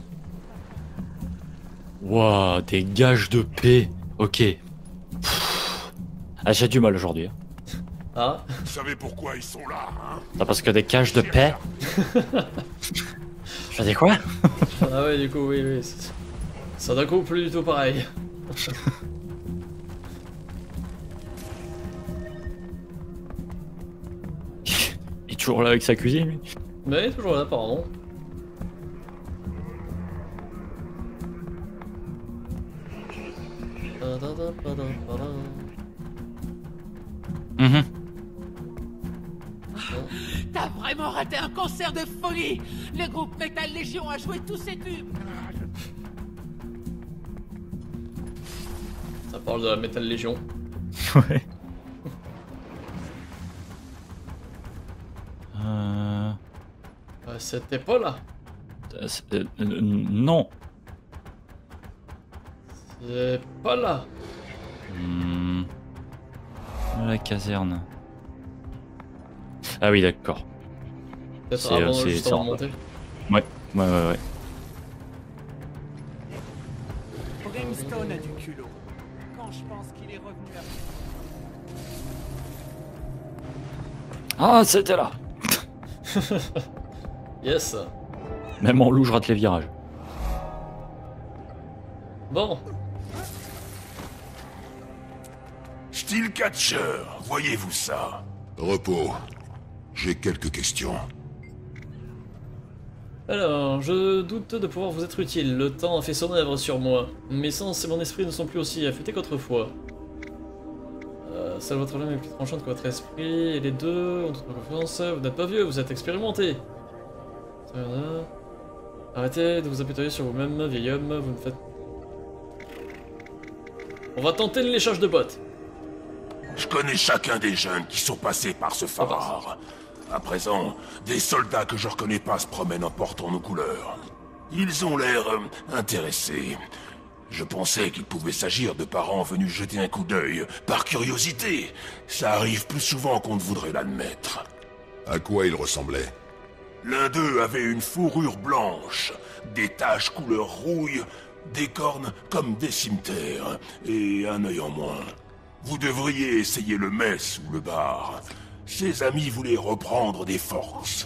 Waouh, des gages de paix. Ok. Ah, j'ai du mal aujourd'hui. Ah. Vous savez pourquoi ils sont là, hein? Ah, parce que des gages de paix. Je dis quoi? Ah ouais, du coup, oui. Ça d'un coup plus du tout pareil. Il est toujours là avec sa cuisine, lui. Mais il est toujours là, apparemment. T'as vraiment raté un concert de folie! Le groupe Metal Légion a joué tous ses tubes! Ça parle de la Metal Légion. Ouais. C'était pas là. Non. C'est pas là. La caserne. Ah oui, d'accord. Peut-être avant, juste avant de monter. Ouais. Brimstone a du culot. Quand je pense qu'il est revenu à... Ah, c'était là. Yes. Même en loup, je rate les virages. Bon. Steelcatcher, voyez-vous ça? Repos. J'ai quelques questions. Alors, je doute de pouvoir vous être utile. Le temps a fait son œuvre sur moi. Mes sens et mon esprit ne sont plus aussi affûtés qu'autrefois. Seule votre lame est plus tranchante que votre esprit, et les deux ont toute ma confiance. Vous n'êtes pas vieux, vous êtes expérimenté. Arrêtez de vous apitoyer sur vous-même, vieil homme, vous ne faites... On va tenter le léchage de bottes. Je connais chacun des jeunes qui sont passés par ce Farar. À présent, des soldats que je reconnais pas se promènent en portant nos couleurs. Ils ont l'air intéressés. Je pensais qu'il pouvait s'agir de parents venus jeter un coup d'œil, par curiosité. Ça arrive plus souvent qu'on ne voudrait l'admettre. À quoi ils ressemblaient? L'un d'eux avait une fourrure blanche, des taches couleur rouille, des cornes comme des cimmetières, et un œil en moins. Vous devriez essayer le mess ou le bar. Ses amis voulaient reprendre des forces.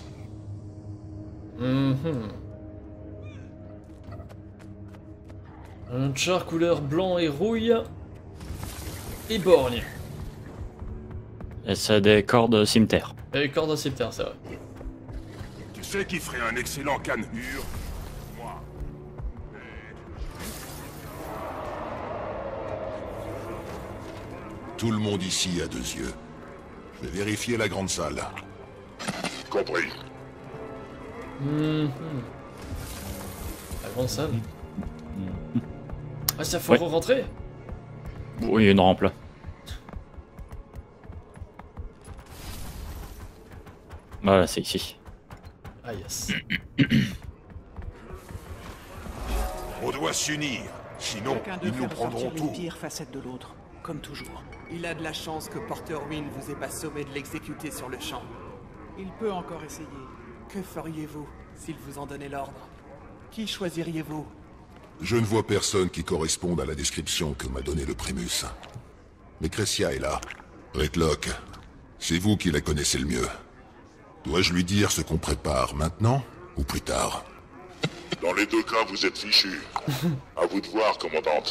Un char couleur blanc et rouille. Et borgne. Et c'est des cordes cimetière. Et des cordes cimetière, c'est vrai. Tu sais qui ferait un excellent canhur? Moi. Tout le monde ici a deux yeux. Je vais vérifier la grande salle. compris. La grande salle. Ah, ça faut rentrer. Oui, il y a une rampe là. Voilà, c'est ici. Ah, yes. On doit s'unir, sinon Chacun ils d'eux nous fait prendront ressortir tout. les pires facettes de l'autre, comme toujours. Il a de la chance que Porter Will vous ait pas sommé de l'exécuter sur le champ. Il peut encore essayer. Que feriez-vous s'il vous en donnait l'ordre? Qui choisiriez-vous? Je ne vois personne qui corresponde à la description que m'a donnée le Primus. Mais Cressia est là. Redlock, c'est vous qui la connaissez le mieux. Dois-je lui dire ce qu'on prépare maintenant ou plus tard? Dans les deux cas, vous êtes fichus. À vous de voir, commandante.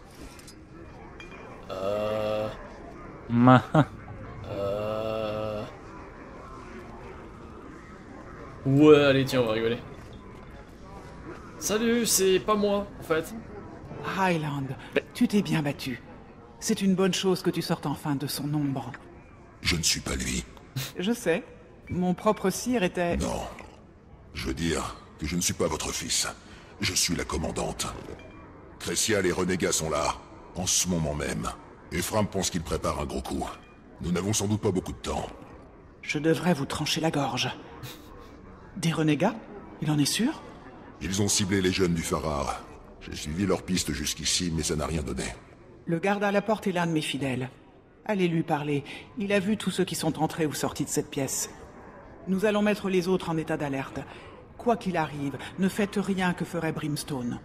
Ouais, allez, tiens, on va rigoler. Salut, c'est pas moi, en fait. Highland, tu t'es bien battu. C'est une bonne chose que tu sortes enfin de son ombre. Je ne suis pas lui. Je sais. Mon propre sire était... Non. Je veux dire que je ne suis pas votre fils. Je suis la commandante. Cressia, les renégats sont là, en ce moment même. Ephraim pense qu'il prépare un gros coup. Nous n'avons sans doute pas beaucoup de temps. Je devrais vous trancher la gorge. Des renégats? Il en est sûr? Ils ont ciblé les jeunes du Farrar. J'ai suivi leur piste jusqu'ici, mais ça n'a rien donné. Le garde à la porte est l'un de mes fidèles. Allez lui parler. Il a vu tous ceux qui sont entrés ou sortis de cette pièce. Nous allons mettre les autres en état d'alerte. Quoi qu'il arrive, ne faites rien que ferait Brimstone.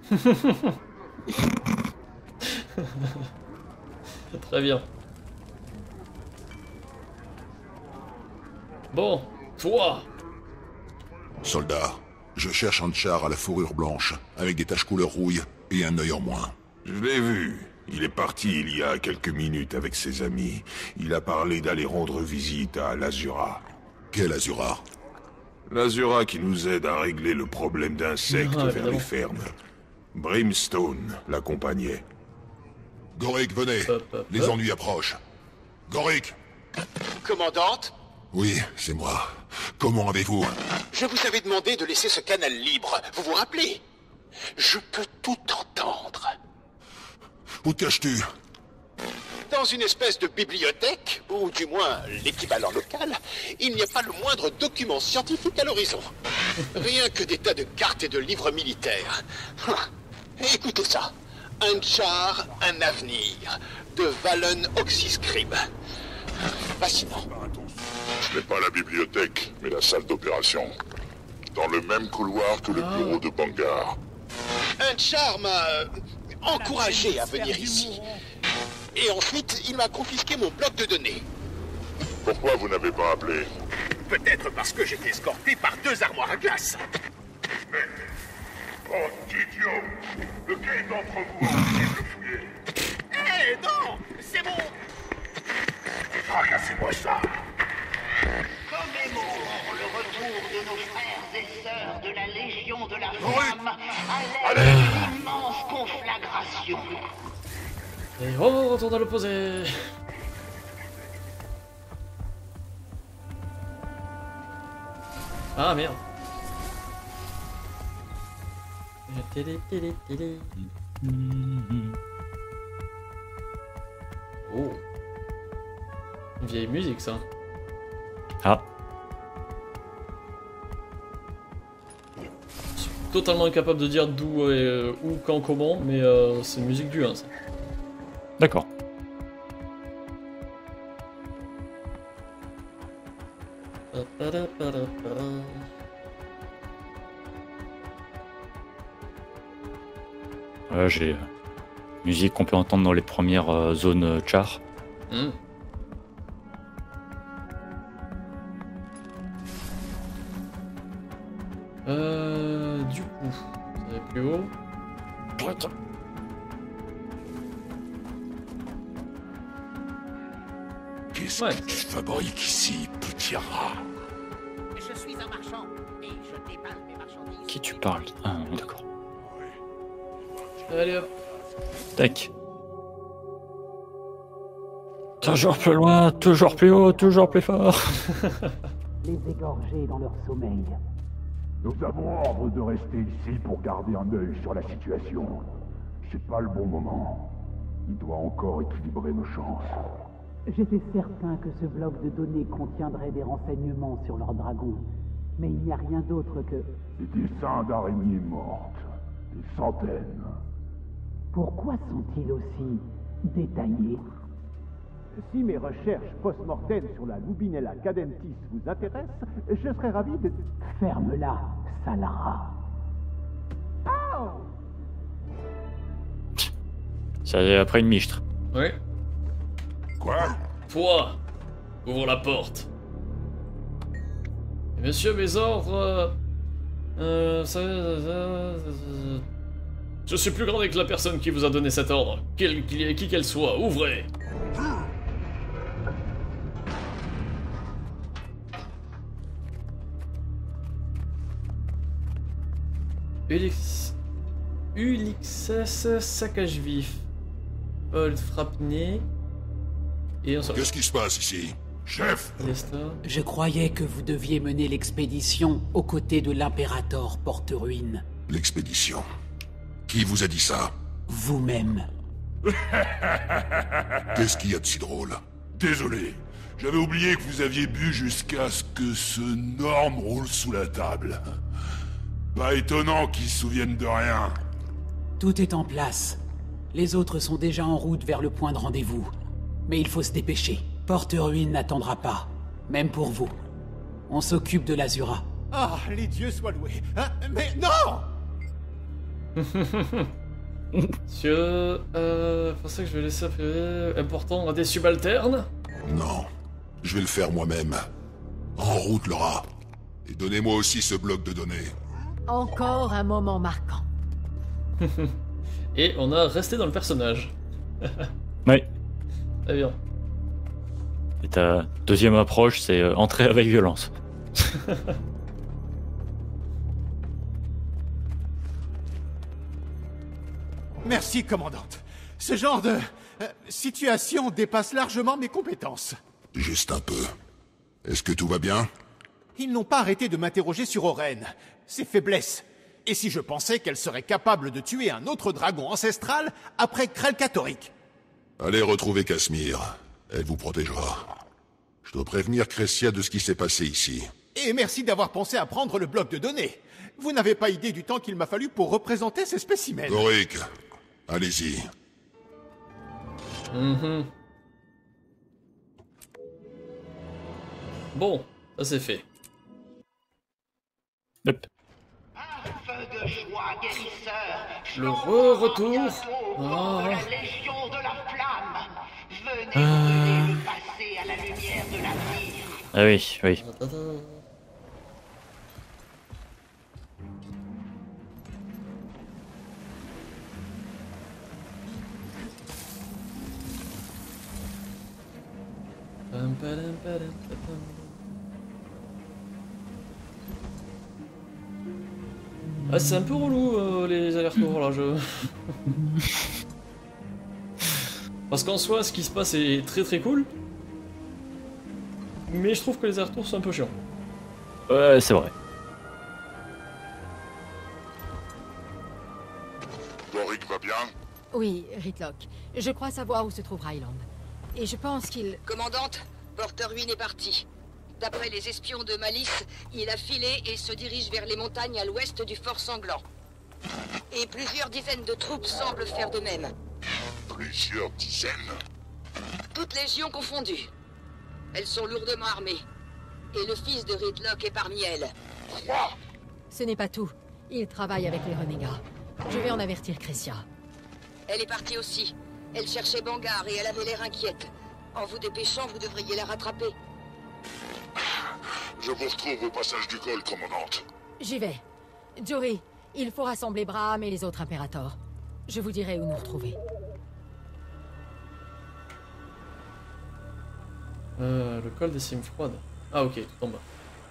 Très bien. Bon, toi. Soldat, je cherche un tchar à la fourrure blanche, avec des taches couleur rouille et un œil en moins. Je l'ai vu. Il est parti il y a quelques minutes avec ses amis. Il a parlé d'aller rendre visite à l'Azura. Quel Azura? L'Azura qui nous aide à régler le problème d'insectes vers évidemment. les fermes. Brimstone l'accompagnait. Gorik, venez. Les ennuis approchent. Gorik! Commandante, Oui, c'est moi. Comment avez-vous? je vous avais demandé de laisser ce canal libre, vous vous rappelez? Je peux tout entendre. Où te caches-tu? Dans une espèce de bibliothèque, ou du moins l'équivalent local, il n'y a pas le moindre document scientifique à l'horizon. Rien que des tas de cartes et de livres militaires. Écoutez ça. Un char, un avenir. De Valen Oxyscribe. Fascinant. Ce n'est pas la bibliothèque, mais la salle d'opération. Dans le même couloir que le bureau de Bangar. Un char m'a encouragé à venir ici. Et ensuite, il m'a confisqué mon bloc de données. Pourquoi vous n'avez pas appelé? Peut-être parce que j'étais escorté par 2 armoires à glace. Oh, idiot! Lequel d'entre vous a essayé de le fouiller? Eh non! C'est bon! Fracassez-moi ça! Commémorons le retour de nos frères et sœurs de la Légion de la Flamme à l'aide Allez. d'une immense conflagration. Et on retourne à l'opposé. Ah merde. Oh. Une vieille musique ça. Ah. Je suis totalement incapable de dire d'où, où, quand, comment, mais c'est une musique du 1 ça. D'accord. J'ai musique qu'on peut entendre dans les premières zones char. Hmm. Du coup, ça va plus haut. Putain. Qu'est-ce que tu fabriques ici, petit rat? Je suis un marchand et je déballe mes marchandises. Qui tu parles? Ah, d'accord. Allez hop. Tac. Toujours plus loin, toujours plus haut, toujours plus fort. les égorger dans leur sommeil. Nous avons ordre de rester ici pour garder un œil sur la situation. C'est pas le bon moment. Il doit encore équilibrer nos chances. J'étais certain que ce bloc de données contiendrait des renseignements sur leurs dragons. Mais il n'y a rien d'autre que... Des dessins d'araignées mortes. Des centaines. Pourquoi sont-ils aussi détaillés? Si mes recherches post-mortem sur la Lubinella cadentis vous intéressent, je serais ravi de... Ferme-la, Salara. Oh! Ça après une michtre. Oui. Quoi? Toi, ouvre la porte. Monsieur, mes ordres... Je suis plus grand que la personne qui vous a donné cet ordre. Qui qu'elle soit, ouvrez. Ulixes, saccage vif. Paul frappe-nez. Et on sort. Qu'est-ce qui se passe ici? Chef! Je croyais que vous deviez mener l'expédition aux côtés de l'impérator Porte-Ruine. L'expédition? Qui vous a dit ça? Vous-même. Qu'est-ce qu'il y a de si drôle? Désolé, j'avais oublié que vous aviez bu jusqu'à ce que ce Norm roule sous la table. Pas étonnant qu'il se souvienne de rien. Tout est en place. Les autres sont déjà en route vers le point de rendez-vous. Mais il faut se dépêcher. Porte-Ruine n'attendra pas. Même pour vous. On s'occupe de l'Azura. Ah, les dieux soient loués. Hein? Mais non! Monsieur, pensez que je vais laisser important à des subalternes? Non, je vais le faire moi-même. En route, Laura. Et donnez-moi aussi ce bloc de données. Encore un moment marquant. Et on a resté dans le personnage. Oui. Très bien. Et ta deuxième approche, c'est entrer avec violence. Merci, commandante. Ce genre de situation dépasse largement mes compétences. Juste un peu. Est-ce que tout va bien? Ils n'ont pas arrêté de m'interroger sur Oren, ses faiblesses. Et si je pensais qu'elle serait capable de tuer un autre dragon ancestral après Kralkatorik? Allez retrouver Casmir. Elle vous protégera. Je dois prévenir Cressia de ce qui s'est passé ici. Et merci d'avoir pensé à prendre le bloc de données. Vous n'avez pas idée du temps qu'il m'a fallu pour représenter ces spécimens. Doric, allez-y. Bon, ça c'est fait. Yep. Feu de joie guérisseur. Le retour. De la Légion de la Flamme. Venez brûler le passé à la lumière de l'avenir. Ah oui, oui. Ah, c'est un peu relou les allers-retours là, Parce qu'en soi, ce qui se passe est très très cool. Mais je trouve que les allers-retours sont un peu chiants. Ouais, c'est vrai. Doric va bien? Oui, Ritlock. Je crois savoir où se trouve Ryland. Et je pense qu'il... Commandante, Porte-Ruine est parti. D'après les espions de Malice, il a filé et se dirige vers les montagnes à l'ouest du Fort Sanglant. Et plusieurs dizaines de troupes semblent faire de même. Plusieurs dizaines? Toutes légions confondues. Elles sont lourdement armées. Et le fils de Ritlock est parmi elles. Ce n'est pas tout. Il travaille avec les renégats. Je vais en avertir Cressia. Elle est partie aussi. Elle cherchait Bangar et elle avait l'air inquiète. En vous dépêchant, vous devriez la rattraper. Je vous retrouve au passage du col, commandante. J'y vais. Jory, il faut rassembler Braham et les autres impérators. Je vous dirai où nous retrouver. Le col des cimes froides. Ah ok, tout en bas.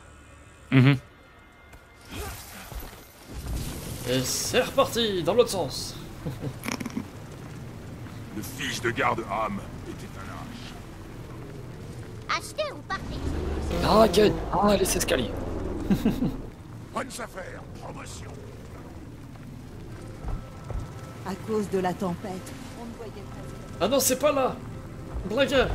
Et c'est reparti, dans l'autre sens. Le fils de garde âme était un lâche. achetez ou partez. Ah, ok. Ah, les escaliers. Bonnes affaires, promotion. À cause de la tempête, on ne voyait pas. Ah non, c'est pas là. Blague.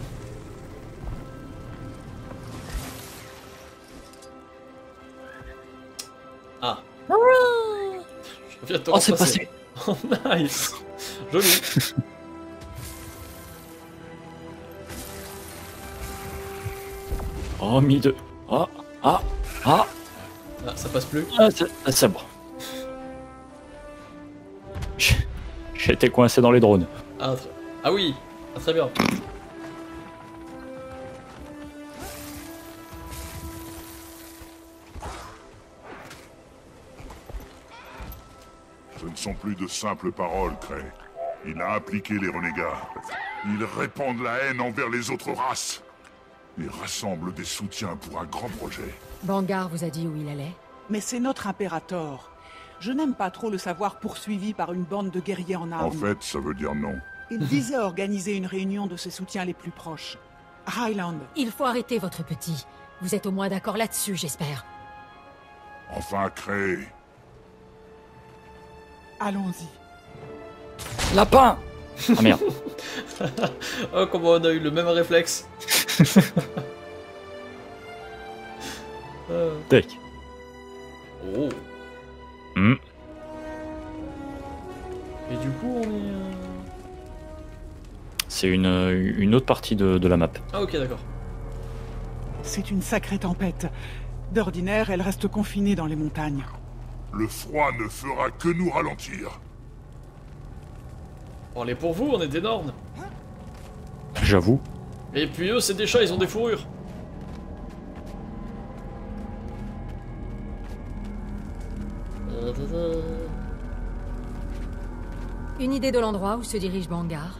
Ah. Je viens de te Oh, c'est repasser. Oh, nice. Joli. Oh, mis deux. Ah, ah, ah. Ah, ça passe plus. Ah, c'est bon. J'étais coincé dans les drones. Ah, ah oui. Ah, très bien. Ce ne sont plus de simples paroles, Cray. Il a impliqué les renégats. Ils répandent la haine envers les autres races. Ils rassemblent des soutiens pour un grand projet. Bangar vous a dit où il allait? Mais c'est notre impérator. Je n'aime pas trop le savoir poursuivi par une bande de guerriers en armes. En fait, ça veut dire non. Il disait organiser une réunion de ses soutiens les plus proches. Highland. Il faut arrêter votre petit. Vous êtes au moins d'accord là-dessus, j'espère. Enfin, Cray. Allons-y. Lapin. Ah merde. Oh, comment on a eu le même réflexe. Tac. Oh. Mm. Et du coup, on est... C'est une autre partie de la map. Ah ok, d'accord. C'est une sacrée tempête. D'ordinaire, elle reste confinée dans les montagnes. Le froid ne fera que nous ralentir. On est pour vous, on est d'énormes. J'avoue. Et puis eux, c'est des chats, ils ont des fourrures. Une idée de l'endroit où se dirige Bangar?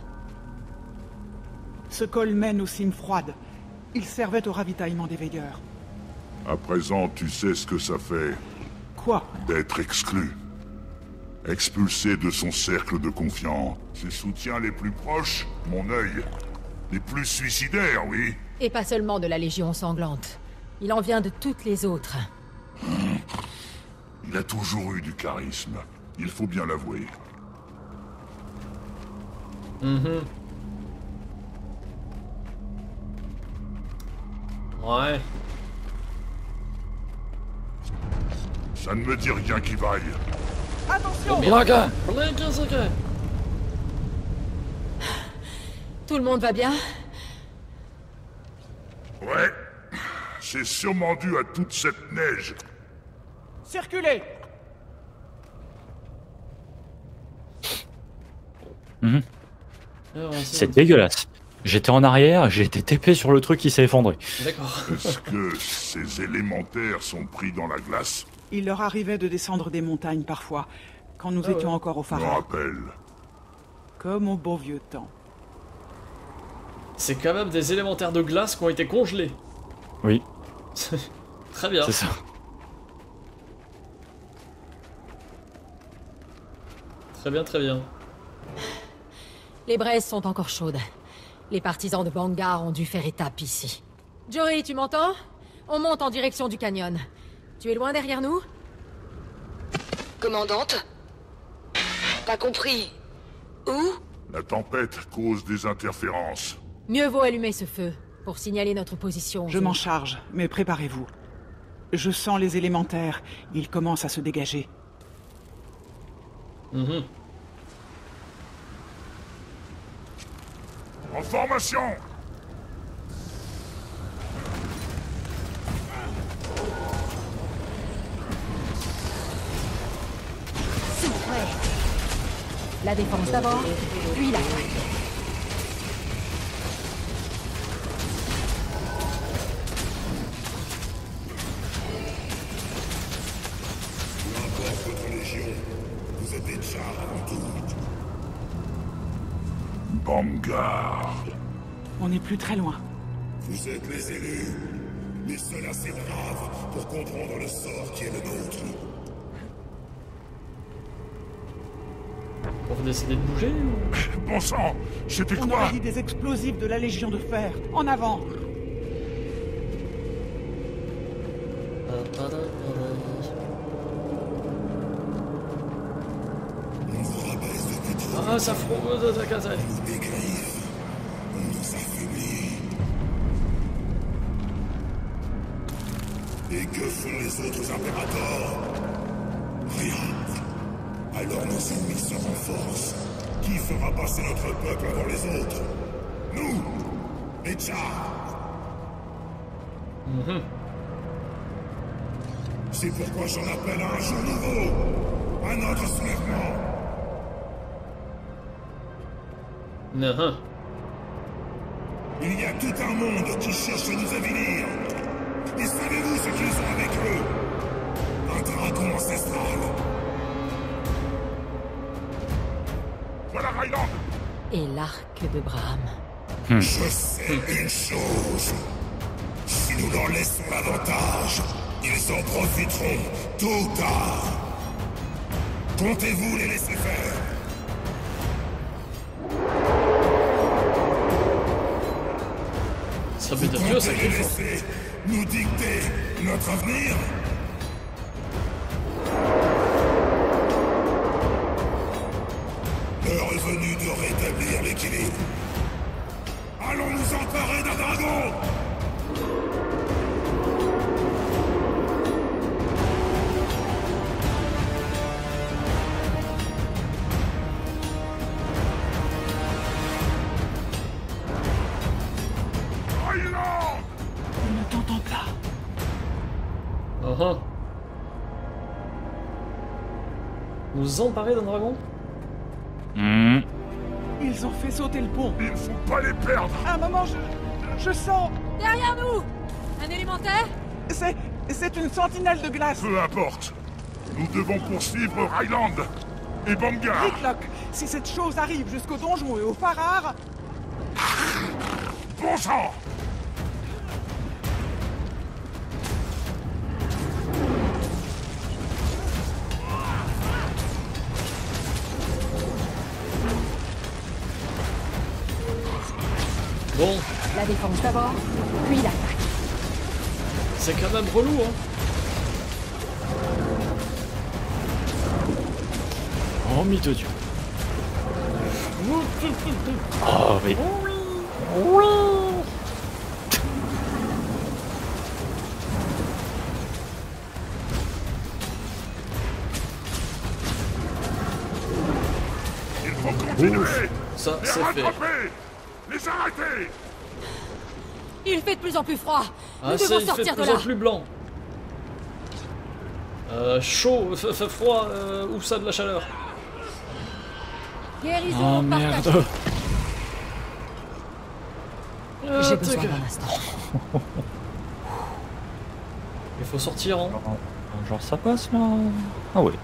Ce col mène aux cimes froides. Il servait au ravitaillement des veilleurs. À présent, tu sais ce que ça fait. Quoi? D'être exclu. Expulsé de son cercle de confiance. Ses soutiens les plus proches, mon œil. Les plus suicidaires, oui. Et pas seulement de la Légion sanglante. Il en vient de toutes les autres. Il a toujours eu du charisme. Il faut bien l'avouer. Ouais. Ça ne me dit rien qui vaille. Attention! Blaga! Tout le monde va bien? Ouais. C'est sûrement dû à toute cette neige. Circulez! C'est dégueulasse. J'étais en arrière, j'ai été TP sur le truc qui s'est effondré. D'accord. Est-ce que ces élémentaires sont pris dans la glace? Il leur arrivait de descendre des montagnes parfois, quand nous étions encore au Je me phare. rappelle. Comme au bon vieux temps. C'est quand même des élémentaires de glace qui ont été congelés. Oui. Très bien. C'est ça. Très bien, très bien. Les braises sont encore chaudes. Les partisans de Bangar ont dû faire étape ici. Jory, tu m'entends? On monte en direction du canyon. Tu es loin derrière nous? Commandante? Pas compris. Où? La tempête cause des interférences. Mieux vaut allumer ce feu, pour signaler notre position. Je m'en charge, mais préparez-vous. Je sens les élémentaires. Ils commencent à se dégager. En formation! Souffrez. La défense d'abord, puis l'attaque. N'importe votre légion, vous êtes des chars avant tout. Bangar. On n'est plus très loin. Vous êtes les élus, les seuls assez braves pour comprendre le sort qui est le nôtre. On va décider de bouger ou... Bon sang, c'était On quoi? aurait dit des explosifs de la Légion de Fer. En avant! Ah, ça fraude, ta case. Et que font les autres impérateurs? Rien. Alors nos ennemis se renforcent. Qui fera passer notre peuple avant les autres? Nous, les Tchars. C'est pourquoi j'en appelle à un jour nouveau, à notre soulèvement. Il y a tout un monde qui cherche à nous avilir. Et savez-vous ce qu'ils ont avec eux? Un dragon ancestral. Voilà Ryland. Et l'arc de Braham. Je sais une chose. Si nous leur laissons l'avantage, ils en profiteront tôt ou tard. Comptez-vous les laisser faire? Ça peut être mieux, ça qu'il faut. Nous dicter notre avenir? L'heure est venue de rétablir l'équilibre. Allons nous emparer d'un dragon! Ils ne t'entendent pas. Nous emparer d'un dragon? Ils ont fait sauter le pont. Il ne faut pas les perdre. Un moment, je sens... Derrière nous! Un élémentaire? C'est une sentinelle de glace. Peu importe. Nous devons poursuivre Ryland et Bangar. Ricklock, si cette chose arrive jusqu'au donjon et au Farrar... Bon sang! Bon. La défense d'abord, puis l'attaque. C'est quand même relou, hein. Oh, mythe de Dieu. Oh, oui. Oui. Il faut continuer. Ça, les c'est fait. rattraper. Les arrêter. Il fait de plus en plus froid. Ah, Nous ça, devons il fait sortir de de plus là. en plus blanc. Chaud, froid, où ça de la chaleur? Guérison Oh merde. partagée. J'ai tac. besoin d'un instant. Il faut sortir, hein. Genre ça passe là. Ah oui.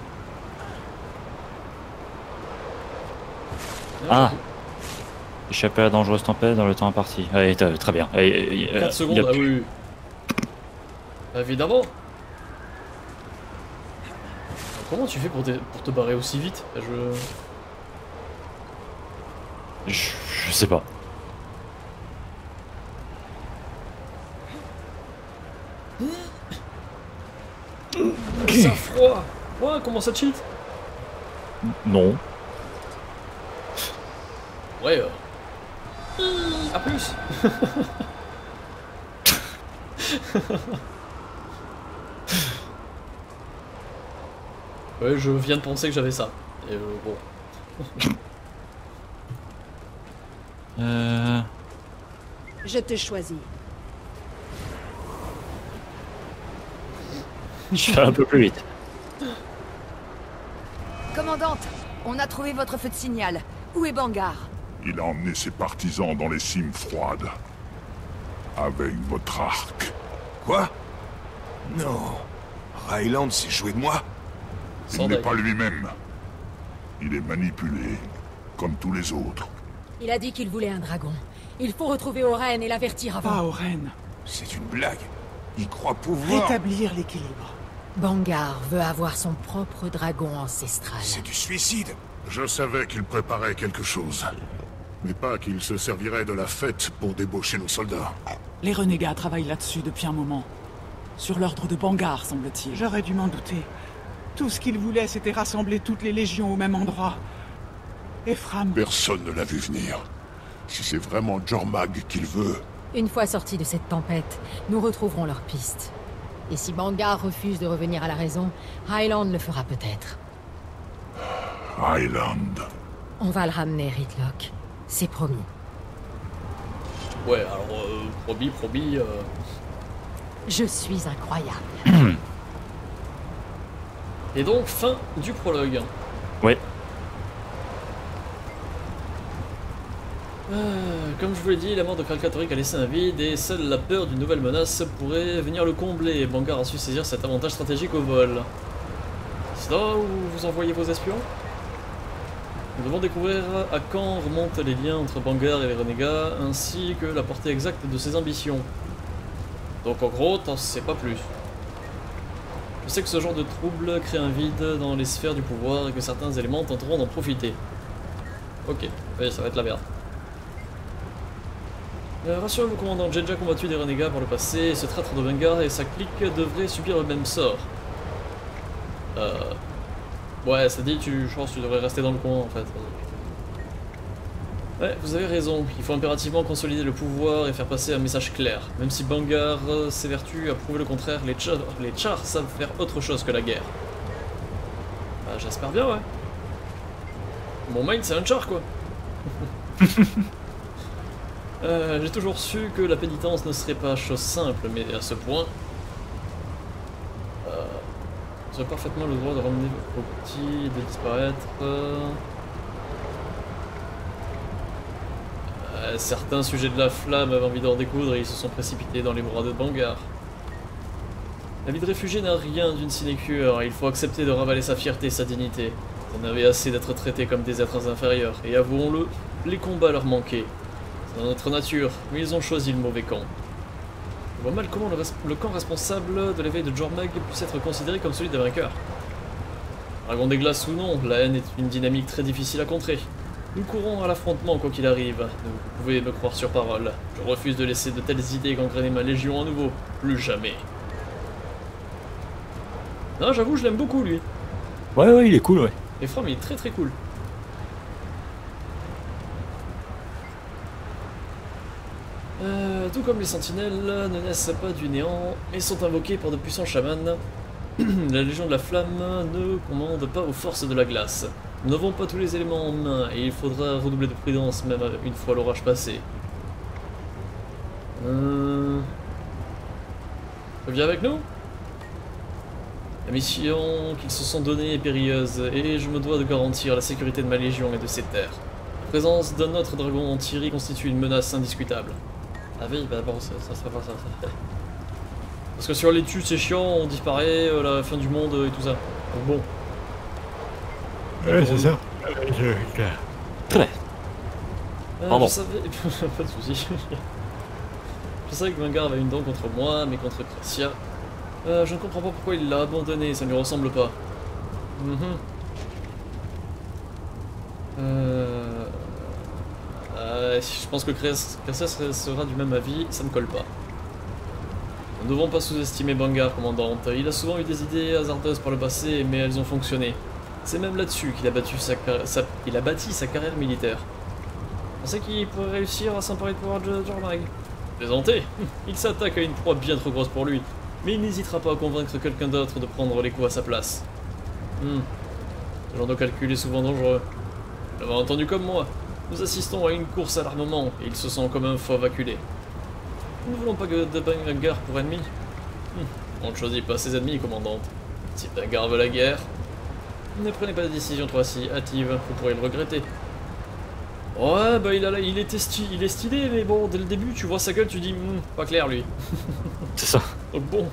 Ah. Échapper à la dangereuse tempête dans le temps imparti. Allez, très bien. 4 secondes, ah oui. Évidemment. Comment tu fais pour te barrer aussi vite? Je sais pas. Ça froid. Ouais, comment ça cheat? Non. Ouais. A plus. Ouais, je viens de penser que j'avais ça. Et bon. Je te choisis. Je fais un peu plus vite. Commandante, on a trouvé votre feu de signal. Où est Bangar? Il a emmené ses partisans dans les cimes froides. Avec votre arc. Quoi? Non. Ryland s'est joué de moi? Il n'est pas lui-même. Il est manipulé, comme tous les autres. Il a dit qu'il voulait un dragon. Il faut retrouver Oren et l'avertir avant. Pas Oren. C'est une blague. Il croit pouvoir... Rétablir l'équilibre. Bangar veut avoir son propre dragon ancestral. C'est du suicide. Je savais qu'il préparait quelque chose. Mais pas qu'il se servirait de la fête pour débaucher nos soldats. Les renégats travaillent là-dessus depuis un moment. Sur l'ordre de Bangar, semble-t-il. J'aurais dû m'en douter. Tout ce qu'il voulait, c'était rassembler toutes les légions au même endroit. Ephraim... Personne ne l'a vu venir. Si c'est vraiment Jormag qu'il veut... Une fois sortis de cette tempête, nous retrouverons leur piste. Et si Bangar refuse de revenir à la raison, Hyland le fera peut-être. Hyland... On va le ramener, Rytlock. C'est promis. Ouais, alors, promis... Je suis incroyable. Et donc, fin du prologue. Ouais. Comme je vous l'ai dit, la mort de Kral Katorik a laissé un vide et seule la peur d'une nouvelle menace pourrait venir le combler. Bangar a su saisir cet avantage stratégique au vol. C'est là où vous envoyez vos espions? Nous devons découvrir à quand remontent les liens entre Bangar et les renégats, ainsi que la portée exacte de ses ambitions. Donc en gros, t'en sais pas plus. Je sais que ce genre de trouble crée un vide dans les sphères du pouvoir et que certains éléments tenteront d'en profiter. Ok, oui, ça va être la merde. Rassurez-vous, commandant, j'ai déjà combattu des renégats par le passé, et ce traître de Bangar et sa clique devraient subir le même sort. Ouais, ça dit, je pense que tu devrais rester dans le coin en fait. Ouais, vous avez raison, il faut impérativement consolider le pouvoir et faire passer un message clair. Même si Bangar s'évertue à prouver le contraire, les Chars savent faire autre chose que la guerre. Bah, j'espère bien, ouais. Mon main, c'est un Char, quoi. J'ai toujours su que la pénitence ne serait pas chose simple, mais à ce point... Vous avez parfaitement le droit de ramener vos petits, de disparaître... certains sujets de la flamme avaient envie d'en découdre et ils se sont précipités dans les bras de Bangar. La vie de réfugié n'a rien d'une sinécure, il faut accepter de ravaler sa fierté et sa dignité. Ils en avaient assez d'être traités comme des êtres inférieurs, et avouons-le, les combats leur manquaient. C'est dans notre nature, mais ils ont choisi le mauvais camp. Je vois mal comment le camp responsable de l'éveil de Jormag puisse être considéré comme celui des vainqueurs. Dragon des glaces ou non, la haine est une dynamique très difficile à contrer. Nous courons à l'affrontement quoi qu'il arrive, vous pouvez me croire sur parole. Je refuse de laisser de telles idées gangréner ma légion à nouveau, plus jamais. Non, j'avoue, je l'aime beaucoup lui. Ouais, il est cool, ouais. Ephraim, il est très cool. Tout comme les sentinelles ne naissent pas du néant et sont invoqués par de puissants chamans, la Légion de la Flamme ne commande pas aux forces de la glace. Nous n'avons pas tous les éléments en main et il faudra redoubler de prudence même une fois l'orage passé. Viens avec nous? La mission qu'ils se sont donnée est périlleuse et je me dois de garantir la sécurité de ma légion et de ses terres. La présence d'un autre dragon en Thierry constitue une menace indiscutable. Ah oui, bah bon, ça serait pas ça. Parce que si on les tue, c'est chiant, on disparaît, la fin du monde et tout ça. Donc bon. Ouais, c'est ça. Très. Je savais... pas de soucis. Je savais que Bangar avait une dent contre moi, mais contre Cressia. Je ne comprends pas pourquoi il l'a abandonné, ça ne lui ressemble pas. Je pense que Cressia sera du même avis, ça ne colle pas. Nous ne devons pas sous-estimer Bangar, commandante. Il a souvent eu des idées hasardeuses par le passé, mais elles ont fonctionné. C'est même là-dessus qu'il a bâti sa carrière militaire. Vous pensez qu'il pourrait réussir à s'emparer de pouvoir de Jormag? Plaisantez. Il s'attaque à une proie bien trop grosse pour lui, mais il n'hésitera pas à convaincre quelqu'un d'autre de prendre les coups à sa place. Ce genre de calcul est souvent dangereux. Vous l'avez entendu comme moi. Nous assistons à une course à l'armement, et il se sent comme un fauve acculé. Nous ne voulons pas de Bangar pour ennemi. On ne choisit pas ses ennemis, commandante. Si Bangar veut la guerre, ne prenez pas de décision trop hâtive, vous pourrez le regretter. Ouais, bah il est stylé, mais bon, dès le début, tu vois sa gueule, tu dis, pas clair lui. C'est ça. Donc bon.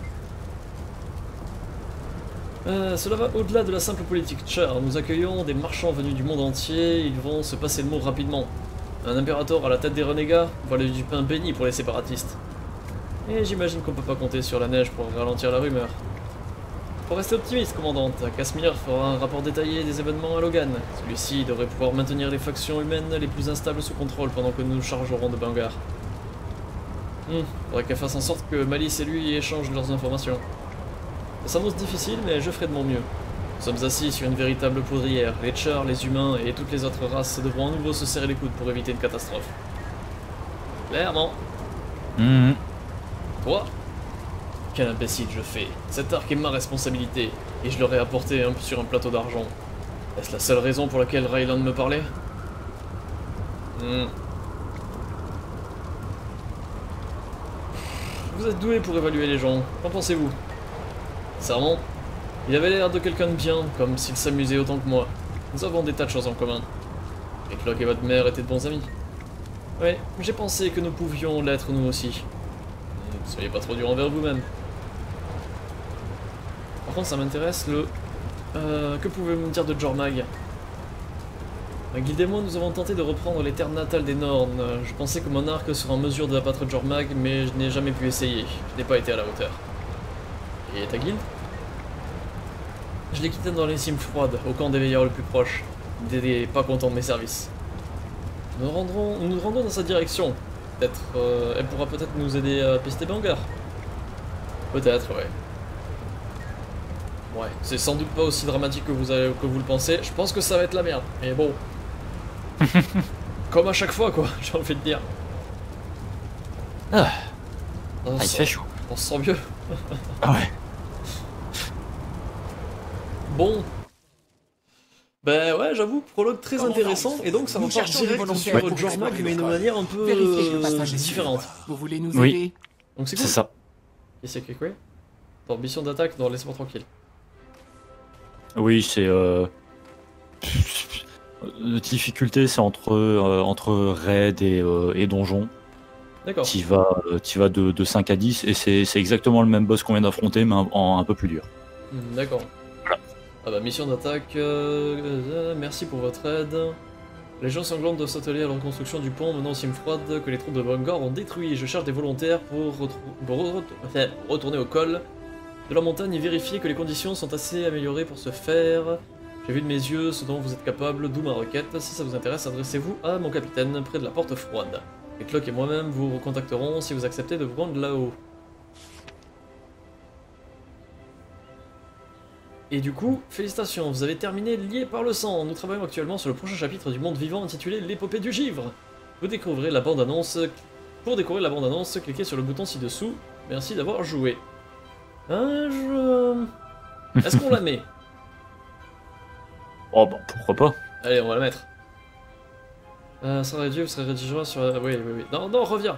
Cela va au-delà de la simple politique Char. Nous accueillons des marchands venus du monde entier, ils vont se passer le mot rapidement. Un impérator à la tête des renégats, voilà du pain béni pour les séparatistes. Et j'imagine qu'on peut pas compter sur la neige pour ralentir la rumeur. Faut rester optimiste, commandante. Casimir fera un rapport détaillé des événements à Logan. Celui-ci devrait pouvoir maintenir les factions humaines les plus instables sous contrôle pendant que nous nous chargerons de Bangar. Faudrait qu'elle fasse en sorte que Malice et lui échangent leurs informations. Ça s'annonce difficile, mais je ferai de mon mieux. Nous sommes assis sur une véritable poudrière. Les Chars, les humains et toutes les autres races devront à nouveau se serrer les coudes pour éviter une catastrophe. Clairement. Toi? Quel imbécile je fais. Cet arc est ma responsabilité, et je l'aurais apporté sur un plateau d'argent. Est-ce la seule raison pour laquelle Ryland me parlait? Vous êtes doué pour évaluer les gens, qu'en pensez-vous? Sincèrement, il avait l'air de quelqu'un de bien, comme s'il s'amusait autant que moi. Nous avons des tas de choses en commun. Et Cloak et votre mère étaient de bons amis. Oui, j'ai pensé que nous pouvions l'être nous aussi. Ne soyez pas trop dur envers vous-même. Par contre, ça m'intéresse le... que pouvez-vous me dire de Jormag? Ma guilde et moi, nous avons tenté de reprendre les terres natales des Norns. Je pensais que mon arc serait en mesure d'abattre Jormag, mais je n'ai jamais pu essayer. Je n'ai pas été à la hauteur. Et ta guilde? Je l'ai quitté dans les cimes froides, au camp des veilleurs le plus proche. Dédé pas content de mes services. Nous nous rendons dans sa direction. Peut-être, elle pourra peut-être nous aider à pister Banger. Peut-être, ouais. Ouais, c'est sans doute pas aussi dramatique que vous le pensez. Je pense que ça va être la merde, mais bon. Comme à chaque fois, quoi, j'ai envie de dire. Il fait chaud. On se sent mieux. Ah ouais. Bon. Ben ouais, j'avoue, prologue très intéressant, et donc ça va part direct sur Jormag, mais d'une manière un peu différente. Vous voulez nous aider? Donc c'est cool. C'est ça. Et c'est quoi? Ton ambition d'attaque, non, laisse-moi tranquille. Oui, c'est... La difficulté, c'est entre raid et donjon. D'accord. Tu vas de 5 à 10, et c'est exactement le même boss qu'on vient d'affronter, mais en un peu plus dur. D'accord. Ah bah, mission d'attaque, merci pour votre aide. Les gens sanglantes doivent s'atteler à la reconstruction du pont menant aux cimes froides que les troupes de Bangor ont détruit. Je cherche des volontaires pour retourner au col de la montagne et vérifier que les conditions sont assez améliorées pour ce faire. J'ai vu de mes yeux ce dont vous êtes capable, d'où ma requête. Si ça vous intéresse, adressez-vous à mon capitaine près de la porte froide. Et Cloak et moi-même vous recontacterons si vous acceptez de vous rendre là-haut. Et du coup, félicitations, vous avez terminé Lié par le sang. Nous travaillons actuellement sur le prochain chapitre du monde vivant intitulé L'épopée du givre. Vous découvrirez la bande-annonce. Pour découvrir la bande-annonce, cliquez sur le bouton ci-dessous. Merci d'avoir joué. Est-ce qu'on la met? Oh bah pourquoi pas. Allez, on va la mettre. Ça réduit, vous serez rédigé sur... Oui. Non, reviens.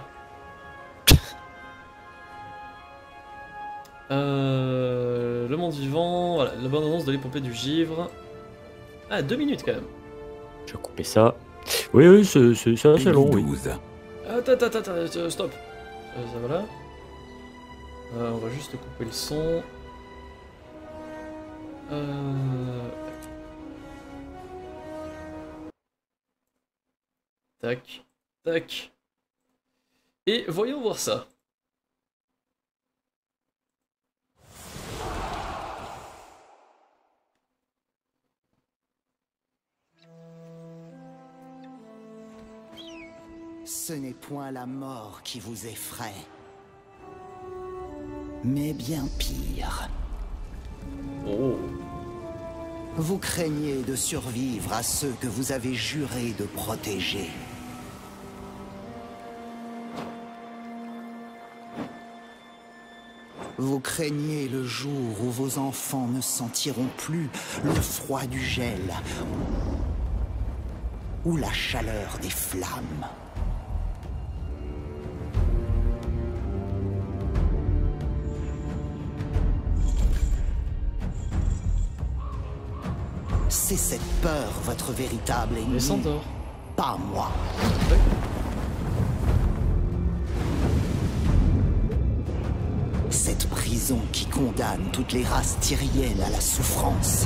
Le monde vivant, voilà, la bande-annonce de l'épopée du givre. Ah, 2 minutes quand même. Je vais couper ça. Oui, c'est assez long, oui. Attends, stop. Ça va là. On va juste couper le son. Tac, tac. Et voyons voir ça. Ce n'est point la mort qui vous effraie, mais bien pire. Oh. Vous craignez de survivre à ceux que vous avez juré de protéger. Vous craignez le jour où vos enfants ne sentiront plus le froid du gel ou la chaleur des flammes. C'est cette peur votre véritable ennemi. Les centaures. Pas moi. Cette prison qui condamne toutes les races tyriennes à la souffrance.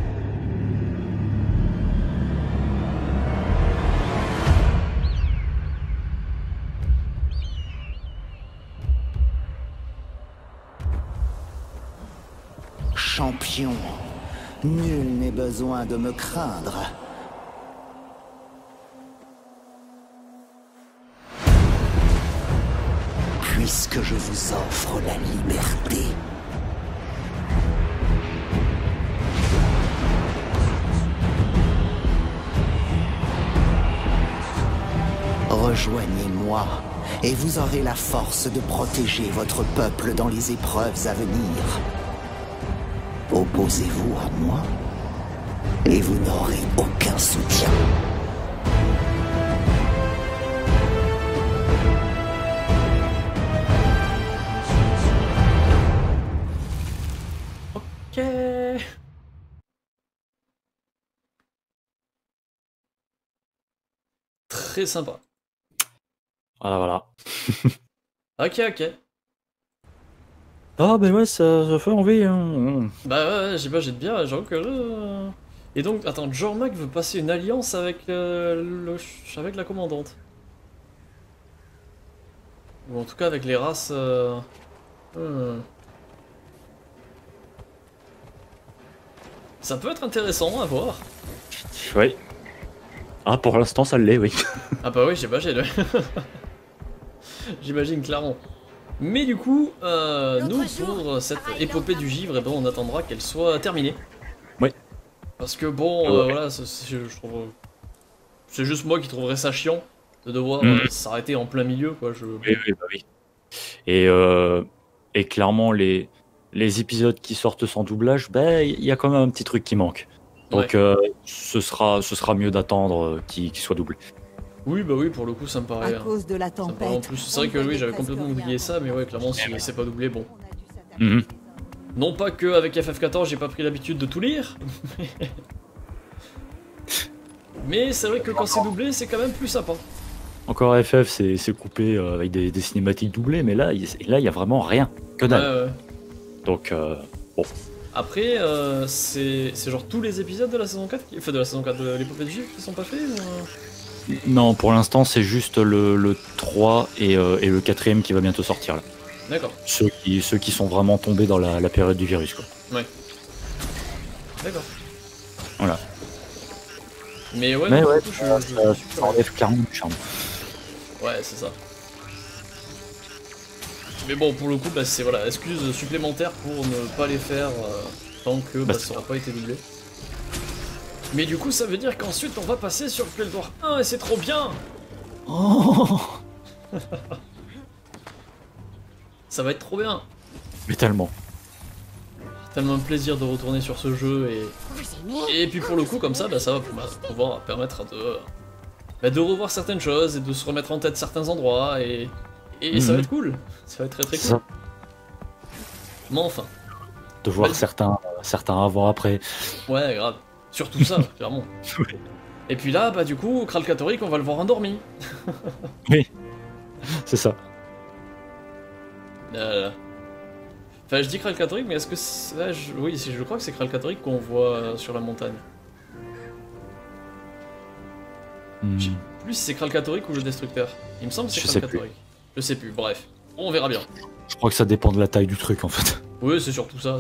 Champion. Nul n'est besoin de me craindre. puisque je vous offre la liberté. Rejoignez-moi, et vous aurez la force de protéger votre peuple dans les épreuves à venir. Opposez-vous à moi, et vous n'aurez aucun soutien. Ok. Très sympa. Voilà. Ok, ok. Ah ben ouais, ça fait envie. Hein. Bah ouais, j'ai bien, j'avoue que là... Et donc, attends, Jormak veut passer une alliance avec, avec la commandante. Ou en tout cas avec les races... Ça peut être intéressant à voir. Oui. Ah, pour l'instant, ça l'est, oui. Ah bah oui, j'imagine. J'imagine clairement. Mais du coup, nous, pour cette épopée du givre, eh ben, on attendra qu'elle soit terminée. Oui. Parce que bon, voilà, je trouve... C'est juste moi qui trouverais ça chiant de devoir s'arrêter en plein milieu, quoi. Oui. Et clairement, les épisodes qui sortent sans doublage, ben, il y a quand même un petit truc qui manque. Donc, ce sera mieux d'attendre qu'il soit doublé. Oui, bah oui, pour le coup, ça me paraît. À cause de la tempête. En plus, c'est vrai que oui, j'avais complètement oublié ça, mais ouais, clairement, si c'est pas doublé, bon. Non pas que avec FF14, j'ai pas pris l'habitude de tout lire. Mais c'est vrai que quand c'est doublé, c'est quand même plus sympa. Encore FF, c'est coupé avec des cinématiques doublées, mais là, il y a vraiment rien. Que dalle. Ouais. Donc, bon. Après, c'est genre tous les épisodes de la saison 4, de la saison 4 de l'épopée du givre qui sont pas faits ou... Non, pour l'instant, c'est juste le 3 et le 4ème qui va bientôt sortir, là. D'accord. Ceux qui sont vraiment tombés dans la période du virus, quoi. Ouais. D'accord. Voilà. Mais ouais, mais non, ouais, coup, ça enlève clairement du charme. Ouais, c'est ça. Mais bon, pour le coup, bah, c'est voilà, excuse supplémentaire pour ne pas les faire tant que ça n'aura pas été doublé. Mais du coup, ça veut dire qu'ensuite on va passer sur Guild Wars 1 et c'est trop bien. Oh. Ça va être trop bien. Mais tellement. Tellement un plaisir de retourner sur ce jeu et puis pour le coup, comme ça, bah, ça va pouvoir permettre de revoir certaines choses et de se remettre en tête certains endroits et ça va être cool. Ça va être très très cool. Mais enfin. De voir certains avant-après. Ouais, grave. Surtout ça, clairement. Oui. Et puis là, bah du coup, Kral Katorik, on va le voir endormi. Oui, c'est ça. Enfin, je dis Kral Katorik, mais est-ce que c'est... Oui, je crois que c'est Kral Katorik qu'on voit sur la montagne. Je sais plus si c'est Kral Katorik ou le Destructeur. Il me semble que c'est Kral Katorik. Je sais plus, bref. On verra bien. Je crois que ça dépend de la taille du truc, en fait. Oui, c'est surtout ça.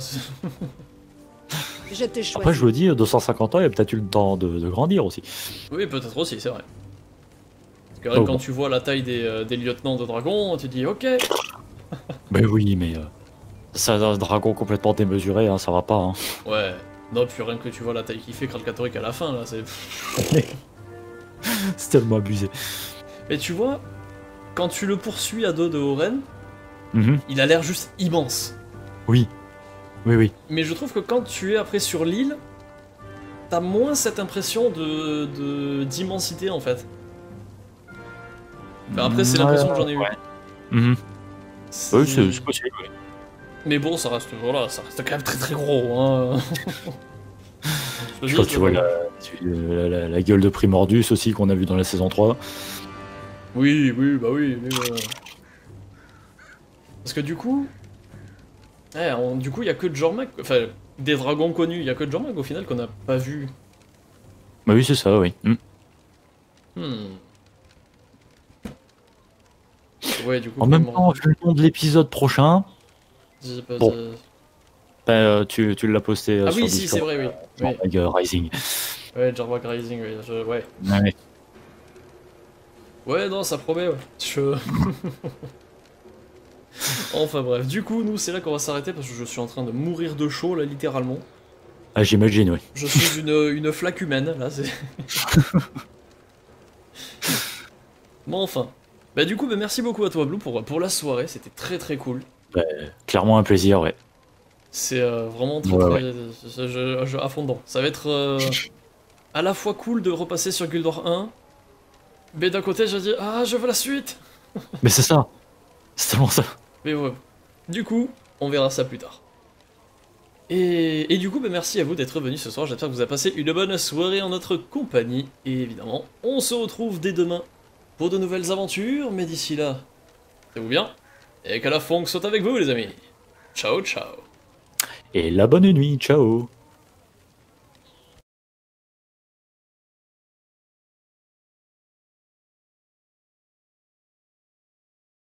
Après, je le dis, 250 ans, il y a peut-être eu le temps de grandir aussi. Oui, peut-être aussi, c'est vrai. Parce que quand tu vois la taille des lieutenants de dragon, tu dis ok. Ben oui, mais ça, un dragon complètement démesuré, hein, ça va pas. Hein. Ouais, non, puis rien que tu vois la taille qu'il fait Kral Katorik à la fin, là, c'est... C'est tellement abusé. Mais tu vois, quand tu le poursuis à dos de Oren, il a l'air juste immense. Oui. Oui. Mais je trouve que quand tu es après sur l'île, t'as moins cette impression d'immensité en fait. Enfin, après, c'est l'impression que j'en ai eu. Oui, c'est possible, oui. Mais bon, ça reste quand même très très gros. Hein. Quand tu vois la gueule de Primordus aussi qu'on a vu dans la saison 3. Oui, bah oui. Mais parce que du coup, il y a que Jormak, enfin des dragons connus, il y a que Jormak au final qu'on n'a pas vu. Bah oui, c'est ça, oui. Ouais, du coup, en même temps, vu le nom de l'épisode prochain. Bon. Tu l'as posté sur Discord. Oui, si, c'est vrai, oui. Rising. Ouais, Jormak Rising, oui. Ouais. Ouais, non, ça promet, ouais. Enfin bref, du coup, nous, c'est là qu'on va s'arrêter parce que je suis en train de mourir de chaud, là, littéralement. Ah, j'imagine, oui. Je suis une flaque humaine, là, c'est... Bon, enfin. Bah du coup, bah, merci beaucoup à toi, Blue, pour la soirée, c'était très très cool. Bah, clairement un plaisir, ouais. C'est vraiment très, très à fond dedans. Ça va être à la fois cool de repasser sur Guild Wars 1, mais d'un côté, je dis, ah, je veux la suite. Mais c'est ça. C'est tellement ça. Mais ouais. Du coup, on verra ça plus tard. Et du coup, bah, merci à vous d'être venus ce soir. J'espère que vous avez passé une bonne soirée en notre compagnie. Et évidemment, on se retrouve dès demain pour de nouvelles aventures. Mais d'ici là, c'est-vous bien. Et que la funk soit avec vous, les amis. Ciao, ciao. Et la bonne nuit, ciao.